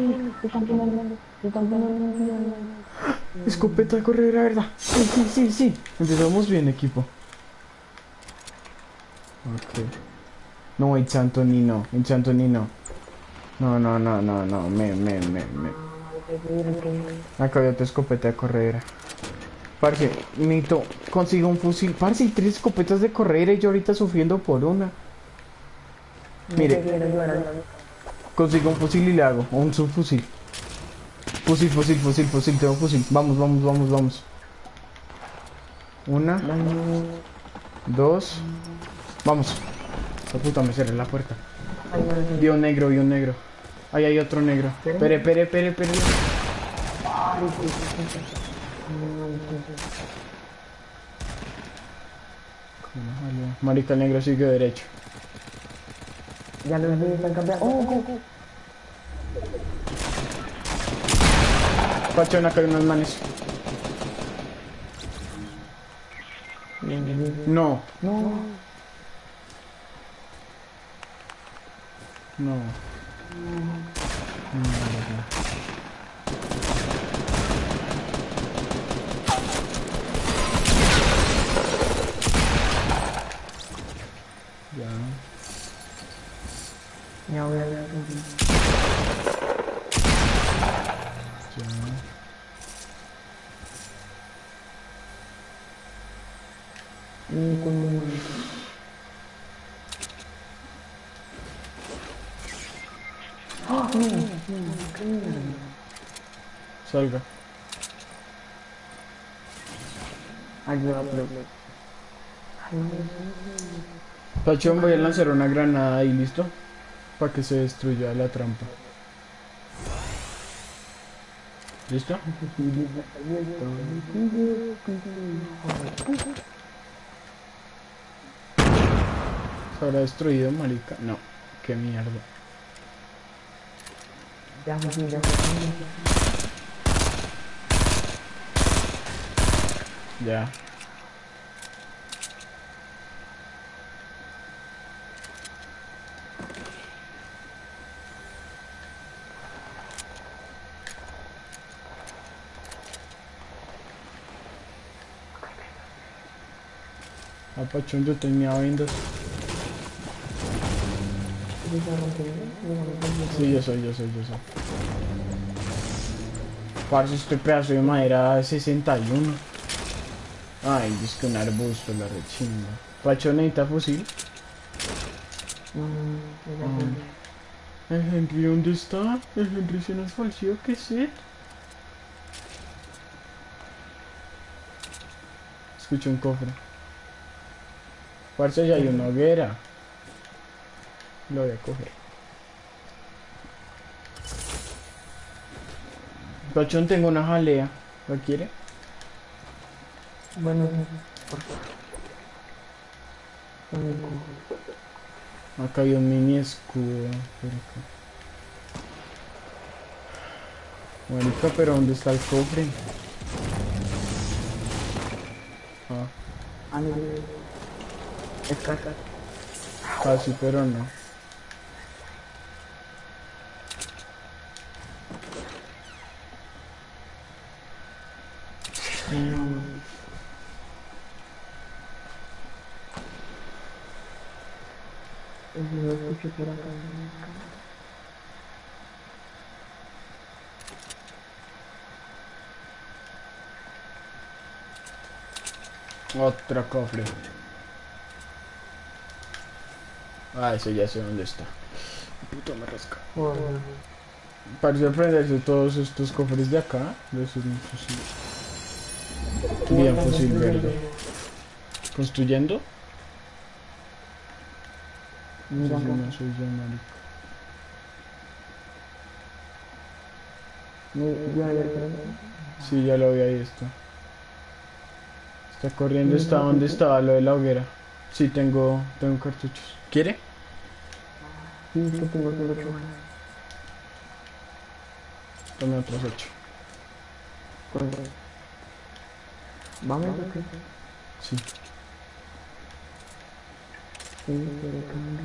escopeta de correr, la verdad. Sí. Empezamos bien, equipo. Ok. No, It's Anthony no, It's Anthony no. No, me. Acá había otra escopeta de corredera. Parce, Nito, consigo un fusil. Parce, hay 3 escopetas de corredera y yo ahorita sufriendo por una. Mire, consigo un fusil y le hago, o un subfusil. Fusil, tengo fusil. Vamos. 1, 2, vamos. La puta, me cerré la puerta. Vi un negro. Ahí hay otro negro. Espere. Marica, el negro sigue derecho. Ya los vi, están cambiando. Oh. Pachón, acá hay unos manes. No. Ya voy a ver. Salga. Ayuda, Pachón, voy a lanzar una granada ahí, ¿listo? Para que se destruya la trampa. ¿Listo? ¿Se habrá destruido, marica? No. Qué mierda. Ya. Pachón, yo tenía Windows. Sí, yo soy. Parce, este pedazo de madera de 61. Ay, es que un arbusto, la rechinga. Pachón, necesita fusil. ¿El Henry dónde está? ¿El Henry se nos falseó? ¿Qué es él? Escucho un cofre. Parce, ya hay una hoguera. Lo voy a coger. Pachón, tengo una jalea. ¿La quiere? Bueno, por favor. Acá hay un mini escudo. Por acá. Marica, pero ¿dónde está el cofre? Ale, escasa. Casi, pero no. Lo escucho por acá. Otro cofre. Ah, ese ya sé dónde está. Puto me rasca. Joder. Parece aprenderse todos estos cofres de acá. De esos un fusil. Bien, fusil verde. ¿Construyendo? Mira, Sí, no soy yo, marico. Sí, ya lo vi, ahí está. Está corriendo, está donde estaba lo de la hoguera. Sí, tengo cartuchos. ¿Quiere? sí, es que tengo solo 8 balas. Tome otros 8. Pues, ¿vamos o qué? Sí. Sí, quiere cambiar.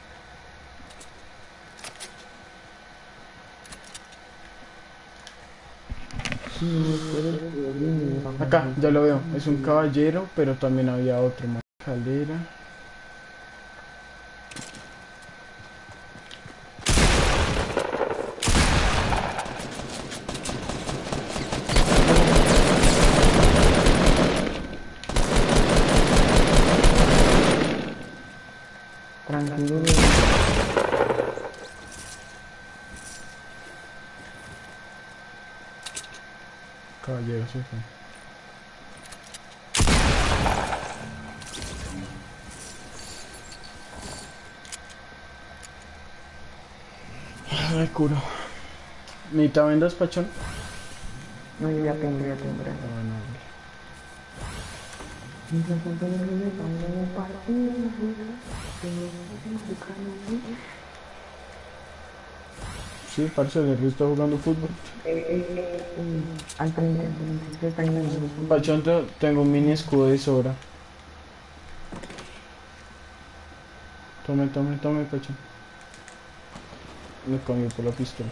Sí, Acá, ya lo veo. Es un caballero, pero también había otro más. Escalera. Tranquilo. Caballero se fue. Ay, curo. ¿Necesita vendas, pachón? No, yo ya tengo, gracias. Ah, bueno, vale. Sí, parce, el Henry está jugando fútbol. Al frente, se está yendo. Pachón, tengo un mini escudo de sobra. Tome, pachón. Me cambio por la pistola.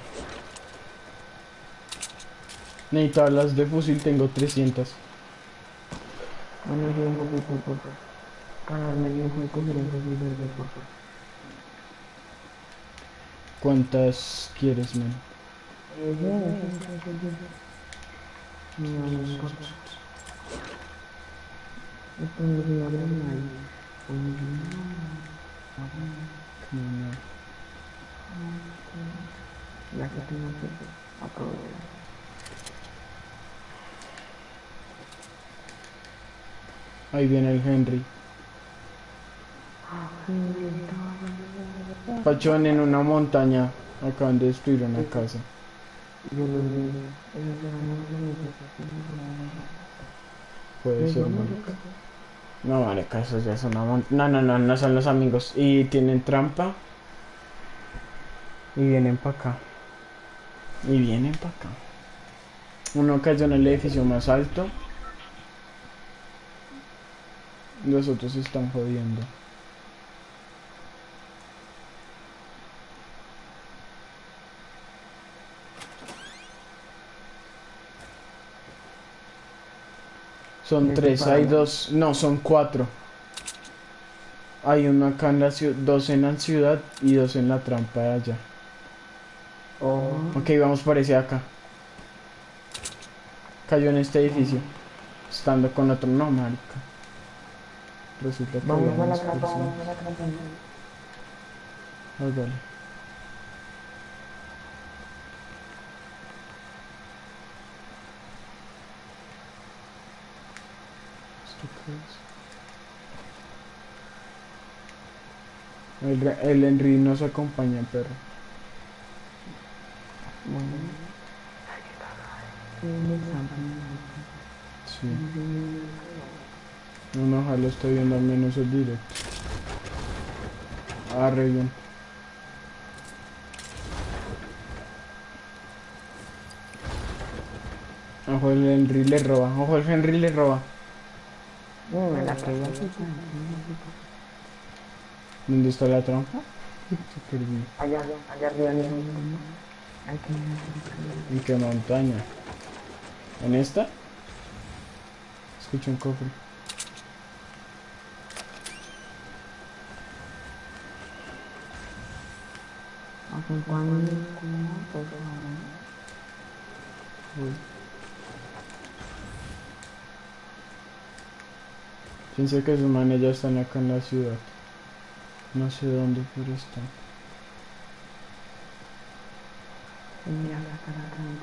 Necesito balas de fusil, tengo 300. Bueno, yo un poquito por ganarme el hijo de coger un fusil verde, por favor. ¿Cuántas quieres, man? No. Ya que tengo que aprovechar. Ahí viene el Henry. Pachón, en una montaña. Acaban de destruir una casa. Yo los vi. Puede ser, marica. No, marica, esos ya son una no son los amigos. Y tienen trampa. Y vienen para acá. Uno cayó en el edificio más alto. Los otros se están jodiendo. Son 3, hay 2, no, son 4. Hay uno acá en la ciudad, 2 en la ciudad y 2 en la trampa de allá. Oh, Ok, vamos por ese acá. Cayó en este edificio. Estando con otro, no, marica. Resulta que vamos había a la más capa, personas. vamos a la capa. Ay, vale. ¿Esto qué es? El Henry nos acompaña, perro. Sí. No, ojalá estoy viendo al menos el directo. Ah, re bien. Ojo, el Henry le roba. Ojo, el Henry le roba. Me la quedé así. ¿Dónde está la trampa? Se perdió. Allá, allá arriba mismo. Hay que mirar por acá. ¿En qué montaña? ¿En esta? Escucho un cofre. Acompañe. Pienso que esos manes ya están acá en la ciudad. No sé dónde, pero están. Mira, acá está la trampa.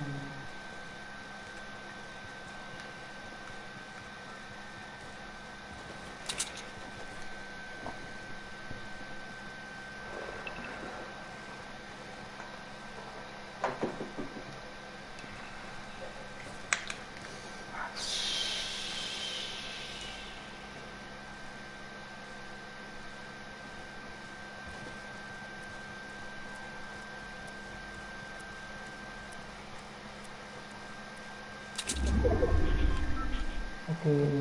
Ok.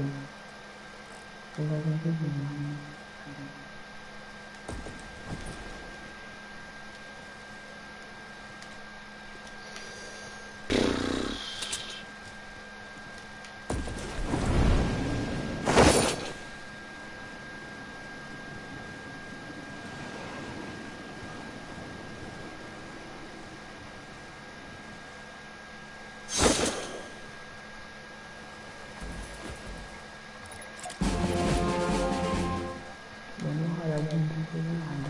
Vamos a la gente de nada.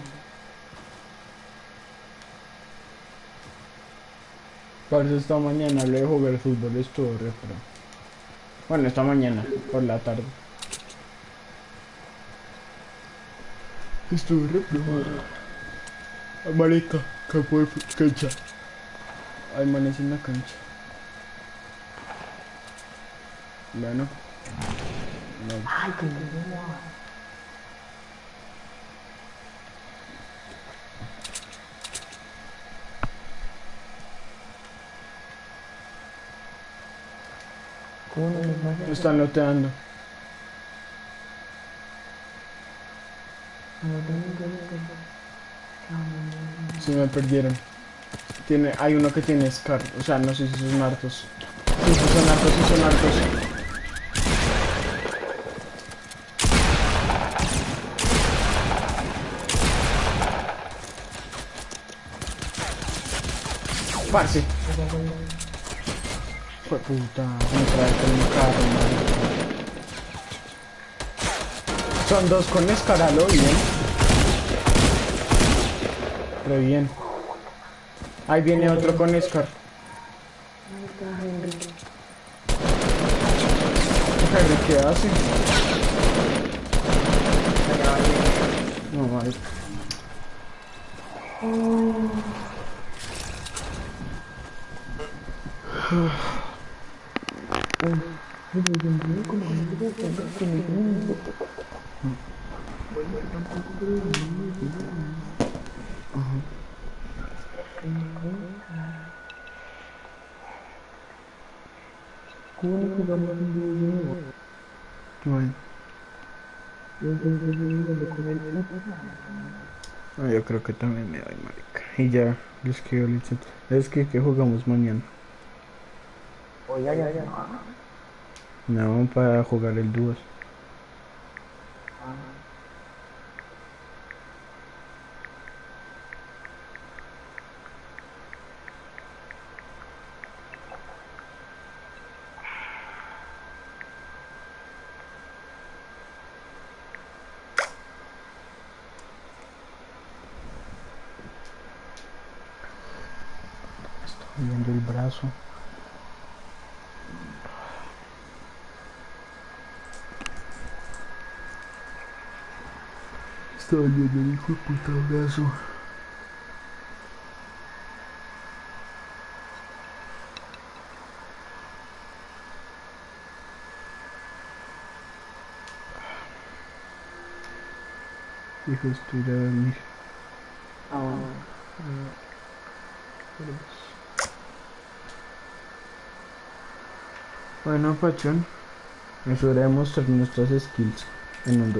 Por eso esta mañana hablé de jugar fútbol, estuvo re pro. Bueno, esta mañana, por la tarde. Estuve re pro. Ay, marica, campo de cancha. Hay manes en la cancha. Bueno. No. Ay, qué lindo. ¿Cómo no les vaya? Me están loteando. Sí, me perdieron. Hay uno que tiene Scar. O sea, no sé si son hartos. Sí, sí son hartos, sí son hartos. Parce. Fue puta. Me trae con un carro, man. Son dos con Scar, a lo bien. Re bien. Ahí viene otro con Scar. Henry, ¿qué hace? No, marica. Bueno, no, yo creo que también me doy, marica. Y ya, les quiero el chat. Es que jugamos mañana. Oye, ya. No, para jugar el dúos. Estoy viendo el brazo. Estoy viendo el hijo de puta brazo. Hijo, estoy a dormir. Bueno, Pachón. Es hora de mostrar nuestras skills en un dúo.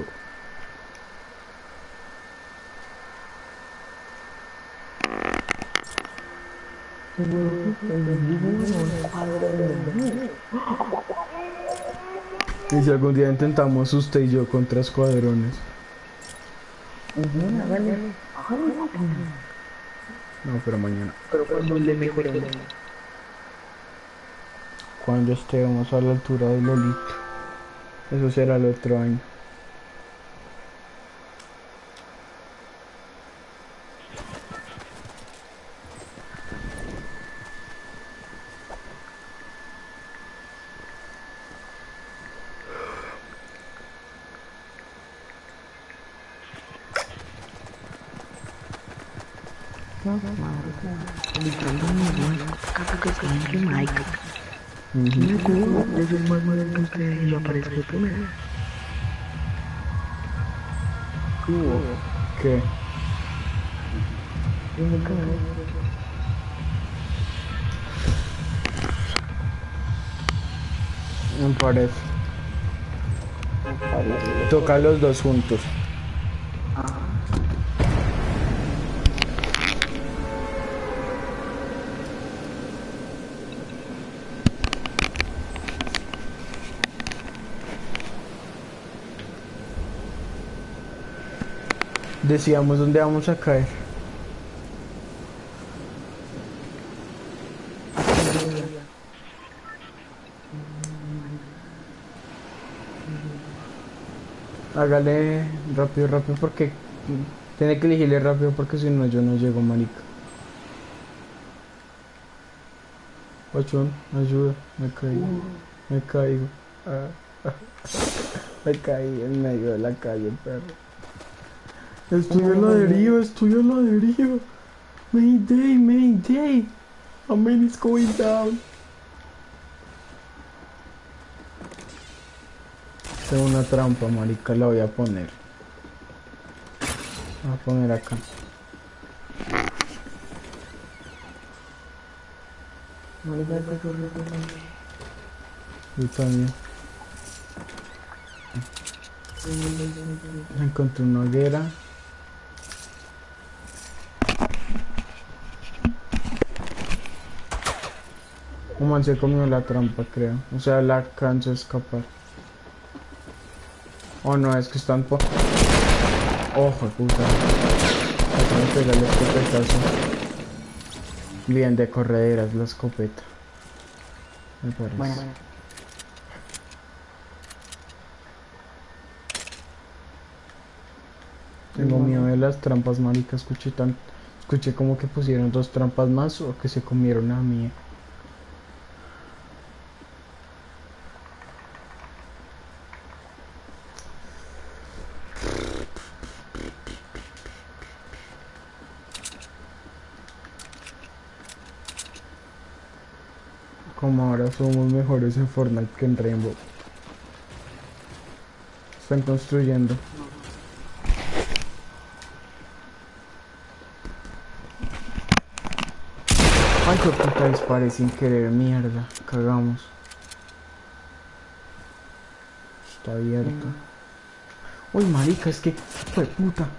Y si algún día intentamos usted y yo contra escuadrones. No, pero mañana. Pero cuando le mejoremos. Cuando estemos a la altura del Lolito. Eso será el otro año. ¿Qué? Me parece. Toca los dos juntos. Decíamos dónde vamos a caer. Hágale rápido, rápido, porque tiene que elegirle rápido, porque si no yo no llego, marica. Ochón, ayuda, me caigo, me caigo. Me caí en medio de la calle, perro. Estoy en la deriva, estoy en la deriva. Mayday, mayday. A man is going down. Tengo una trampa, marica, la voy a poner. Voy a poner acá. Yo también. Encontré una hoguera. Un man se comió la trampa, creo. O sea, la alcanzó a escapar. Oh no, es que están por... Ojo, puta. Acabo de pegar el escopetazo. Bien de correderas la escopeta. Me parece. Bueno. Tengo miedo de las trampas, marica. Escuché como que pusieron dos trampas más o que se comieron a mí. Como ahora somos mejores en Fortnite que en Rainbow. Están construyendo. Ay, qué puta, disparé sin querer, mierda. Cagamos. Está abierto. Uy, marica, es que... Fue puta.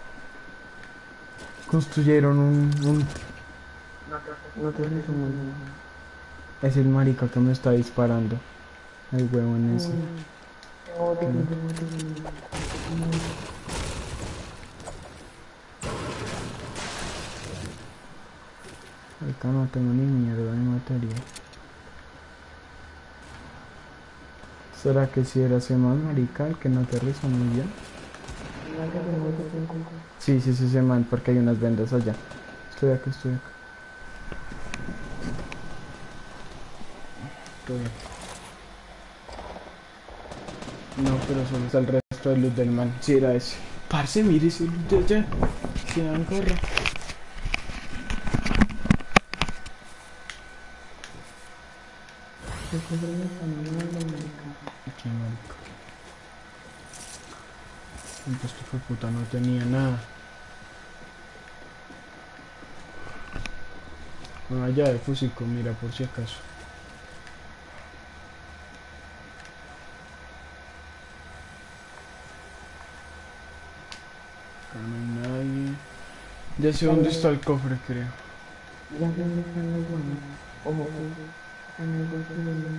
Construyeron un... No te ríes muy bien. Es el marica que me está disparando. El huevón ese. Acá no tengo ni mierda de material. ¿Será que si era ese man, marica, el que no aterriza muy bien? Sí, ese man, porque hay unas vendas allá. Estoy acá. No, pero solo está el resto de luz del man. Sí, era ese. Parce, mire ese luz de allá. Se dan gorra. Aquí, marica. Pues que fue puta, no tenía nada. Una llave de fusico, mira, por si acaso. Ya sé dónde está el cofre, creo. Ya sé dónde están los buenos. Ojo, están los dos buenos.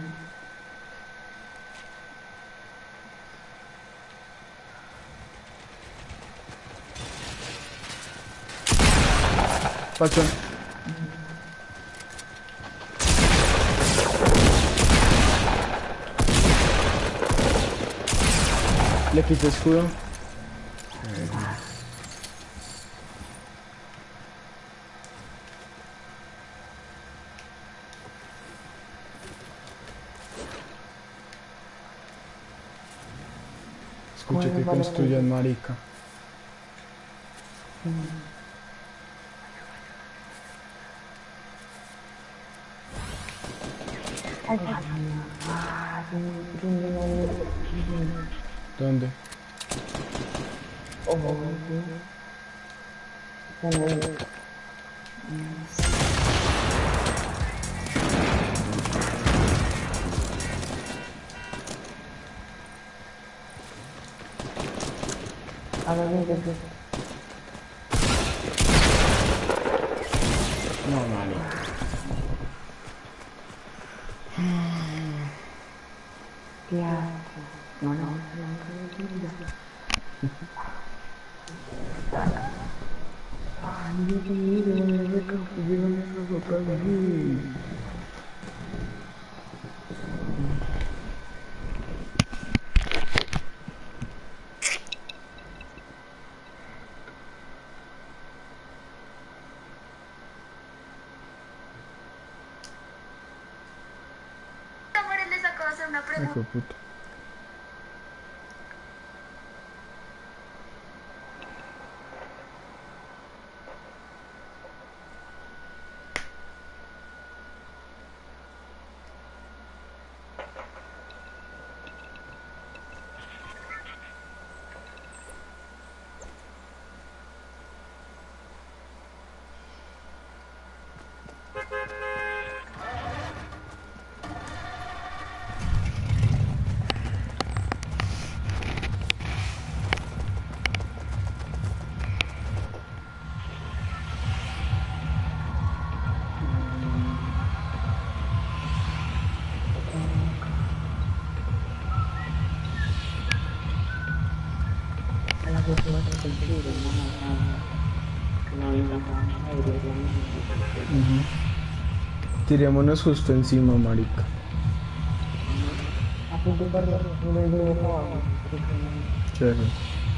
Pachón. Le quité escudo. Escuché que construyan marica. Ay, ¿Dónde? ojo, están ahí. A la gente que No, marica. qué asco. No, no, ay, Dios mío, me confundieron las botas de mí. Amores, les acabo de hacer una Ay, pregunta. hijo de puta. A las personas que se quieren, no hay una aire, Tirémonos justo encima, marica. a punto para no hay de abajo. Chévere.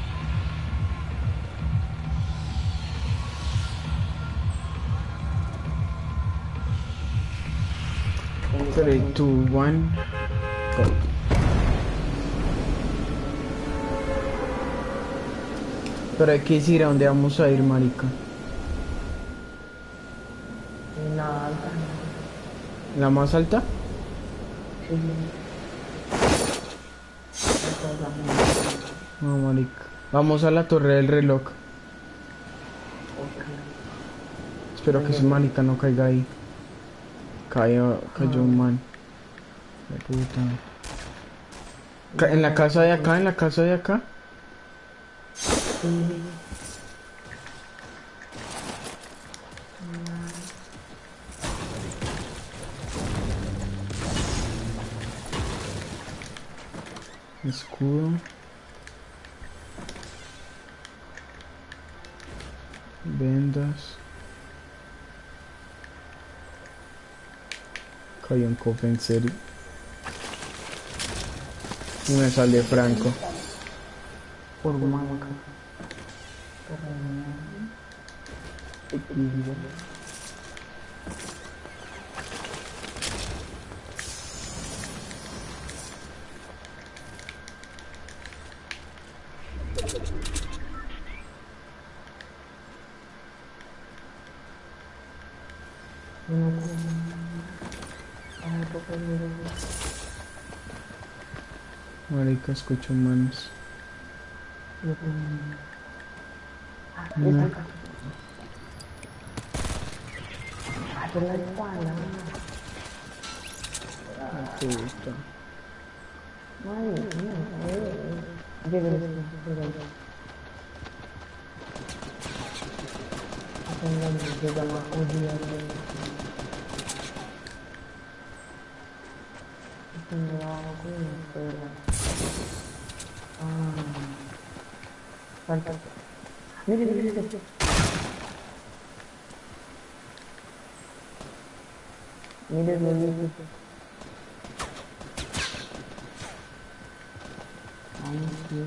Three, two, one, go. Pero hay que decir a dónde vamos a ir, marica. Nada, ¿La más alta? sí. No, marica. Vamos a la torre del reloj. Espero que ese marica no caiga ahí. Cayó un man. De puta. En la casa de acá, en la casa de acá. Escudo. Vendas. Cayó un cofre en serio. Y me sale Franco. Por manca. Marica, escucho manos. No. Por la espalda. Puta. Llega. Se llama Odiar. Me va con una perra. Falta. Mire, mire, mire. Mire, mire. Ay, sí.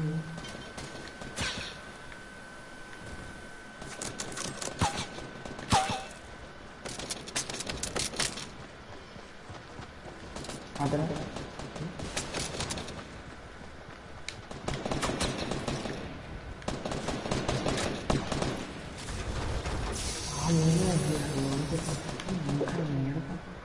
Atrás. Ay, mira, mierda.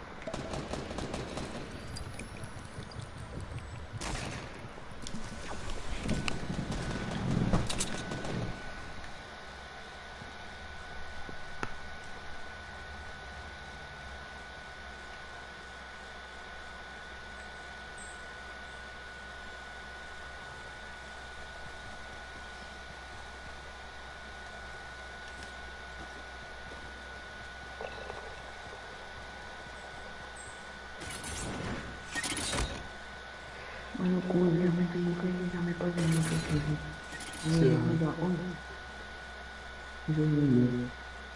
Bueno, cool, ya me tengo que ir, ya me pasé mucho tiempo. Sí. Ya, hola. Yo muy bien.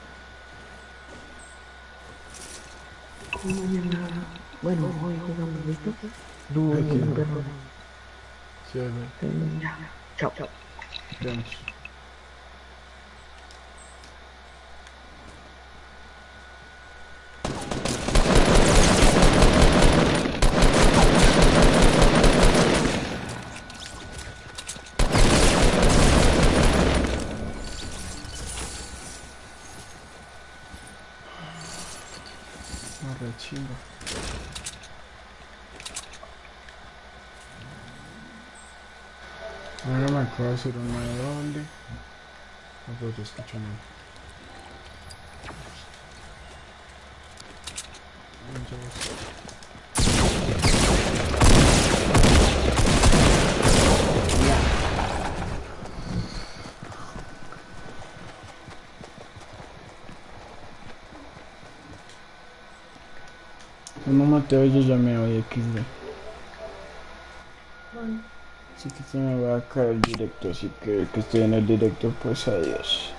Mañana, bueno, hoy jugamos, ¿listo? Dúo y el perro. Sí, Ya, chao. vemos. Re chimba. Ahora me acabo de hacer una de doble. No puedo te escucho nada. No, Mateo, yo ya me voy XD. Así que se me va a caer el directo, así que estoy en el directo, pues adiós.